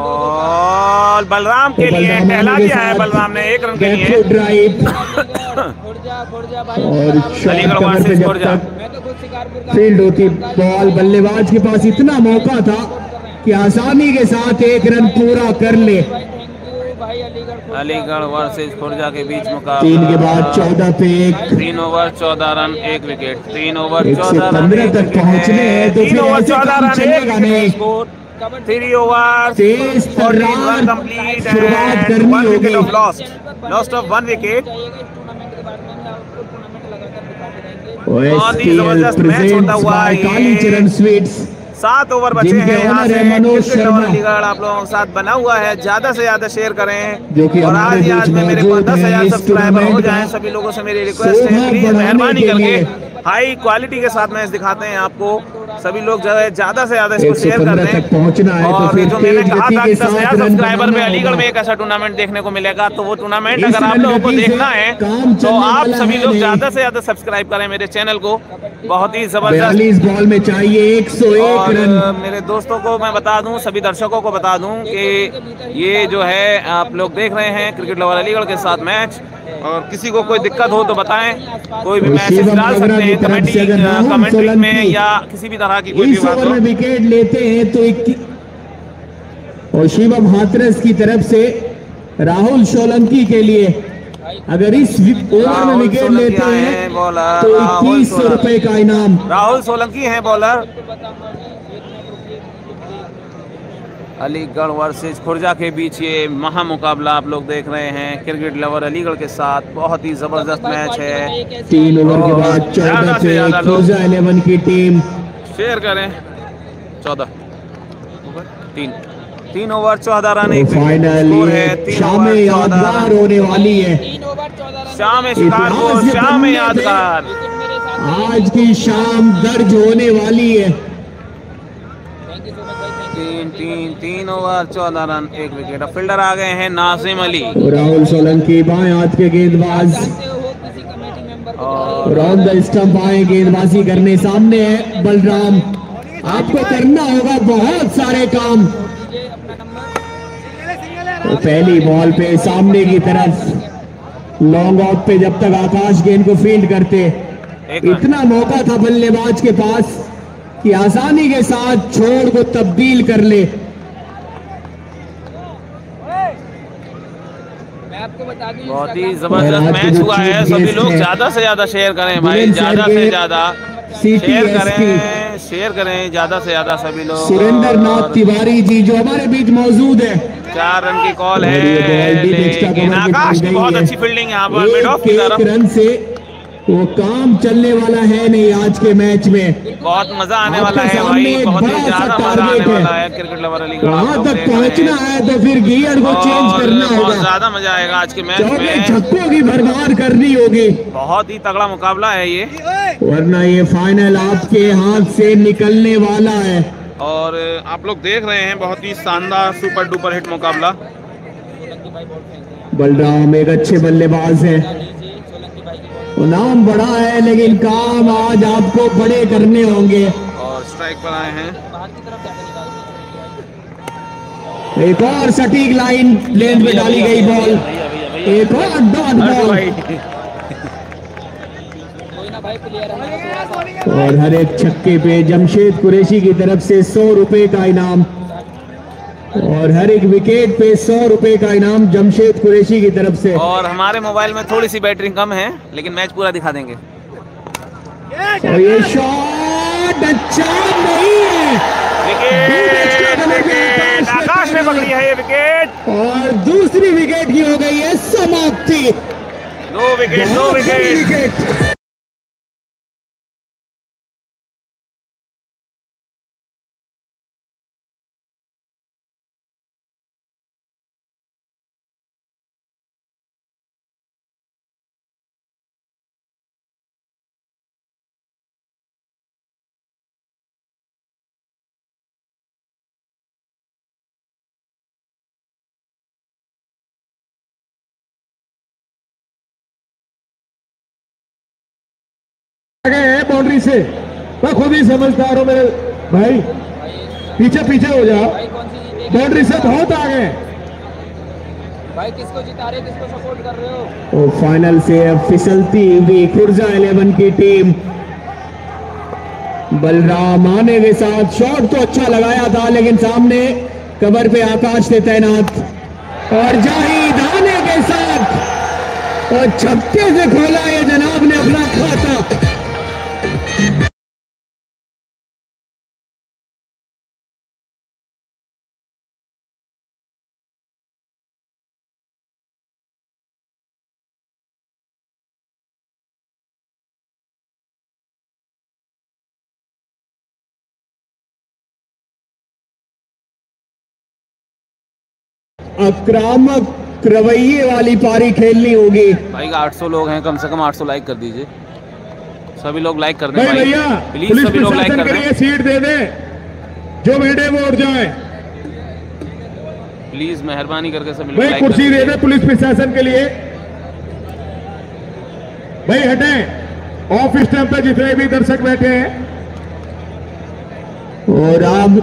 Speaker 1: बॉल बलराम के लिए टहला दिया है बलराम ने 1 रन के लिए।
Speaker 2: ड्राइव
Speaker 4: खुर्जा भाई।
Speaker 2: और शॉट
Speaker 1: अलीगढ़
Speaker 2: कवर पे
Speaker 1: वर्सेस
Speaker 2: जब
Speaker 1: खुर्जा।
Speaker 2: तक
Speaker 4: मैं तो खुद शिकारपुर का
Speaker 2: फील्ड होती बॉल, बल्लेबाज के पास इतना मौका था कि आसानी के साथ 1 रन पूरा कर ले।
Speaker 4: थैंक यू भाई। अलीगढ़
Speaker 1: अलीगढ़ वर्सेस खुर्जा के बीच
Speaker 2: 3
Speaker 1: मुकाबला।
Speaker 2: के बाद 14 पे 1।
Speaker 1: 3 ओवर 14 रन 1 विकेट। 3 ओवर
Speaker 2: 1 से
Speaker 1: 14 रन
Speaker 2: 15
Speaker 1: 1
Speaker 2: तक
Speaker 1: विकेट
Speaker 2: पहुंचने हैं तो
Speaker 1: 3
Speaker 2: फिर
Speaker 1: ओवर
Speaker 2: ऐसे
Speaker 1: 14
Speaker 2: काम
Speaker 1: रन 1
Speaker 2: चलेगा
Speaker 1: विकेट
Speaker 2: नहीं।
Speaker 1: स्कोर। 3 ओवर
Speaker 2: तेज
Speaker 1: 14
Speaker 2: तर्रार
Speaker 1: रन कंप्लीट
Speaker 2: शुरुआत
Speaker 1: एंड
Speaker 2: करनी
Speaker 1: 1 विकेट
Speaker 2: होगी।
Speaker 1: Of lost of 1 wicket.
Speaker 4: चाहिएगा इस टूर्नामेंट के बाद में हम आपको टूर्नामेंट लगातार दिखाते रहेंगे।
Speaker 1: बहुत ही
Speaker 2: OSPL
Speaker 1: जबरदस्त मैच
Speaker 2: presents
Speaker 1: होता हुआ
Speaker 2: by
Speaker 1: ये।
Speaker 2: कालीचरण स्वीट्स।
Speaker 1: 7 ओवर बचे
Speaker 2: जिनके
Speaker 1: हैं यहाँ
Speaker 2: ओनर
Speaker 1: से।
Speaker 2: है मनोज
Speaker 1: क्रिकेट लवर
Speaker 2: शर्मा,
Speaker 1: अलीगढ़ आप लोगों के साथ बना हुआ है, ज्यादा से ज्यादा शेयर करें।
Speaker 2: जो कि
Speaker 1: और
Speaker 2: हमारे
Speaker 1: आज ही
Speaker 2: बीच
Speaker 1: आज में मेरे को
Speaker 2: मौजूद
Speaker 1: 10,000
Speaker 2: हैं इस
Speaker 1: सब्सक्राइबर हो
Speaker 2: टूर्नामेंट
Speaker 1: जाएं।
Speaker 2: का
Speaker 1: सभी लोगों से मेरी रिक्वेस्ट है,
Speaker 2: शोभा
Speaker 1: प्लीज
Speaker 2: बढ़ाने
Speaker 1: मेहरबानी
Speaker 2: के
Speaker 1: करके
Speaker 2: लिए
Speaker 1: हाई क्वालिटी के साथ मैच दिखाते हैं आपको। सभी लोग ज्यादा से ज्यादा इसको शेयर
Speaker 2: 115
Speaker 1: कर
Speaker 2: तक पहुंचना है
Speaker 1: दें।
Speaker 2: तो
Speaker 1: और
Speaker 2: फिर
Speaker 1: जो मैंने
Speaker 2: तेज
Speaker 1: कहा
Speaker 2: गति
Speaker 1: था
Speaker 2: के
Speaker 1: कि
Speaker 2: साथ
Speaker 1: 10,000
Speaker 2: रन
Speaker 1: सब्सक्राइबर में
Speaker 2: बनाना
Speaker 1: अलीगढ़
Speaker 2: होगा।
Speaker 1: में एक ऐसा टूर्नामेंट देखने को मिलेगा, तो वो टूर्नामेंट
Speaker 2: इस
Speaker 1: अगर आप लोगों को
Speaker 2: गति से
Speaker 1: देखना है
Speaker 2: काम
Speaker 1: तो
Speaker 2: चलने
Speaker 1: आप
Speaker 2: वाला
Speaker 1: सभी
Speaker 2: है
Speaker 1: लोग
Speaker 2: नहीं।
Speaker 1: ज्यादा से ज्यादा सब्सक्राइब करें मेरे चैनल को। बहुत ही जबरदस्त।
Speaker 2: 42 बॉल में चाहिए 101
Speaker 1: और
Speaker 2: रन।
Speaker 1: मेरे दोस्तों को मैं बता दूं, सभी दर्शकों को बता दूं कि ये जो है आप लोग देख रहे हैं क्रिकेट लवर अलीगढ़ के साथ मैच। और किसी को कोई दिक्कत हो तो बताएं, कोई भी
Speaker 2: और
Speaker 1: मैसेज
Speaker 2: शिवम
Speaker 1: डाल
Speaker 2: नागरा
Speaker 1: सकते
Speaker 2: की
Speaker 1: हैं
Speaker 2: तरफ से अगर राहुल
Speaker 1: कमेंट्री में
Speaker 2: सोलंकी
Speaker 1: या किसी भी तरह की कोई भी
Speaker 2: इस
Speaker 1: बात
Speaker 2: ओवर
Speaker 1: हो।
Speaker 2: में विकेट लेते हैं तो और शिवम हाथरस की तरफ से राहुल सोलंकी के लिए अगर इस ओवर में
Speaker 1: राहुल
Speaker 2: विकेट
Speaker 1: सोलंकी
Speaker 2: लेते
Speaker 1: आए
Speaker 2: हैं
Speaker 1: हैं बॉलर,
Speaker 2: तो
Speaker 1: राहुल
Speaker 2: 2100 रुपए का इनाम।
Speaker 1: राहुल सोलंकी हैं बॉलर। अलीगढ़ वर्सेस खुर्जा के बीच ये महा मुकाबला आप लोग देख रहे हैं क्रिकेट लवर अलीगढ़ के साथ। बहुत ही जबरदस्त मैच है।
Speaker 2: 3 ओवर के बाद 14 पे खुर्जा 11 की टीम।
Speaker 1: शेयर करें 14 3 ओवर 14 रन एक
Speaker 2: फाइनल
Speaker 1: स्कोर है।
Speaker 2: ये
Speaker 1: 3
Speaker 2: शाम
Speaker 1: ओवर 14
Speaker 2: यादगार
Speaker 1: रन।
Speaker 2: होने वाली है।
Speaker 4: 3 ओवर 14 रन।
Speaker 1: शाम शिकारपुर,
Speaker 2: इतिहास में
Speaker 1: शाम
Speaker 2: बनने
Speaker 1: यादगार।
Speaker 4: विकेट मेरे साथ।
Speaker 2: आज की शाम दर्ज होने वाली है।
Speaker 4: थैंक यू सो मच भाई।
Speaker 1: 3 ओवर 14 रन 1 विकेट। अब फील्डर आ गए हैं नाजिम अली।
Speaker 2: राहुल सोलंकी बाएं हाथ के गेंदबाज
Speaker 4: जानते हो किसी कमेटी मेंबर को
Speaker 1: और
Speaker 2: राउंड द स्टंप आए गेंदबाजी करने। सामने है बलराम, आपको करना होगा बहुत सारे काम।
Speaker 4: दीजिए अपना नंबर।
Speaker 2: तो पहली बॉल पे सामने की तरफ लॉन्ग आउट पे जब तक आकाश गेंद को फील्ड करते,
Speaker 1: एक रन।
Speaker 2: इतना मौका था बल्लेबाज के पास कि आसानी के साथ छोड़ को तब्दील कर ले।
Speaker 4: मैं आपको बता दूं
Speaker 1: बहुत ही
Speaker 4: Instagram
Speaker 1: जबरदस्त मैच हुआ है। सभी लोग ज्यादा से ज्यादा शेयर करें भाई, ज्यादा से ज्यादा शेयर करें, शेयर करें ज्यादा से ज्यादा सभी लोग।
Speaker 2: सुरेंद्र नाथ तिवारी जी जो हमारे बीच मौजूद है।
Speaker 1: 4 रन की कॉल
Speaker 2: और
Speaker 1: है,
Speaker 2: ये बॉल भी एक्स्ट्रा
Speaker 1: लेकिन
Speaker 2: कवर की
Speaker 1: आकाश
Speaker 2: बन
Speaker 1: की
Speaker 2: गई
Speaker 1: बहुत
Speaker 2: है।
Speaker 1: अच्छी फील्डिंग यहाँ पर मिड ऑफ की
Speaker 2: एक
Speaker 1: तरफ।
Speaker 2: रन से वो काम चलने वाला है नहीं आज के मैच में।
Speaker 1: बहुत मजा आने वाला
Speaker 2: आपके
Speaker 1: है
Speaker 2: सामने
Speaker 1: भाई,
Speaker 2: एक
Speaker 1: बहुत ही
Speaker 2: बड़ा सा
Speaker 1: ज्यादा मजा
Speaker 2: टारगेट
Speaker 1: आने
Speaker 2: है।
Speaker 1: वाला है क्रिकेट लवर अलीगढ़।
Speaker 2: वहां तक पहुंचना है तो फिर गियर को चेंज करना
Speaker 1: बहुत
Speaker 2: होगा।
Speaker 1: ज्यादा मजा आएगा आज के मैच
Speaker 2: 14
Speaker 1: में।
Speaker 2: छक्कों की भरमार करनी होगी,
Speaker 1: बहुत ही तगड़ा मुकाबला है ये।
Speaker 2: वरना ये फाइनल आपके हाथ से निकलने वाला है।
Speaker 1: और आप लोग देख रहे हैं बहुत ही शानदार सुपर डुपर हिट मुकाबला।
Speaker 2: बलराम एक अच्छे बल्लेबाज है, वो नाम बड़ा है लेकिन काम आज आपको बड़े करने होंगे।
Speaker 1: और स्ट्राइक पर आए हैं।
Speaker 2: एक और सटीक लाइन लेंथ में डाली गई बॉल, एक और डॉट बॉल।
Speaker 4: कोई ना भाई भाई प्लेयर है थोड़ा सा।
Speaker 2: और हर एक छक्के पे जमशेद कुरैशी की तरफ से 100 रुपए का इनाम, और हर एक विकेट पे 100 रुपए का इनाम जमशेद कुरैशी की तरफ से।
Speaker 1: और हमारे मोबाइल में थोड़ी सी बैटरी कम है, लेकिन मैच पूरा दिखा देंगे।
Speaker 2: और ये शॉट अच्छा नहीं है,
Speaker 1: विकेट आकाश ने पकड़ी है ये विकेट,
Speaker 2: और दूसरी विकेट की हो गई है समाप्ति।
Speaker 1: 2 विकेट 2 विकेट।
Speaker 3: बाउंड्री से मैं खुद ही समझदार हूँ मेरे भाई, पीछे पीछे हो जाओ,
Speaker 4: भाई कौन सी जीतेगी?
Speaker 3: बाउंड्री से बहुत आगे।
Speaker 4: भाई किसको जिता रहे, किसको सपोर्ट कर रहे हो?
Speaker 2: और फाइनल से अब फिसलती हुई खुर्जा 11 की टीम। बलराम आने के साथ शॉट तो अच्छा लगाया था, लेकिन सामने कवर पे आकाश थे तैनात, और जाहिद आने के साथ और छक्के से खोला ये जनाब ने अपना खाता। आक्रामक रवैये वाली पारी खेलनी होगी।
Speaker 1: भाई 800 लोग हैं, कम से कम 800 लाइक कर दीजिए। सभी लोग लाइक कर दें
Speaker 3: भाई
Speaker 1: भाई,
Speaker 3: भैया
Speaker 1: प्लीज
Speaker 3: पुलिस
Speaker 1: सभी लोग लाइक
Speaker 3: प्रशासन
Speaker 1: कर
Speaker 3: के लिए
Speaker 1: दें,
Speaker 3: सीट दे दे, जो बैठे वो उठ जाए।
Speaker 1: प्लीज मेहरबानी करके सभी लोग
Speaker 3: भाई
Speaker 1: लाइक कर
Speaker 3: कुर्सी दे
Speaker 1: दीजिए।
Speaker 3: दे पुलिस प्रशासन के लिए। भाई हटें, ऑफ स्टैंप पे जितने भी दर्शक बैठे हैं।
Speaker 2: और अब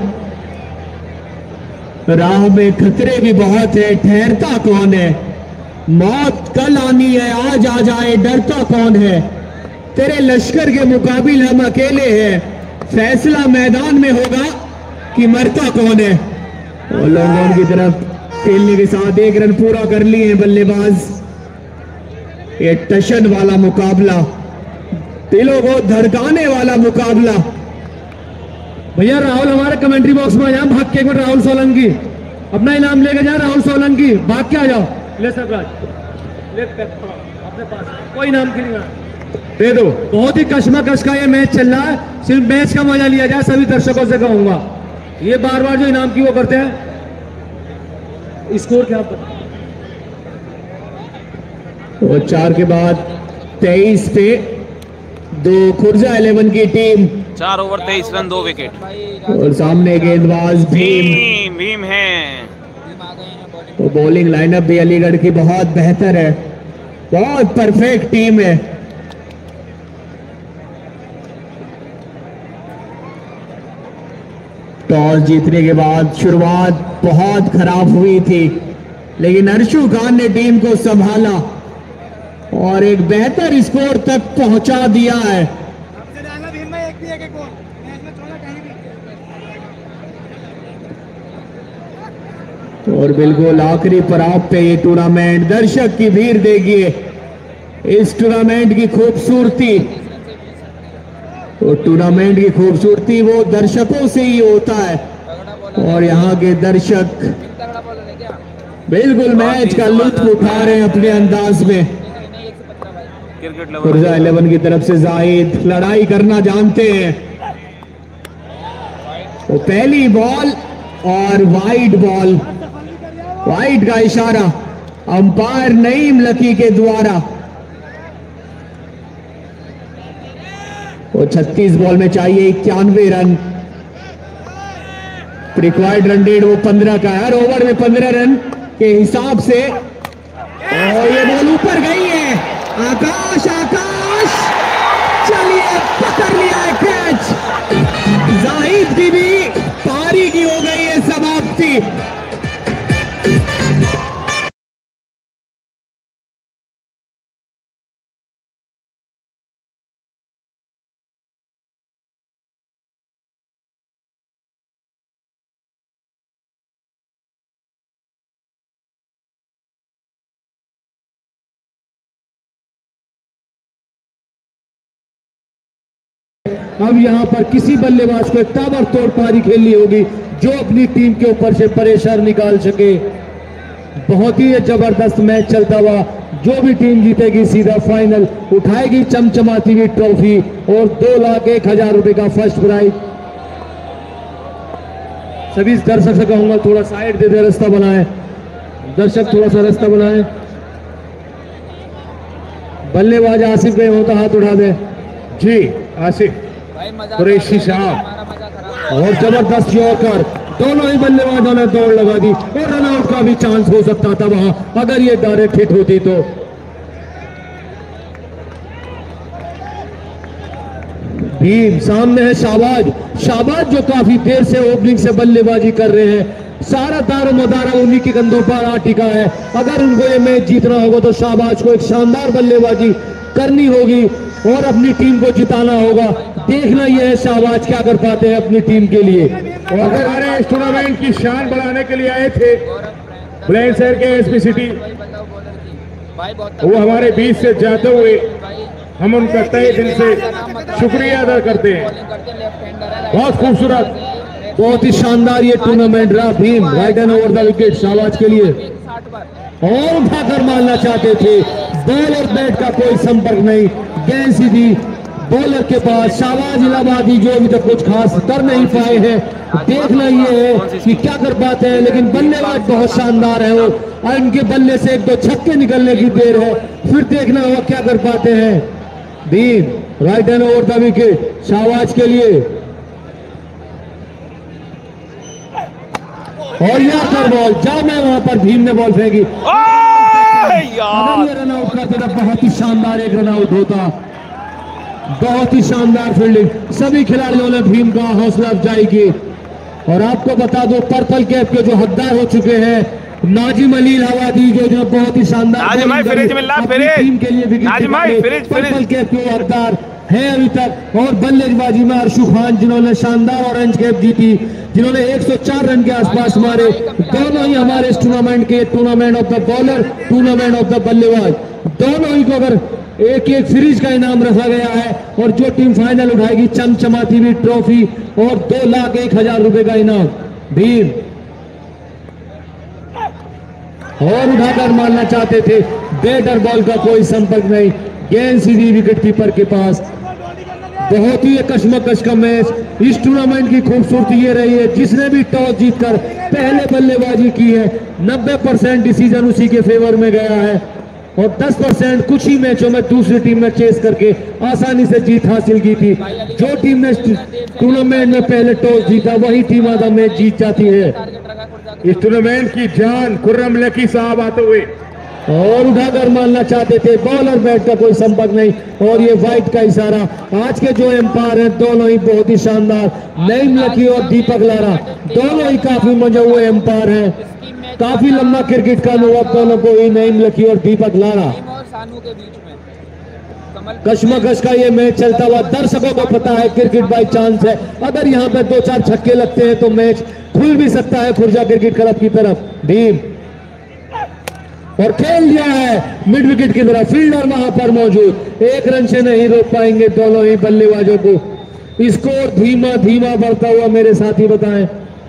Speaker 2: राह में खतरे भी बहुत है, ठहरता कौन है? मौत कल आनी है, आज आ जाए, डरता कौन है? तेरे लश्कर के मुकाबिल हम अकेले हैं, फैसला मैदान में होगा कि मरता कौन है। और लोगों की तरफ खेलने के साथ 1 रन पूरा कर लिए हैं बल्लेबाज। ये टशन वाला मुकाबला, दिलों को धड़काने वाला मुकाबला।
Speaker 6: भैया राहुल हमारे कमेंट्री बॉक्स में आ जाओ, भाग के एक मिनट। राहुल सोलंकी अपना इनाम लेके जा, राहुल सोलंकी भाग के आ जाओ। ले सरराज, ले अपने पास कोई इनाम की नहीं
Speaker 3: दे दो।
Speaker 6: बहुत ही कश्मकश का ये मैच चल रहा है, सिर्फ मैच का मजा लिया जाए, सभी दर्शकों से कहूंगा। ये बार बार जो इनाम की वो करते हैं, स्कोर क्या पता।
Speaker 2: और 4 के बाद 23 पे 2 खुर्जा 11 की टीम,
Speaker 1: 4 ओवर 23 रन 2 विकेट।
Speaker 4: भाई
Speaker 2: और सामने गेंदबाज भीम।
Speaker 1: भीम है।
Speaker 4: टीम आ गए हैं बॉलिंग।
Speaker 2: तो बॉलिंग लाइनअप भी अलीगढ़ की बहुत बेहतर है, बहुत परफेक्ट टीम है। टॉस जीतने के बाद शुरुआत बहुत खराब हुई थी, लेकिन अर्शु खान ने टीम को संभाला और एक बेहतर स्कोर तक पहुंचा दिया है। और बिल्कुल आखिरी पड़ाव पे ये टूर्नामेंट दर्शक की भीड़ देखिए, इस टूर्नामेंट की खूबसूरती। और टूर्नामेंट की खूबसूरती वो दर्शकों से ही होता है, और यहाँ के दर्शक
Speaker 4: तगड़ा बॉलर है क्या?
Speaker 2: बिल्कुल मैच का लुत्फ उठा रहे हैं अपने अंदाज में।
Speaker 4: नहीं 115 भाई।
Speaker 1: क्रिकेट
Speaker 2: खुर्जा 11 की तरफ से जाहिद लड़ाई करना जानते हैं। वो पहली बॉल और वाइड बॉल, वाइड का इशारा अंपायर नईम लकी के द्वारा। वो 36 बॉल में चाहिए 91 रन, रिक्वायर्ड रन रेट वो 15 का है, हर ओवर में 15 रन के हिसाब से। और ये बॉल ऊपर गई है, आकाश आकाश चलिए पकड़ लिया है कैच। जाहिद की भी पारी की हो गई है समाप्ति।
Speaker 6: अब यहाँ पर किसी बल्लेबाज को ताबड़तोड़ पारी खेलनी होगी जो अपनी टीम के ऊपर से प्रेशर निकाल सके। बहुत ही जबरदस्त मैच चलता हुआ, जो भी टीम जीतेगी सीधा फाइनल उठाएगी चमचमाती हुई ट्रॉफी और 2,01,000 रुपए का फर्स्ट प्राइज। सभी दर्शक से कहूंगा थोड़ा साइड दे दे, रास्ता बनाए, दर्शक थोड़ा सा रास्ता बनाए। बल्लेबाज आसिफ गए हो तो हाथ उठा दे
Speaker 3: जी। आसिफ कुरैशी साहब
Speaker 6: और जबरदस्त यॉर्कर, दोनों ही बल्लेबाजों ने दौड़ लगा दी और रनआउट का भी चांस हो सकता था वहां अगर ये डायरेक्ट हिट होती तो। भीम सामने है शाहबाज, शाहबाज जो काफी देर से ओपनिंग से बल्लेबाजी कर रहे हैं, सारा दारो मदारा उन्हीं के कंधों पर आ टिका है। अगर उनको ये मैच जीतना होगा तो शाहबाज को एक शानदार बल्लेबाजी करनी होगी और अपनी टीम को जिताना होगा। देखना यह है शाहबाज क्या कर पाते हैं अपनी टीम के लिए।
Speaker 3: और हमारे इस टूर्नामेंट की शान बढ़ाने के लिए आए थे बुलंदशहर के एसपी सिटी, वो हमारे बीच से जाते हुए हम उनका तहे दिल से शुक्रिया अदा करते हैं। बहुत खूबसूरत,
Speaker 6: बहुत ही शानदार ये टूर्नामेंट रहा। Bhim right end over the wicket Shahbaz के लिए और उठाकर मारना चाहते थे, बॉल और बैट का कोई संपर्क नहीं, गेंद सीधी बॉलर के पास। शाहबाज इलाहाबादी जो अभी तक कुछ खास कर नहीं पाए हैं, देखना ये है कि क्या कर पाते हैं, लेकिन बल्लेबाज बहुत शानदार है वो और इनके बल्ले से 1-2 छक्के निकलने की देर है, फिर देखना होगा क्या कर पाते हैं। Bhim right end over the wicket Shahbaz के लिए और यॉर्कर बॉल, जब मैं वहां पर भीम ने बॉल फेंकी, अगर ये रन आउट करते तो बहुत ही शानदार एक रन आउट होता। बहुत ही शानदार फील्डिंग, सभी खिलाड़ियों ने भीम का हौसला अफजाई की। और आपको बता दो पर्पल कैप के जो हकदार हो चुके हैं नाजिम अली इलाहाबादी जो बहुत ही शानदार टीम के लिए पर्पल कैप के हकदार है अभी तक। और बल्लेबाजी में अर्शु खान जिन्होंने शानदार ऑरेंज कैप जीती, जिन्होंने 104 रन के आसपास मारे, दोनों ही हमारे इस टूर्नामेंट के tournament of the bowler, tournament of the बल्लेबाज, दोनों ही को अगर एक सीरीज का इनाम रखा गया है और जो टीम फाइनल उठाएगी चमचमाती हुई ट्रॉफी और 2,01,000 रुपए का इनाम। भीम और उठाकर मारना चाहते थे, बैट और बॉल का कोई संपर्क नहीं, गेंद सीधी विकेट कीपर के पास। बहुत ही कशमकश का मैच। इस टूर्नामेंट की खूबसूरती ये रही है जिसने भी टॉस जीतकर पहले बल्लेबाजी की है 90% डिसीजन उसी के फेवर में गया है और 10% कुछ ही मैचों में दूसरी टीम ने चेस करके आसानी से जीत हासिल की थी। जो टीम ने टूर्नामेंट में पहले टॉस जीता वही टीम आधा मैच जीत जाती है।
Speaker 3: इस टूर्नामेंट की जान खुर्रम लकी साहब आते हुए
Speaker 6: और उठाकर मारना चाहते थे, बॉल और बैट का कोई संपर्क नहीं और ये वाइट का इशारा। आज के जो एम्पायर हैं दोनों ही बहुत ही शानदार, नईम लकी और दीपक लारा, दोनों ही काफी मजे हुए एम्पायर हैं। काफी लंबा क्रिकेट का अनुभव दोनों को ही, नईम लकी और दीपक लारा। कशमकश का ये मैच चलता हुआ, दर्शकों को पता है क्रिकेट बाई चांस है, अगर यहाँ पे 2-4 छक्के लगते हैं तो मैच खुल भी सकता है खुर्जा क्रिकेट क्लब की तरफ। भीम और खेल दिया है मिड विकेट की तरफ, फील्डर वहां पर मौजूद, 1 रन से नहीं रोक पाएंगे दोनों ही बल्लेबाजों को। स्कोर धीमा धीमा बढ़ता हुआ मेरे साथी बताएं,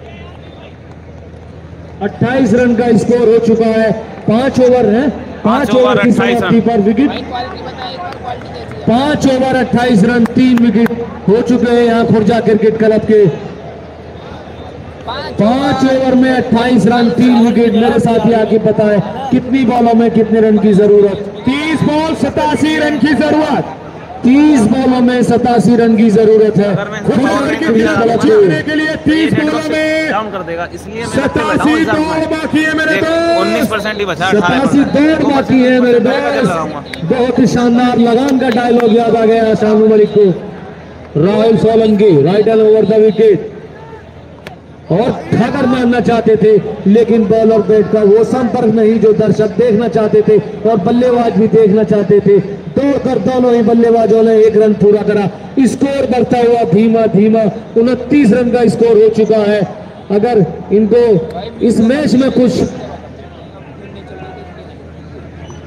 Speaker 6: 28 रन का स्कोर हो चुका है। 5 ओवर है, 5 ओवर की समाप्ति पर विकेट, 5 ओवर 28 रन 3 विकेट हो चुके हैं यहाँ खुर्जा क्रिकेट क्लब के। 5 ओवर में 28 रन 3 विकेट। मेरे साथी आगे बताएं कितनी बॉलों में कितने रन की जरूरत?
Speaker 3: 30 बॉल 87 रन की जरूरत।
Speaker 6: 30 बॉलों में 87 रन की जरूरत है।
Speaker 3: जीतने के लिए 30 बॉलों में
Speaker 1: डाउन कर देगा, इसलिए
Speaker 3: 87 दौड़ बाकी है मेरे दोस्त।
Speaker 1: 19% ही बचा,
Speaker 6: 87 दौड़ बाकी है मेरे दोस्त। बहुत ही शानदार लगान का डायलॉग याद आ गया शानू मलिक को। Rahul Solanki right end over the wicket और ठगर मारना चाहते थे, लेकिन बॉल और बैट का वो संपर्क नहीं जो दर्शक देखना चाहते थे और बल्लेबाज भी देखना चाहते थे। दौड़कर दोनों ही बल्लेबाजों ने 1 रन पूरा करा। स्कोर बढ़ता हुआ धीमा धीमा 29 रन का स्कोर हो चुका है। अगर इनको इस मैच में कुछ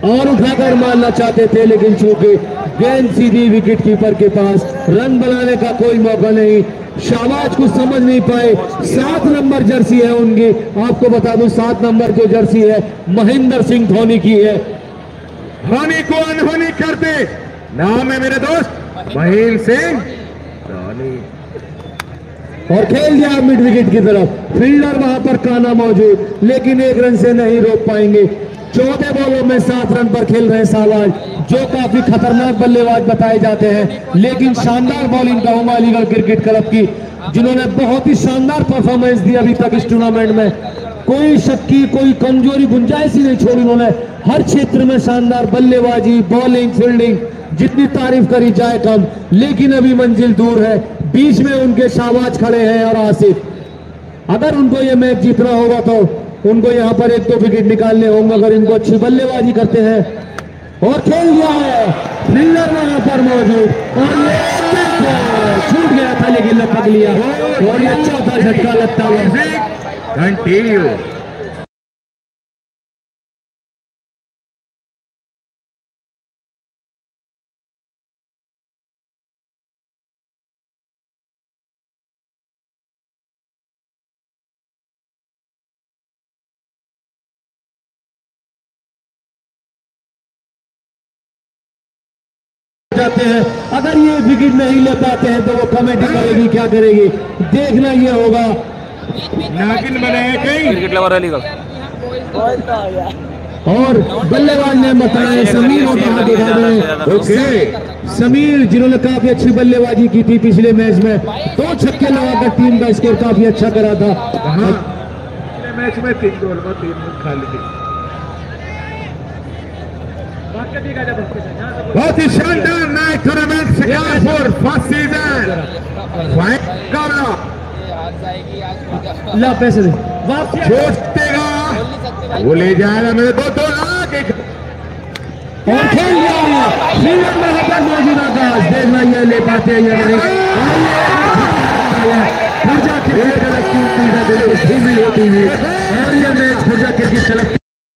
Speaker 6: और उठाकर मारना चाहते थे, लेकिन चूंकि गेंद सीधी विकेट कीपर के पास, रन बनाने का कोई मौका नहीं। शाहबाज को समझ नहीं पाए। 7 नंबर जर्सी है उनकी, आपको बता दूं 7 नंबर जो जर्सी है महेंद्र सिंह धोनी की है।
Speaker 3: हानि को अनहोनी करते नाम है मेरे दोस्त महेंद्र सिंह धोनी।
Speaker 6: और खेल दिया मिड विकेट की तरफ, फील्डर वहां पर काना मौजूद, लेकिन 1 रन से नहीं रोक पाएंगे। 14 बॉलों में 7 रन पर खेल रहे शाहबाज, जो काफी खतरनाक बल्लेबाज बताए जाते हैं, लेकिन शानदार बॉलिंग कहूंगा अलीगढ़ क्रिकेट क्लब की, जिन्होंने बहुत ही शानदार परफॉर्मेंस दी अभी तक इस टूर्नामेंट में। कोई शक्की, कोई कमजोरी, गुंजाइश ही नहीं छोड़ी उन्होंने। हर क्षेत्र में शानदार बल्लेबाजी, बॉलिंग, फील्डिंग, जितनी तारीफ करी जाए कम। लेकिन अभी मंजिल दूर है, बीच में उनके शाहबाज खड़े हैं और आसिफ। अगर उनको ये मैच जीतना होगा तो उनको यहाँ पर 1-2 विकेट निकालने होंगे, अगर इनको अच्छी बल्लेबाजी करते हैं। और खेल दिया है, फील्डर वहां पर मौजूद, और ये छूट गया था लेकिन लपक लिया, और ये चौथा झटका लगता हुआ।
Speaker 3: कंटिन्यू।
Speaker 6: जाते हैं, अगर ये विकेट नहीं ले पाते हैं तो वो कमेटी करेगी, क्या करेगी, देखना ये होगा।
Speaker 3: नागिन बनाया कहीं
Speaker 1: क्रिकेट लवर अलीगढ़।
Speaker 6: और बल्लेबाज ने बताया समीर को कहा दिखा रहे।
Speaker 3: ओके,
Speaker 6: समीर जिन्होंने काफी अच्छी बल्लेबाजी की थी पिछले मैच में, 2 छक्के लगाकर टीम का स्कोर काफी अच्छा करा था।
Speaker 3: मैच में 3 गोल में 3 रन खाली थे। बहुत ही शानदार night tournament Shikarpur first season
Speaker 6: ला पैसे दे वापस
Speaker 3: छोड़ेगा, वो ले जाएगा मेरे 2 लाख।
Speaker 6: और खेल दिया फील्डर में होकर मौजूद आकाश, देखना ये ले पाते हैं या नहीं। खुर्जा क्रिकेट क्लब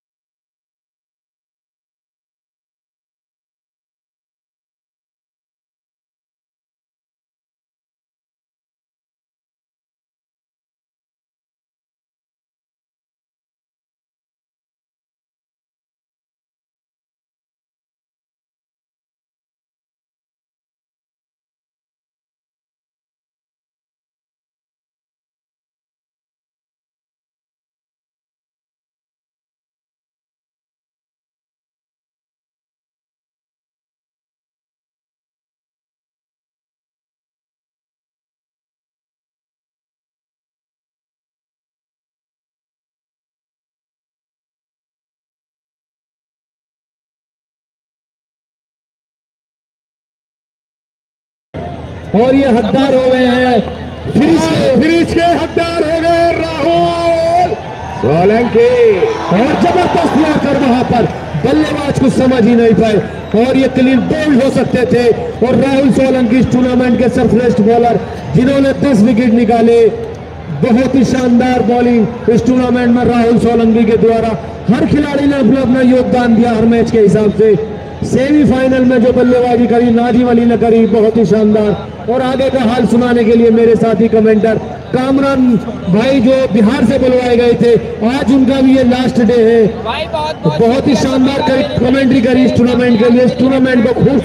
Speaker 6: और ये हकदार हो गए हैं,
Speaker 3: फिनिश के हकदार हो गए राहुल सोलंकी।
Speaker 6: और जबरदस्त मारकर वहां पर बल्लेबाज को समझ ही नहीं पाए, और ये क्लीन बोल्ड हो सकते थे। और राहुल सोलंकी इस टूर्नामेंट के सर्वश्रेष्ठ बॉलर, जिन्होंने 10 विकेट निकाले। बहुत ही शानदार बॉलिंग इस टूर्नामेंट में राहुल सोलंकी के द्वारा। हर खिलाड़ी ने अपना अपना योगदान दिया हर मैच के हिसाब से। सेमीफाइनल में जो बल्लेबाजी करी नाजिम अली ने करी, बहुत ही शानदार। और आगे का हाल सुनाने के लिए मेरे साथी कमेंटर कामरान भाई जो बिहार से बुलवाए गए थे, आज उनका भी ये लास्ट डे है। बहुत ही शानदार कमेंट्री करी इस टूर्नामेंट के लिए। इस टूर्नामेंट को खूब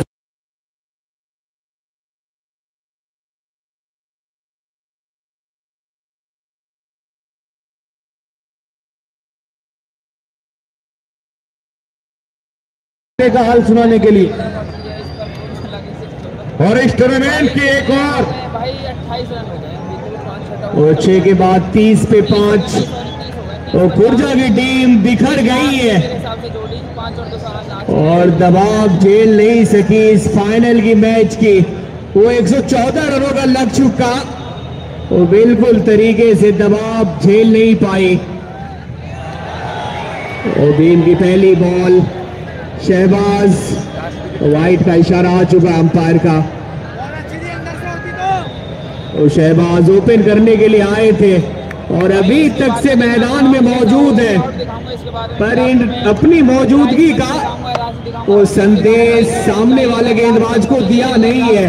Speaker 6: का हाल सुनाने के लिए।
Speaker 3: और इस टूर्नामेंट की एक और
Speaker 4: भाई 28 रन हो गए,
Speaker 2: और 6 के बाद 30 पे 5, और खुर्जा की टीम बिखर गई है
Speaker 4: हिसाब से जोड़ी 5 और 2 7
Speaker 2: और दबाव झेल नहीं सकी इस फाइनल की मैच की। वो 114 रनों का लग चुका, वो बिल्कुल तरीके से दबाव झेल नहीं पाई। और गेम की पहली बॉल, शहबाज, वाइट का इशारा आ चुका अंपायर का। और शहबाज ओपन करने के लिए आए थे और अभी तक से मैदान में मौजूद है, पर इन अपनी मौजूदगी का वो संदेश सामने वाले गेंदबाज को दिया नहीं है।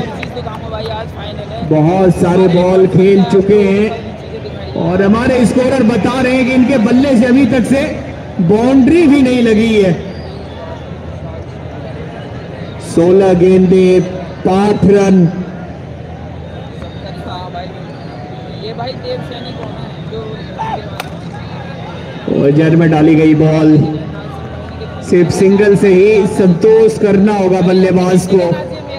Speaker 2: बहुत सारे बॉल खेल चुके हैं और हमारे स्कोरर बता रहे हैं कि इनके बल्ले से अभी तक से बाउंड्री भी नहीं लगी है। 16 गेंदे 5 रन।
Speaker 4: ये भाई देव सैनी कौन है जो
Speaker 2: और जर में डाली गई बॉल, सिर्फ सिंगल से ही संतोष करना होगा बल्लेबाज को।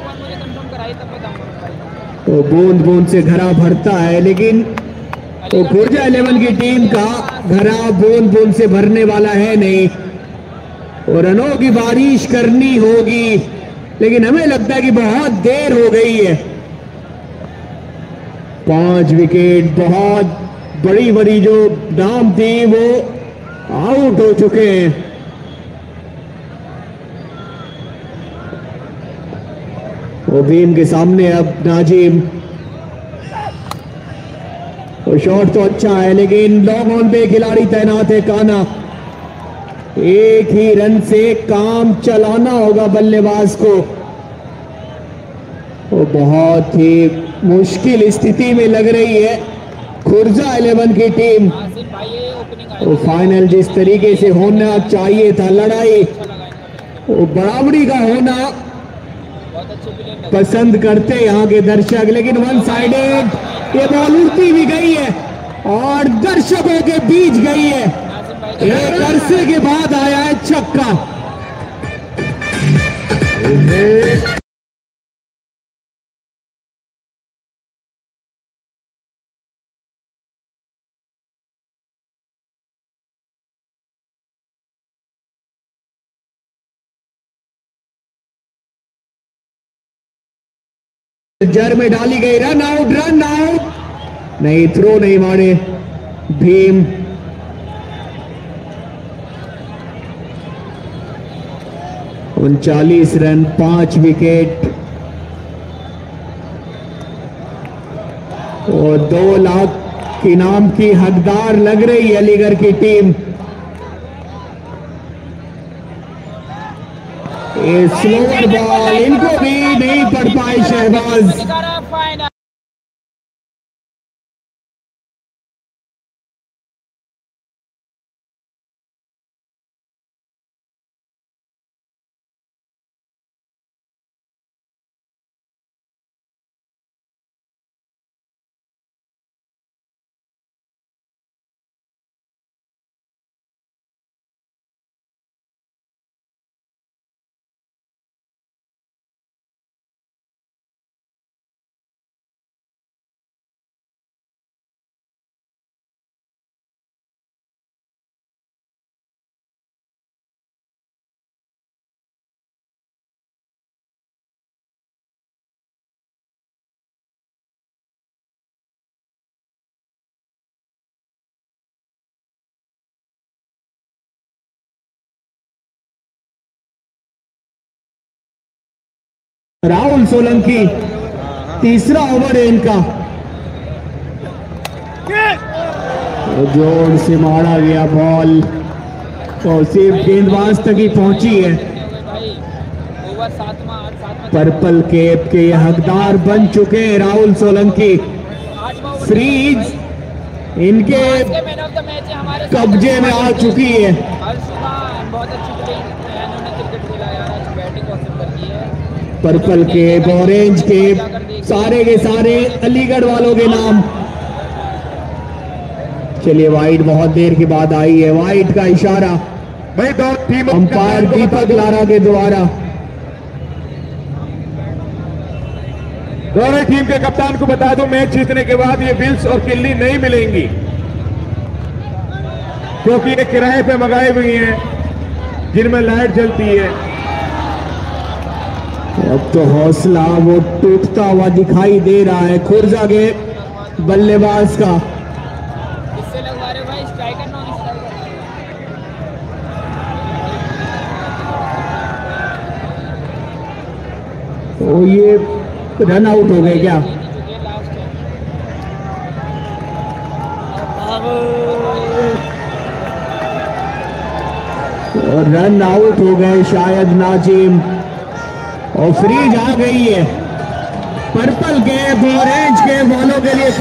Speaker 2: तो बूंद बूंद से घड़ा भरता है, लेकिन तो खुर्जा 11 की टीम का घड़ा बूंद बूंद से भरने वाला है नहीं और रनों की बारिश करनी होगी, लेकिन हमें लगता है कि बहुत देर हो गई है। 5 विकेट, बहुत बड़ी बड़ी जो नाम थी वो आउट हो चुके हैं। वो भीम के सामने अब नाजिम, और शॉट तो अच्छा है लेकिन लॉन्ग ऑन पे खिलाड़ी तैनात है काना। एक ही रन से काम चलाना होगा बल्लेबाज को। वो बहुत ही मुश्किल स्थिति में लग रही है खुर्जा 11 की टीम। वो फाइनल जिस तरीके से होना चाहिए था, लड़ाई वो बराबरी का होना पसंद करते यहाँ के दर्शक, लेकिन वन साइडेड ये बॉल उड़ती भी गई है और दर्शकों के बीच गई है। एक अरसे के बाद आया है छक्का। जर में डाली गई, रन आउट, रन आउट नहीं, थ्रो नहीं मारे भीम। उनचालीस रन, 5 विकेट और 2 लाख इनाम की हकदार लग रही है अलीगढ़ की टीम। स्लोअर बॉल, इनको भी नहीं पड़ पाए शहबाज। राहुल सोलंकी, तीसरा ओवर है इनका। जोर से मारा गया बॉल और सिर्फ गेंदबाज तक ही पहुंची है। पर्पल कैप के हकदार बन चुके हैं राहुल सोलंकी। फ्रीज इनके कब्जे में आ चुकी है। पर्पल केप, ऑरेंज केप, सारे के सारे अलीगढ़ वालों के नाम। चलिए वाइड बहुत देर के बाद आई है, वाइड का इशारा अंपायर दीपक लारा के द्वारा।
Speaker 3: दोनों टीम के कप्तान को बता दूं, मैच जीतने के बाद ये बिल्स और किल्ली नहीं मिलेंगी क्योंकि ये किराए पे मंगाई हुई हैं जिनमें लाइट जलती है।
Speaker 2: अब तो हौसला वो टूटता हुआ दिखाई दे रहा है खुर्जा के बल्लेबाज का। तो ये रन आउट हो गए क्या? रन आउट हो गए शायद नाजिम और फ्रीज आ गई है पर्पल के ऑरेंज के बॉलों के लिए।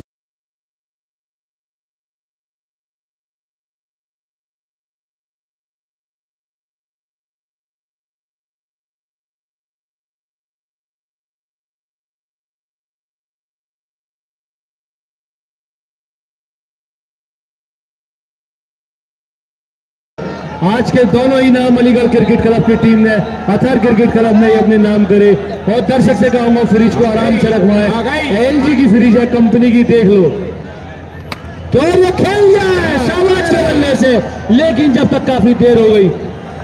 Speaker 6: आज के दोनों ही नाम अलीगढ़ क्रिकेट क्लब की टीम ने अथर क्रिकेट क्लब ने अपने नाम करे और दर्शक से कहूंगा फ्रिज को आराम से रखवाएं। एलजी की फ्रिज है कंपनी की, देख लो तो वो खेल जाए शाबाश के बल्ले से, लेकिन जब तक काफी देर हो गई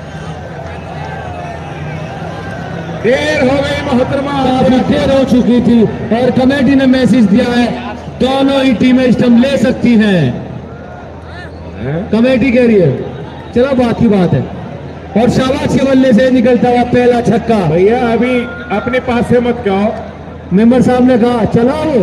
Speaker 3: मोहतरमा,
Speaker 6: काफी देर हो चुकी थी और कमेटी ने मैसेज दिया है दोनों ही टीमें स्टंप ले सकती हैं। कमेटी कह रही है चलो बात की बात है। और शाबाश के बल्ले से निकलता हुआ पहला छक्का।
Speaker 3: भैया अभी अपने पास से मत कहो,
Speaker 6: मेंबर साहब ने कहा चलाओ,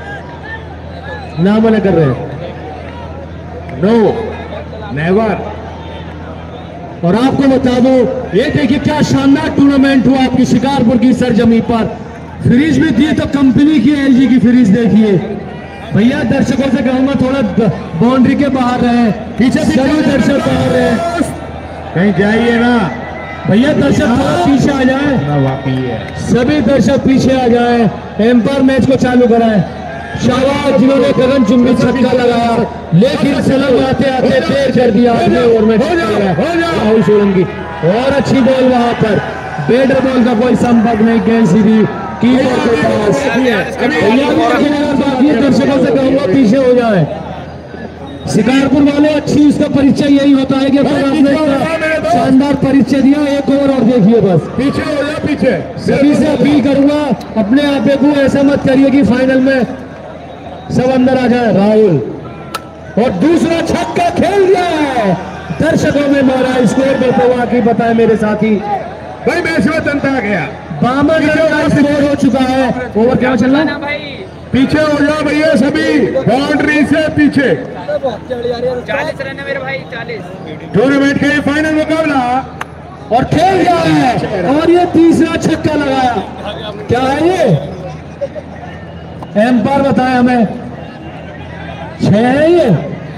Speaker 6: ना मना कर रहे हैं,
Speaker 3: नो नेवर।
Speaker 6: और आपको बता दो ये देखिए क्या शानदार टूर्नामेंट हुआ आपकी शिकारपुर की सरजमी पर। फ्रीज भी दिए तो कंपनी की एलजी की फ्रीज देखिए भैया। दर्शकों से कहूंगा थोड़ा बाउंड्री के बाहर रहे, पीछे सभी दर्शक बाहर रहे,
Speaker 3: कहीं जाइए ना
Speaker 6: भैया दर्शक थोड़ा पीछे आ जाए, सभी दर्शक पीछे आ जाए, एम्पायर मैच को चालू कराएं। शाबाश जिन्होंने गगन चुंबी छक्का लगाया, लेकिन सलम आते आते देर कर दिया अपने ओवर में राहुल सोलंकी। और अच्छी बॉल वहां पर, बेटर बॉल का कोई संपर्क नहीं, गेंद सीधी कीपर के पास। बाकी दर्शकों से कहूंगा पीछे हो जाए। शिकारपुर वाले अच्छी उसका परिचय यही होता है कि आपने शानदार परिचय दिया, एक ओवर और देखिए बस
Speaker 3: पीछे हो जाओ, पीछे।
Speaker 6: सभी से अपील करूंगा अपने आप को ऐसा मत करिए कि फाइनल में सब अंदर आ जाए। राहुल और दूसरा छक्का खेल दिया है, दर्शकों में मारा, स्कोर देते हुआ की बताए मेरे साथी
Speaker 3: भाई मैच में जनता आ गया,
Speaker 6: 52 रन का स्कोर हो चुका है। ओवर क्या चल रहा है?
Speaker 3: पीछे हो जाओ भैया सभी, बाउंड्री से पीछे।
Speaker 4: 40 रन है मेरे भाई, 40।
Speaker 3: टूर्नामेंट का ये फाइनल मुकाबला
Speaker 6: और खेल गया है और ये तीसरा छक्का लगाया। क्या है ये? एम्पायर बताए हमें 6 है ये।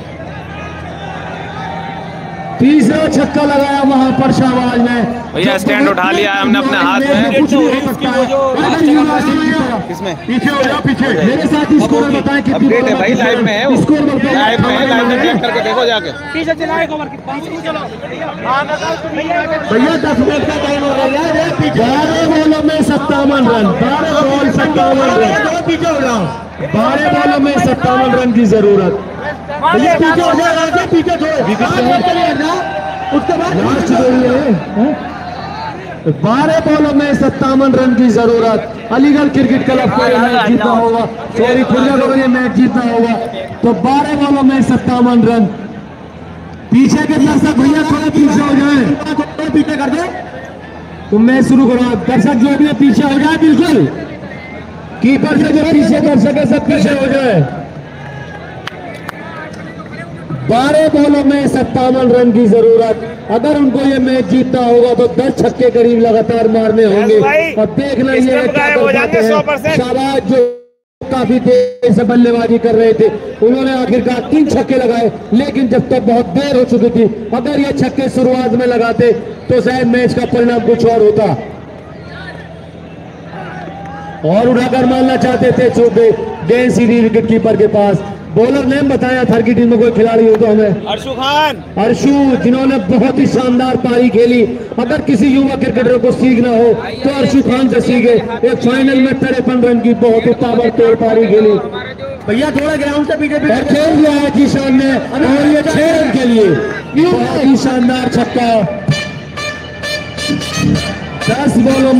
Speaker 6: तीसरा छक्का लगाया वहां पर शाहबाज ने।
Speaker 1: भैया स्टैंड उठा लिया है हमने अपने हाथ में।
Speaker 6: किसमें?
Speaker 3: पीछे हो जाओ, पीछे।
Speaker 6: मेरे साथ स्कोर बताएं कितनी
Speaker 1: अपडेट है भाई, लाइव में है वो।
Speaker 6: स्कोर
Speaker 1: लाइव में है, लाइव में चेक करके देखो जाके।
Speaker 6: भैया 10 मिनट का टाइम हो गया है। 12 बॉलों में 57 रन, 12 बॉल 57 रन, पीछे हो जाओ। 12 बॉलों में 57 रन की जरूरत। भैया पीछे हो जाए, पीछे उसके बाद लास्ट बॉल है। 12 बॉलों में 57 रन की जरूरत। अलीगढ़ क्रिकेट क्लब को मैच जीतना होगा, सॉरी खुर्जा को ये मैच जीतना होगा, तो 12 बॉलों में 57 रन। पीछे के दर्शक भैया थोड़ा पीछे हो जाए, पीछे कर दे तो मैं शुरू करूँ। दर्शक जो भी पीछे हो जाए, बिल्कुल कीपर से जो पीछे दर्शक है सब पीछे हो जाए। 12 बॉलों में 57 रन की जरूरत। अगर उनको ये मैच जीतना होगा तो 10 छक्के करीब लगातार मारने होंगे। और देखना ये शाबाश जो काफी देर से बल्लेबाजी कर रहे थे, उन्होंने आखिरकार 3 छक्के लगाए, लेकिन जब तक बहुत देर हो चुकी थी, अगर ये छक्के शुरुआत में लगाते तो शायद मैच का परिणाम कुछ और होता। और उठाकर मारना चाहते थे, चौके गेंद सीधी विकेट कीपर के पास। बॉलर नेम बताया थर की टीम में कोई खिलाड़ी हो तो हमें।
Speaker 1: अर्शु खान,
Speaker 6: अर्शु जिन्होंने बहुत ही शानदार पारी खेली। अगर किसी युवा क्रिकेटर को सीखना हो तो अर्शु खान से सीखे। एक फाइनल में 53 रन की बहुत ही ताबड़तोड़ पारी खेली। भैया थोड़ा ग्राउंड से पीछे खेल दिया है किसान ने, और ये 6 रन के लिए बहुत ही शानदार छक्का। 10 बॉलों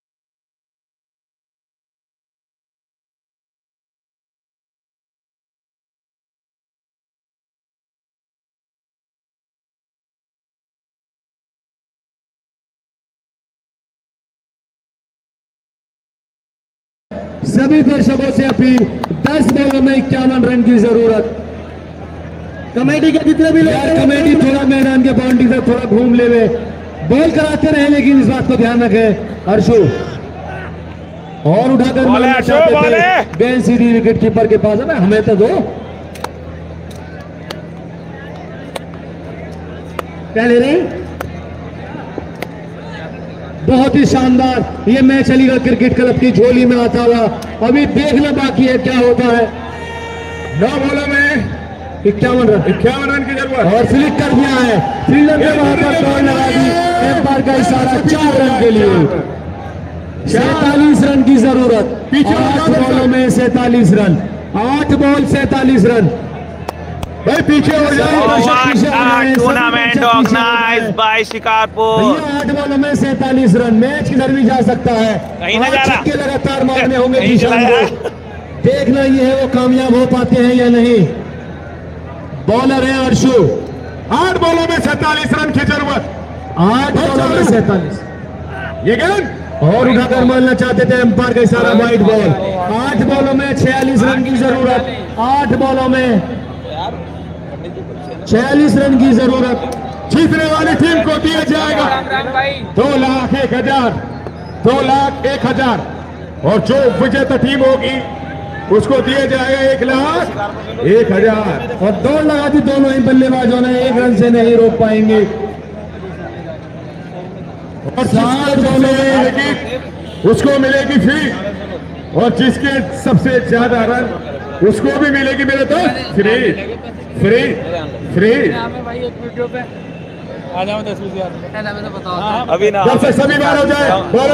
Speaker 6: सभी दर्शकों से अपील, 10 बॉलों में 51 रन की जरूरत। कमेटी के जितने भी लोग, कमेटी थोड़ा मैदान के बाउंड्री से थोड़ा घूम ले, बॉल कराते रहे, लेकिन इस बात को ध्यान रखें अर्शु। और उठाकर मारना चाहते थे, गेंद सीधी विकेट कीपर के पास है। हमें तो दो, क्या ले रहे हैं? बहुत ही शानदार ये मैच अलीगढ़ क्रिकेट क्लब की झोली में आता हुआ अभी देखना बाकी है क्या होता है।
Speaker 3: 9 बॉलों में
Speaker 6: 51
Speaker 3: रन की जरूरत
Speaker 6: और स्लिप कर दिया है फील्डर ने, वहां पर बॉल लगा दी। एम्पायर का इशारा 4 रन के लिए। 47 रन की जरूरत, 8 बॉलों में 47 रन, 8 बॉल 47 रन।
Speaker 3: भाई पीछे हो जाए।
Speaker 1: Tournament organised by Shikarpur.
Speaker 6: 8 बॉलों में 47 रन, मैच किधर भी जा सकता है।
Speaker 1: कहीं ना जा रहा,
Speaker 6: छक्के लगातार मारने होंगे
Speaker 1: कहीं चला
Speaker 6: किशन को। देखना ये है वो कामयाब हो पाते हैं या नहीं। बॉलर है अर्शु।
Speaker 3: 8 बॉलों में 47 रन की जरूरत,
Speaker 6: 8 बॉलों में 47।
Speaker 3: ये गेंद
Speaker 6: और उठाकर मारना चाहते थे, एम्पायर का इशारा वाइड बॉल। 8 बॉलों में 46 रन की जरूरत, 8 बॉलों में 46 रन की जरूरत।
Speaker 3: जीतने वाली टीम को दिया जाएगा 2,01,000, 2,01,000 और जो विजेता टीम होगी उसको दिया जाएगा 1,01,000।
Speaker 6: और दौड़ लगा दी दोनों ही बल्लेबाजों ने, 1 रन से नहीं रोक पाएंगे।
Speaker 3: और 7 बॉलों में उसको मिलेगी फ्री, और जिसके सबसे ज्यादा रन उसको भी मिलेगी मेरे तो फ्री फ्री फ्री।
Speaker 1: अभी ना
Speaker 3: जब से सभी बार हो जाए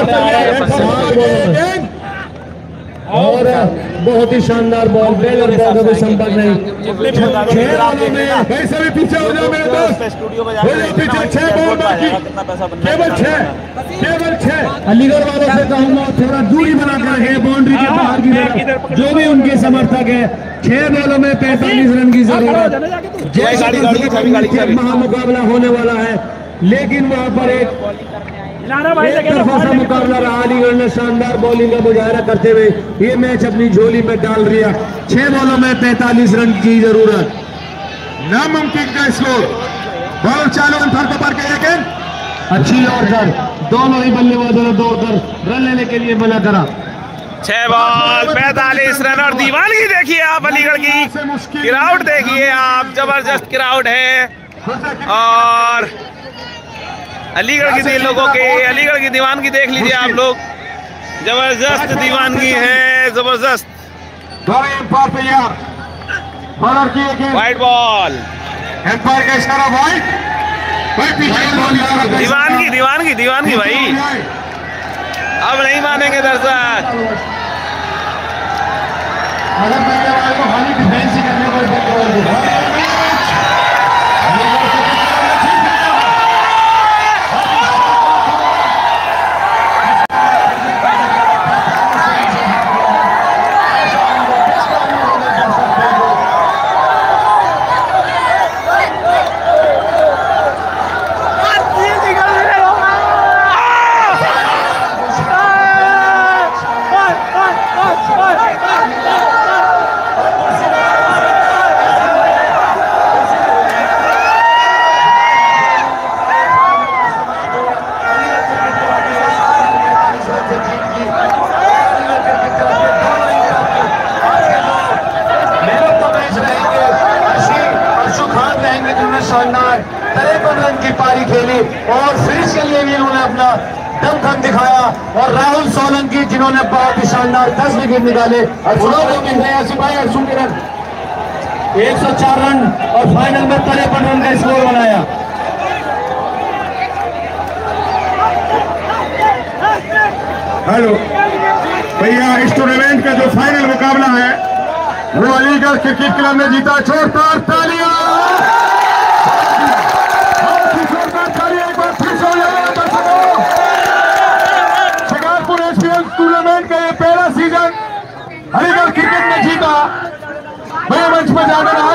Speaker 6: और बहुत ही शानदार बॉल, बेल और बॉल का कोई संपर्क नहीं। 6 बॉलों में
Speaker 3: भाई सभी पीछे हो जाओ मेरे दोस्त,
Speaker 1: स्टूडियो में
Speaker 3: हो जाओ पीछे। 6 बॉल बाकी, केवल 6।
Speaker 6: अलीगढ़ वालों से कहूंगा थोड़ा दूरी बना कर रखे, बाउंड्री के बाहर की तरफ जो भी उनके समर्थक है। 6 बॉलों में 45 रन की जरूरत। जैसे महामुकाबला होने वाला है, लेकिन वहां पर एक तरफा सा मुकाबला रहा। अलीगढ़ ने शानदार बॉलिंग का मुजाहरा करते हुए ये मैच अपनी झोली में डाल दिया। 6 बॉलों में 45 रन की जरूरत।
Speaker 3: नामुमकिन का स्कोर। बॉल चालू, अंतर को पर के लेकिन
Speaker 6: अच्छी और सर दोनों ही बल्लेबाजों ने दौड़कर रन लेने के लिए मना करा।
Speaker 1: 6 बॉल 45 रन। और दीवानगी देखिए आप, अलीगढ़ की क्राउड देखिए आप, जबरदस्त क्राउड है। और अलीगढ़ की लोगों के अलीगढ़ की दीवानगी देख लीजिए आप लोग, जबरदस्त दीवानगी है, जबरदस्त। वाइड बॉल,
Speaker 3: एम्पायर का इशारा वाइड।
Speaker 1: दीवानगी दीवानगी दीवानगी भाई, अब नहीं मानेंगे दर्शक।
Speaker 3: अगर बल्लेबाज को खाली डिफेंस ही करने को
Speaker 6: शानदार 53 रन की पारी खेली और फिनिश के लिए भी इन्होंने अपना दमखम दिखाया। और राहुल सोलंकी जिन्होंने बहुत ही शानदार 10 विकेट निकाले। और सिपाही अर्जुन के रन 104 रन और फाइनल में 53 रन का स्कोर बनाया।
Speaker 3: हेलो भैया, इस टूर्नामेंट का जो फाइनल मुकाबला है वो अलीगढ़ क्रिकेट क्लब ने जीता। जोरदार तालियां, एक बार फिर से शिकारपुर एसपीएल टूर्नामेंट का ये पहला सीजन अलीगढ़ क्रिकेट ने जीता। मैं मंच पर जाकर